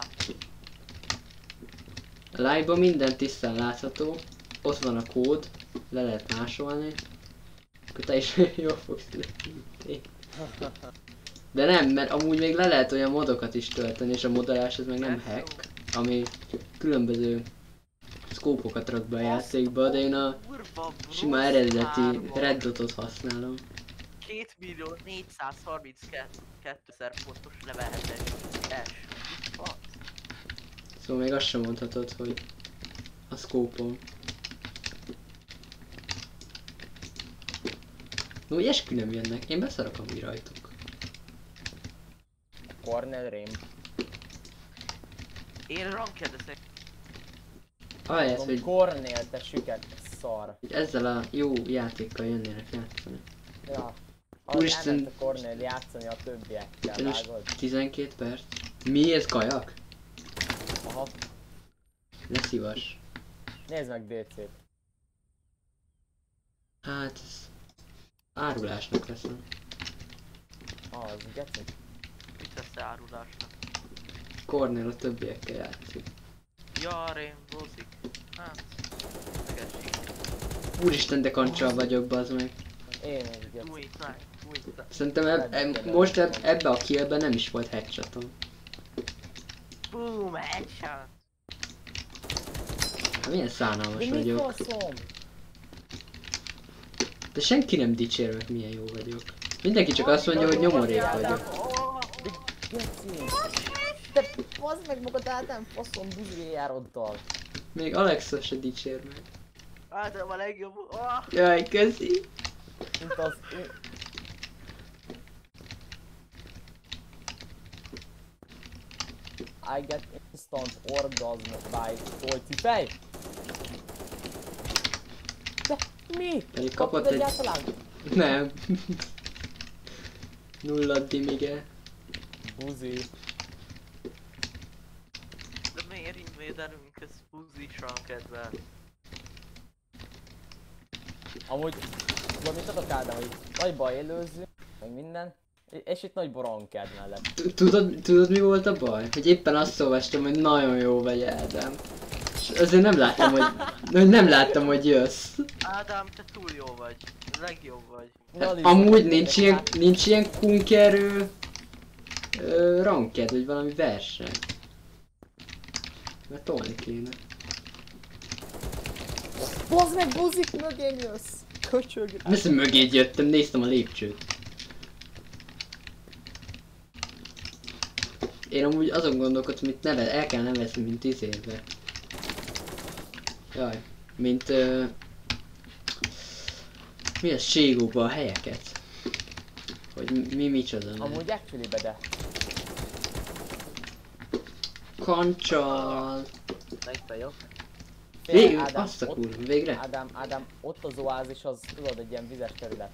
A live-ban minden tisztán látható, ott van a kód, le lehet másolni, akkor te is jól fogsz lenni. De nem, mert amúgy még le lehet olyan modokat is tölteni, és a modolás ez meg nem hack, ami különböző szkópokat rak be a játékba, de én a sima eredeti Red Dotot használom. 2.432.000 pontos level 7-es. Szóval még azt sem mondhatod, hogy a szkópom. No, úgy eskü nem jönnek, én beszarok amúgy rajtuk. Cornel Rém. Én rankedeszek. Ahelyett, hogy Cornel, te süket szar. ezzel a jó játékkal jönnének játszani. Ja. Úristen. Elment a Cornel játszani a többiekkel, Ez most vágod? 12 perc. Mi ez, kajak? Aha. Ne szívas. Nézd meg DC-t. Hát ez árulásnak veszem. Az, geci. Mit vesz árulásnak? Cornél a többiekkel játszik. Ja, rainbowzik. Hát. Megesik. Úristen, de kancsal vagyok, bazd meg. Én is, geci. Do it, nice, do it. Szerintem most ebbe a killben nem is volt headshotom. Boom, headshot. Hát milyen szánalmas De mi vagyok. faszom? De senki nem dicsér meg, milyen jó vagyok. Mindenki csak azt mondja, hogy nyomorék vagyok. Geci. Te bazd meg magad Ádám, faszom buzéjároddal. Még Alexa se dicsér meg. Ádám a legjobb. Jaj, köszi. Mint az... I get instant orgasm by Tolci fej! De mi? Pedig kapott egy... egyáltalán? Nem. Nulla dimige. Buzi. De miért invédelünk ez fúzis rankedvel? Amúgy, tudod mit adok Ádám, hogy nagyba élőzzünk, meg minden, és itt nagy boranked mellett. Tudod mi volt a baj? Hogy éppen azt olvastam, hogy nagyon jó vagy, Ádám. És azért nem láttam, hogy jössz. Ádám, te túl jó vagy. Legjobb vagy. Amúgy nincs ilyen kunker ranked, vagy valami verseny. Mert tolni kéne. Bazd meg, buzik mögém jössz! Köcsög! Messze mögéd jöttem, néztem a lépcsőt. Én amúgy azon gondolkodtam, hogy el kell nevezni, mint izérbe. Jaj, mint mi az Ségóba a helyeket? Hogy micsoda? Amúgy actually-be de. Kancsal. Itt vagyok. Végül, Ádám, azt a ott- kurva, végre? Ádám, ott az oázis, az tudod, egy ilyen vizes terület.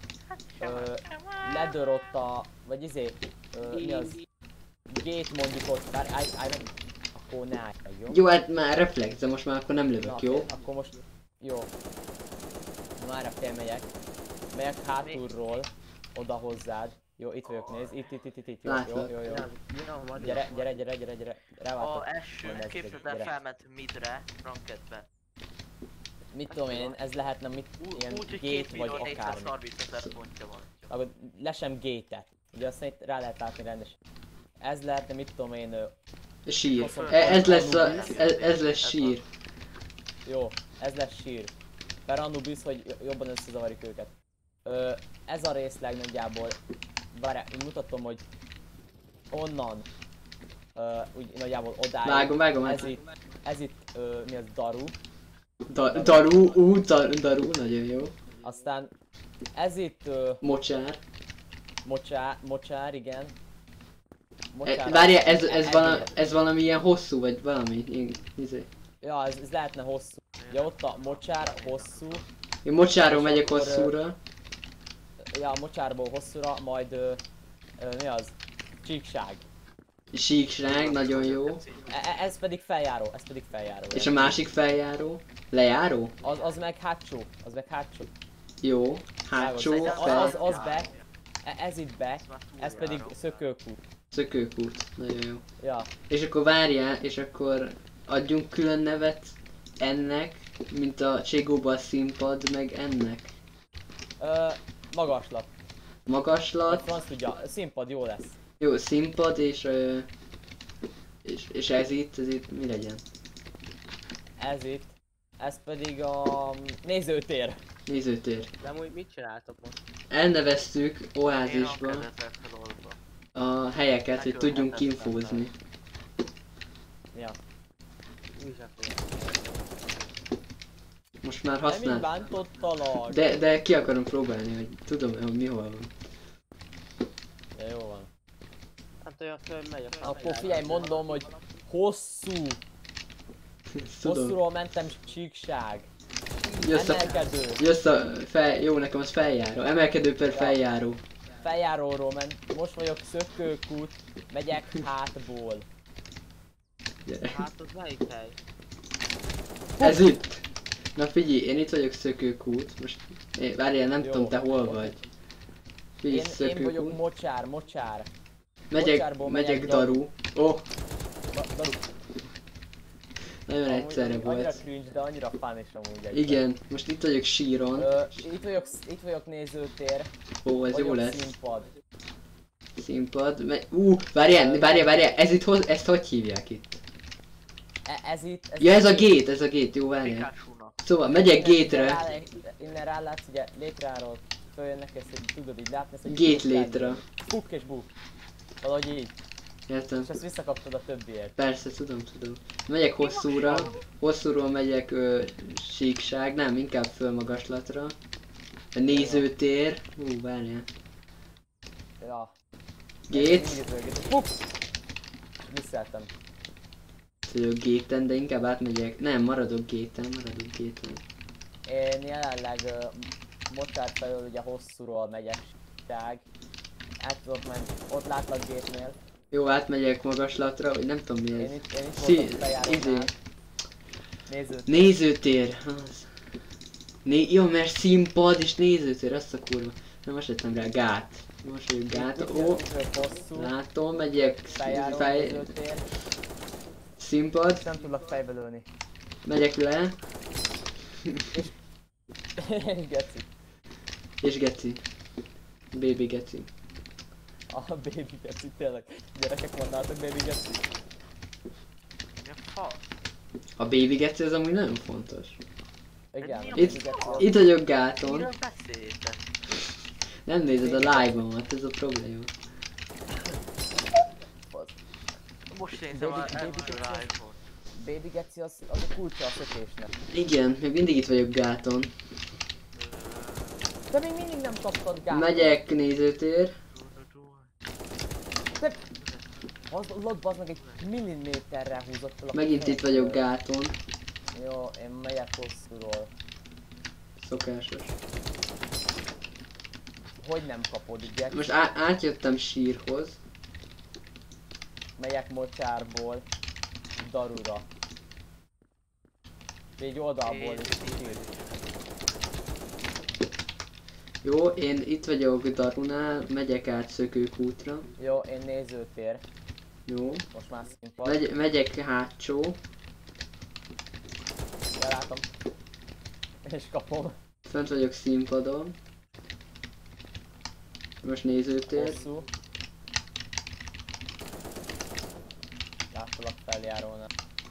Ledör ott a... vagy mi az? Gate mondjuk ott, bár állj meg... Akkor ne állj meg, jó? Jó, hát már reflex, de most már akkor nem Na, lövök, jó? Akkor most... Jó. Már felmegyek. Megyek hátulról, oda hozzád. Jó, itt vagyok, nézd, itt, jó, Látlak. jó. Nyomod. Gyere, ráváltok. A első képzeld el felment midre, rankedbe. Mit tudom én, ez lehetne ilyen Úgy, hogy gate vagy 2.430.000 akármi. pontja van. Akkor le sem gate-et. Ugye azt itt rá lehet látni rendes. Ez lehetne, mit tudom én, Sír. Faszom. Ez lesz sír. Jó, ez lesz sír. Per Anubis, hogy jobban összezavarjuk őket. Ez a részleg nagyjából, várjál, én mutatom, hogy onnan, úgy nagyjából odáig. Vágom. Ez itt, mi az, Daru. Daru, nagyon jó. Aztán ez itt, Mocsár. Mocsár, igen. Várjál, ez valami ilyen hosszú, vagy valami, izé. Ja, ez lehetne hosszú. Ja, ott a mocsár, hosszú. Én mocsáról És megyek akkor, hosszúra. Ja, a mocsárból hosszúra, majd mi az? Csíkság. Síkság, nagyon jó. Ez pedig feljáró, És a másik feljáró? Lejáró? Az meg hátsó, Jó. Hátsó, fel. Az be, ez itt be, ez pedig szökőkút. Szökőkút, nagyon jó. Ja. És akkor várjál, és akkor adjunk külön nevet ennek, mint a Cségóba a színpad, meg ennek. Magaslat. Magaslat. Franc tudja, színpad jó lesz. Jó, színpad és ez itt mi legyen? Ez itt. Ez pedig a nézőtér. Nézőtér. De amúgy mit csináltok most? Elneveztük oázisba a helyeket, hogy tudjunk infózni. Ja. Most már Nem így használ. bántottalak. De ki akarom próbálni, hogy tudom, hogy mi hol van. Ja, jó van. Hát olyan föl megy a Akkor figyelj, mondom, hogy hosszú. Tudom. Hosszúról mentem csíkság. Emelkedő. Jó, nekem az feljáró. Emelkedő per feljáró. Feljáróról ment. Most vagyok szökőkút. Megyek hátból. Gyere. Hát az melyik hely? Ez itt. Na figyelj, én itt vagyok szökőkút. Most, várjál, nem Jó. tudom te hol vagy. Figyelj, Én vagyok szökőkút. mocsár. Megyek megyek Daru. Ó, Daru. nagyon egyszerre Annyira volt. cringe, de annyira fun is amúgy egyben. Igen, most itt vagyok síron. Itt vagyok nézőtér. Ó, ez jó Vagyok lesz. színpad. Színpad. Várjál, ezt hogy hívják itt? Ez itt. Ja, ez a gate, jó, várjál. Szóval megyek gate-re. Innen rálátsz, ugye létráról följönnek ezt, hogy tudod így látni ezt, hogy Gate létre. Buk és buk. Valahogy így. Értem. És ezt visszakaptad a többiért. Persze, tudom. Megyek hosszúra. Hosszúról megyek síkság, nem, inkább fölmagaslatra. A nézőtér. Várjál. Ja. Gate. Buk! Visszeltem. Vagyok gate-en, de inkább átmegyek. Nem, maradok gate-en. Én jelenleg mocsár felől ugye hosszúról megyek síkság. Át tudok menni, ott látlak gate-nél. Jó, átmegyek magaslatra, vagy nem tudom mi ez. Én itt voltam bejárónál. Nézőtér. Jó, mert színpad és nézőtér, azt a kurva. Nem, most jöttem rá, gát. Most vagyok gát. Ó, látom, megyek nézőtér. Színpad. Nem tudlak fejbe lőni. Megyek le. Geci. És geci. Baby geci. A baby geci, tényleg. Gyerekek, mondnátok baby geci. A baby geci az amúgy nagyon fontos. Igen, Itt vagyok gáton. Miről beszéltek? Nem nézed a live-omat, ez a probléma. Most nézem a live-ot. Baby geci az a kulcsa a szökésnek. Igen, még mindig itt vagyok gáton. De még mindig nem kaptad gáton. Megyek nézőtér. Az meg egy milliméterrel húzott fel a Megint itt vagyok gáton. Jó, én megyek hosszúról. Szokásos. Hogy nem kapod, ugye? Most átjöttem sírhoz. Megyek mocsárból Darura. Egy oldalból is sír. Jó, én itt vagyok Darunál, megyek át Szökőkútra. Jó, én nézőtér. Jó. Most már színpad. Megyek hátsó. Belátom. És kapom. Fent vagyok színpadon. Most nézőtér. Hosszú. Látom. láttalak feljárónál.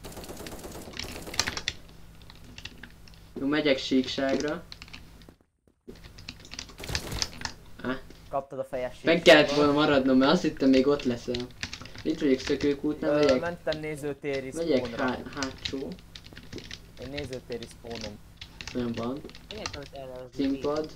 Jó, megyek síkságra. Kaptad a fejes Meg kellett volna maradnom, mert azt hittem még ott leszel. Itt vagyok szökőkútnál, megyek. Mentem nézőtéri Megyek spawnra. hátsó. Egy nézőtéri spawnom. Olyan van. Igen, erre Színpad.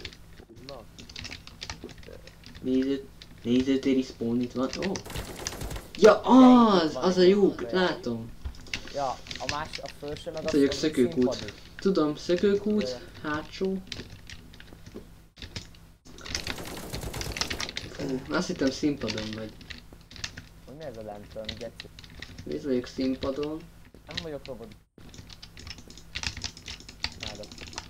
Nézőtéri spawn itt van. Ó! Ja, az a lyuk, látom. Ja, a felső meg Itt vagyok az szökőkút. színpadú. Tudom, szökőkút, hátsó. Azt hittem színpadon vagy. Hogy mi ez a lantern, geci? Itt vagyok színpadon. Nem vagyok robot. Nádok.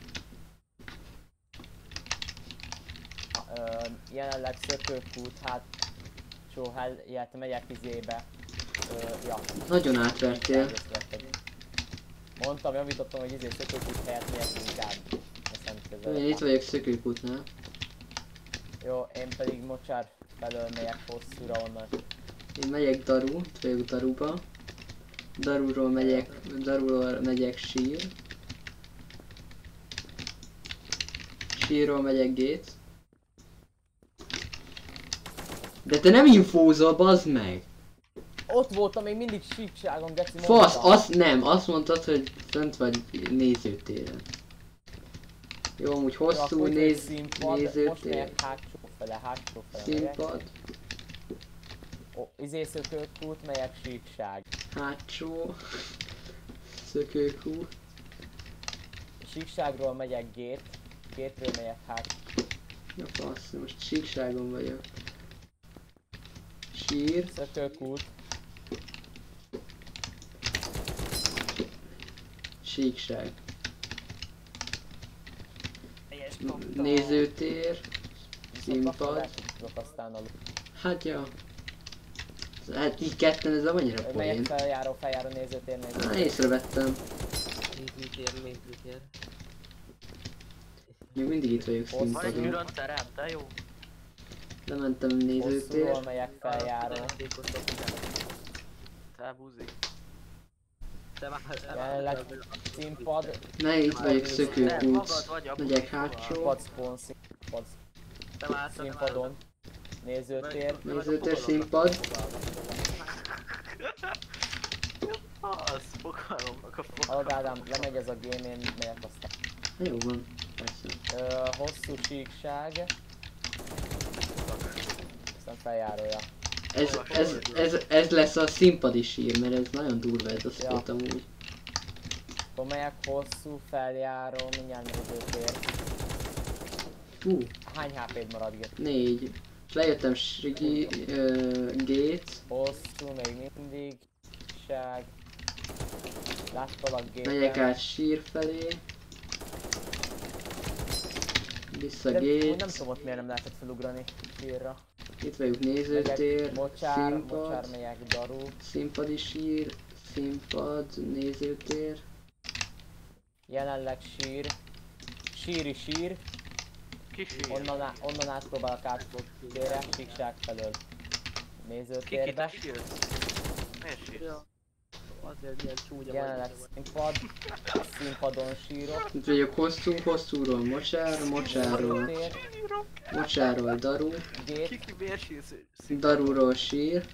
Jelenleg szökőkút, hátsó helyet megyek izébe. Ja. Nagyon átvertél. Mondtam, javítottam, hogy izé szökőkút helyett megyek inkább. A szent közel. Én itt vagyok szökőkútnál. Jó, én pedig mocsár felől megyek hosszúra onnan. Én megyek Daru, itt vagyok Daruba. Daruról megyek sír. Sírról megyek Gét. De te nem infózol, bazd meg! Ott voltam még mindig síkságon, geci, Fasz, azt mondtad, hogy fönt vagy nézőtéren. Jó, amúgy hosszú Most nézőtér. megyek hátsó fele Színpad. Izé szökőkút, megyek síkság. Hátsó. Szökőkút. Síkságról megyek Gétről megyek hátsó. Ja fasz, most síkságon vagyok. Sír. Szökőkút. Síkság. Nézőtér. Színpad. Aztán Hát ja. Hát így ketten ez nem annyira megyek poén. feljáró nézőtér. Észrevettem. Nézőtér. Még mindig itt vagyok Van egy színpadon. űrön terem, de jó. Lementem Hosszúról nézőtér. megyek feljáró. Te buzi. Jelenleg színpad. Ne, itt vagyok Nem, szökőkút. magad vagy a Megyek buzi, hátsó. Színpad spawn, színpad Te váltod, színpadon. Nézőtér. Nézőtér színpad. Az fogalomnak a fogalom. Hallod Ádám, lemegy ez a game, én megyek aztán. Jó van, persze. Hosszú síkság. Aztán feljárója. Ez lesz a színpadi sír, mert ez nagyon durva ez a spot amúgy. Akkor megyek hosszú, feljáró, mindjárt nézőtér. Hú, Hány HP-d marad, Gét? 4. Lejöttem Gate. Hosszú, még mindig. Síkság. Láttalak gépen. Megyek át sír felé. Vissza Nem Gate. tudom ott miért nem lehetett felugrani sírra. Itt vagyok nézőtér. Megyek mocsár Színpad. megyek daru. Színpadi sír. Színpad. Nézőtér. Jelenleg sír. Sír. Kis Onnan átpróbálok átfogtére, síkság felől. Nézőtérbe. Kikit a sírsz? Miért sírsz? Azért ilyen csúnya Jelenleg színpadon sírok. Itt vagyok hosszúról mocsáról daru. Gét. Kiki miért sírsz? Daruról sír.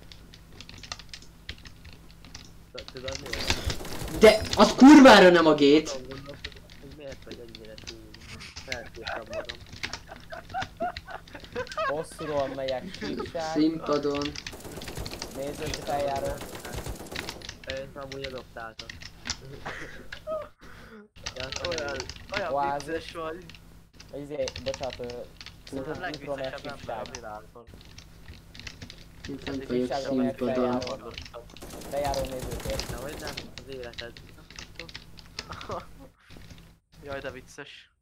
Tudod miért? De az kurvára nem a Gate! Hogy miért vagy ennyire túl felképtem magam. Hosszúról megyek síkság. Színpadon. Nézőtér feljáró. Én amúgy adoptáltam. Olyan Kvázi. vicces vagy. Bocsánat, Ez a mikro megyek legviccesebb ember a síkság. világon. Itt nem vagyok Síkságról megyek színpadon. feljáró. Feljáró nézőtér. Na hogy nem, az életed. Jaj, de vicces.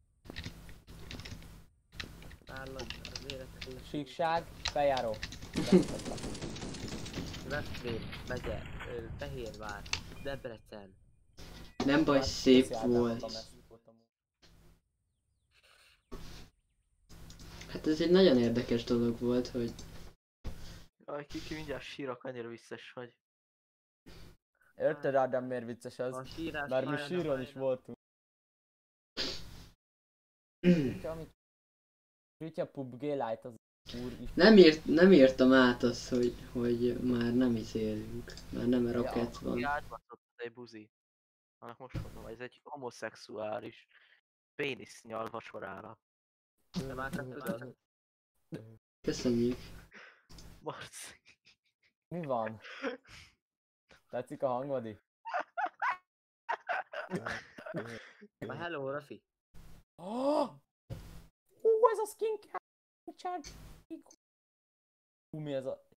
Állod, az életed. Síkság, feljáró. Veszprém, megye, Fehérvár, Debrecen. Nem baj, szép volt. Hát ez egy nagyon érdekes dolog volt, hogy Jaj, Kiki, mindjárt sírok, annyira vicces vagy. Érted Ádám, miért vicces ez? A sírás Mert mi majdnem, síron is majdnem. voltunk. Kütya PUBG Lite az úr is. Nem írtam át azt, hogy már nem izélünk. Már nem Rocket Aki van. átbaszott egy buzi. Annak most mondom, ez egy homoszexuális pénisz nyal vacsorára. De már csak tudod. Köszönjük. Marci. Mi van? Tetszik a hangvadi? Na hello, Rafi. Ez a skin capture. Mi ez a...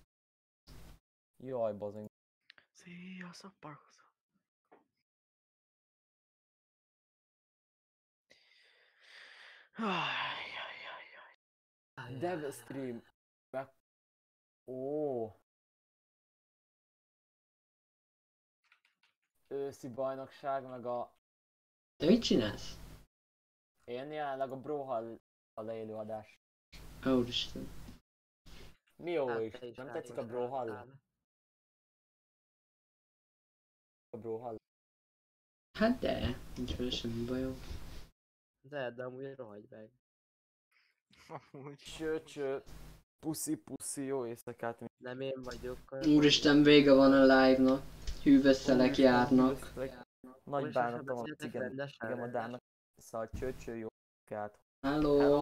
Jaj, bazeng. Szia, szapparkozó. Devstream. Ó. Őszi bajnokság, meg a... Te mit csinálsz? Én jelenleg a Brawlhall a leélőadás. Úristen. Mi jó Hát, is? te is Nem rá tetszik a most Brawlhall? ráálltál. A Brawlhall. Hát de, nincs vele semmi bajom. De amúgy rohagy meg. Amúgy. Cső. Puszi, jó éjszakát. Nem én vagyok. Úristen, vége van a live-nak. Hűvösszelek járnak. Nagy Most bánatom a beszéltek cigem rendesen, madának. Szóval cső, jó éjszakát. Hello.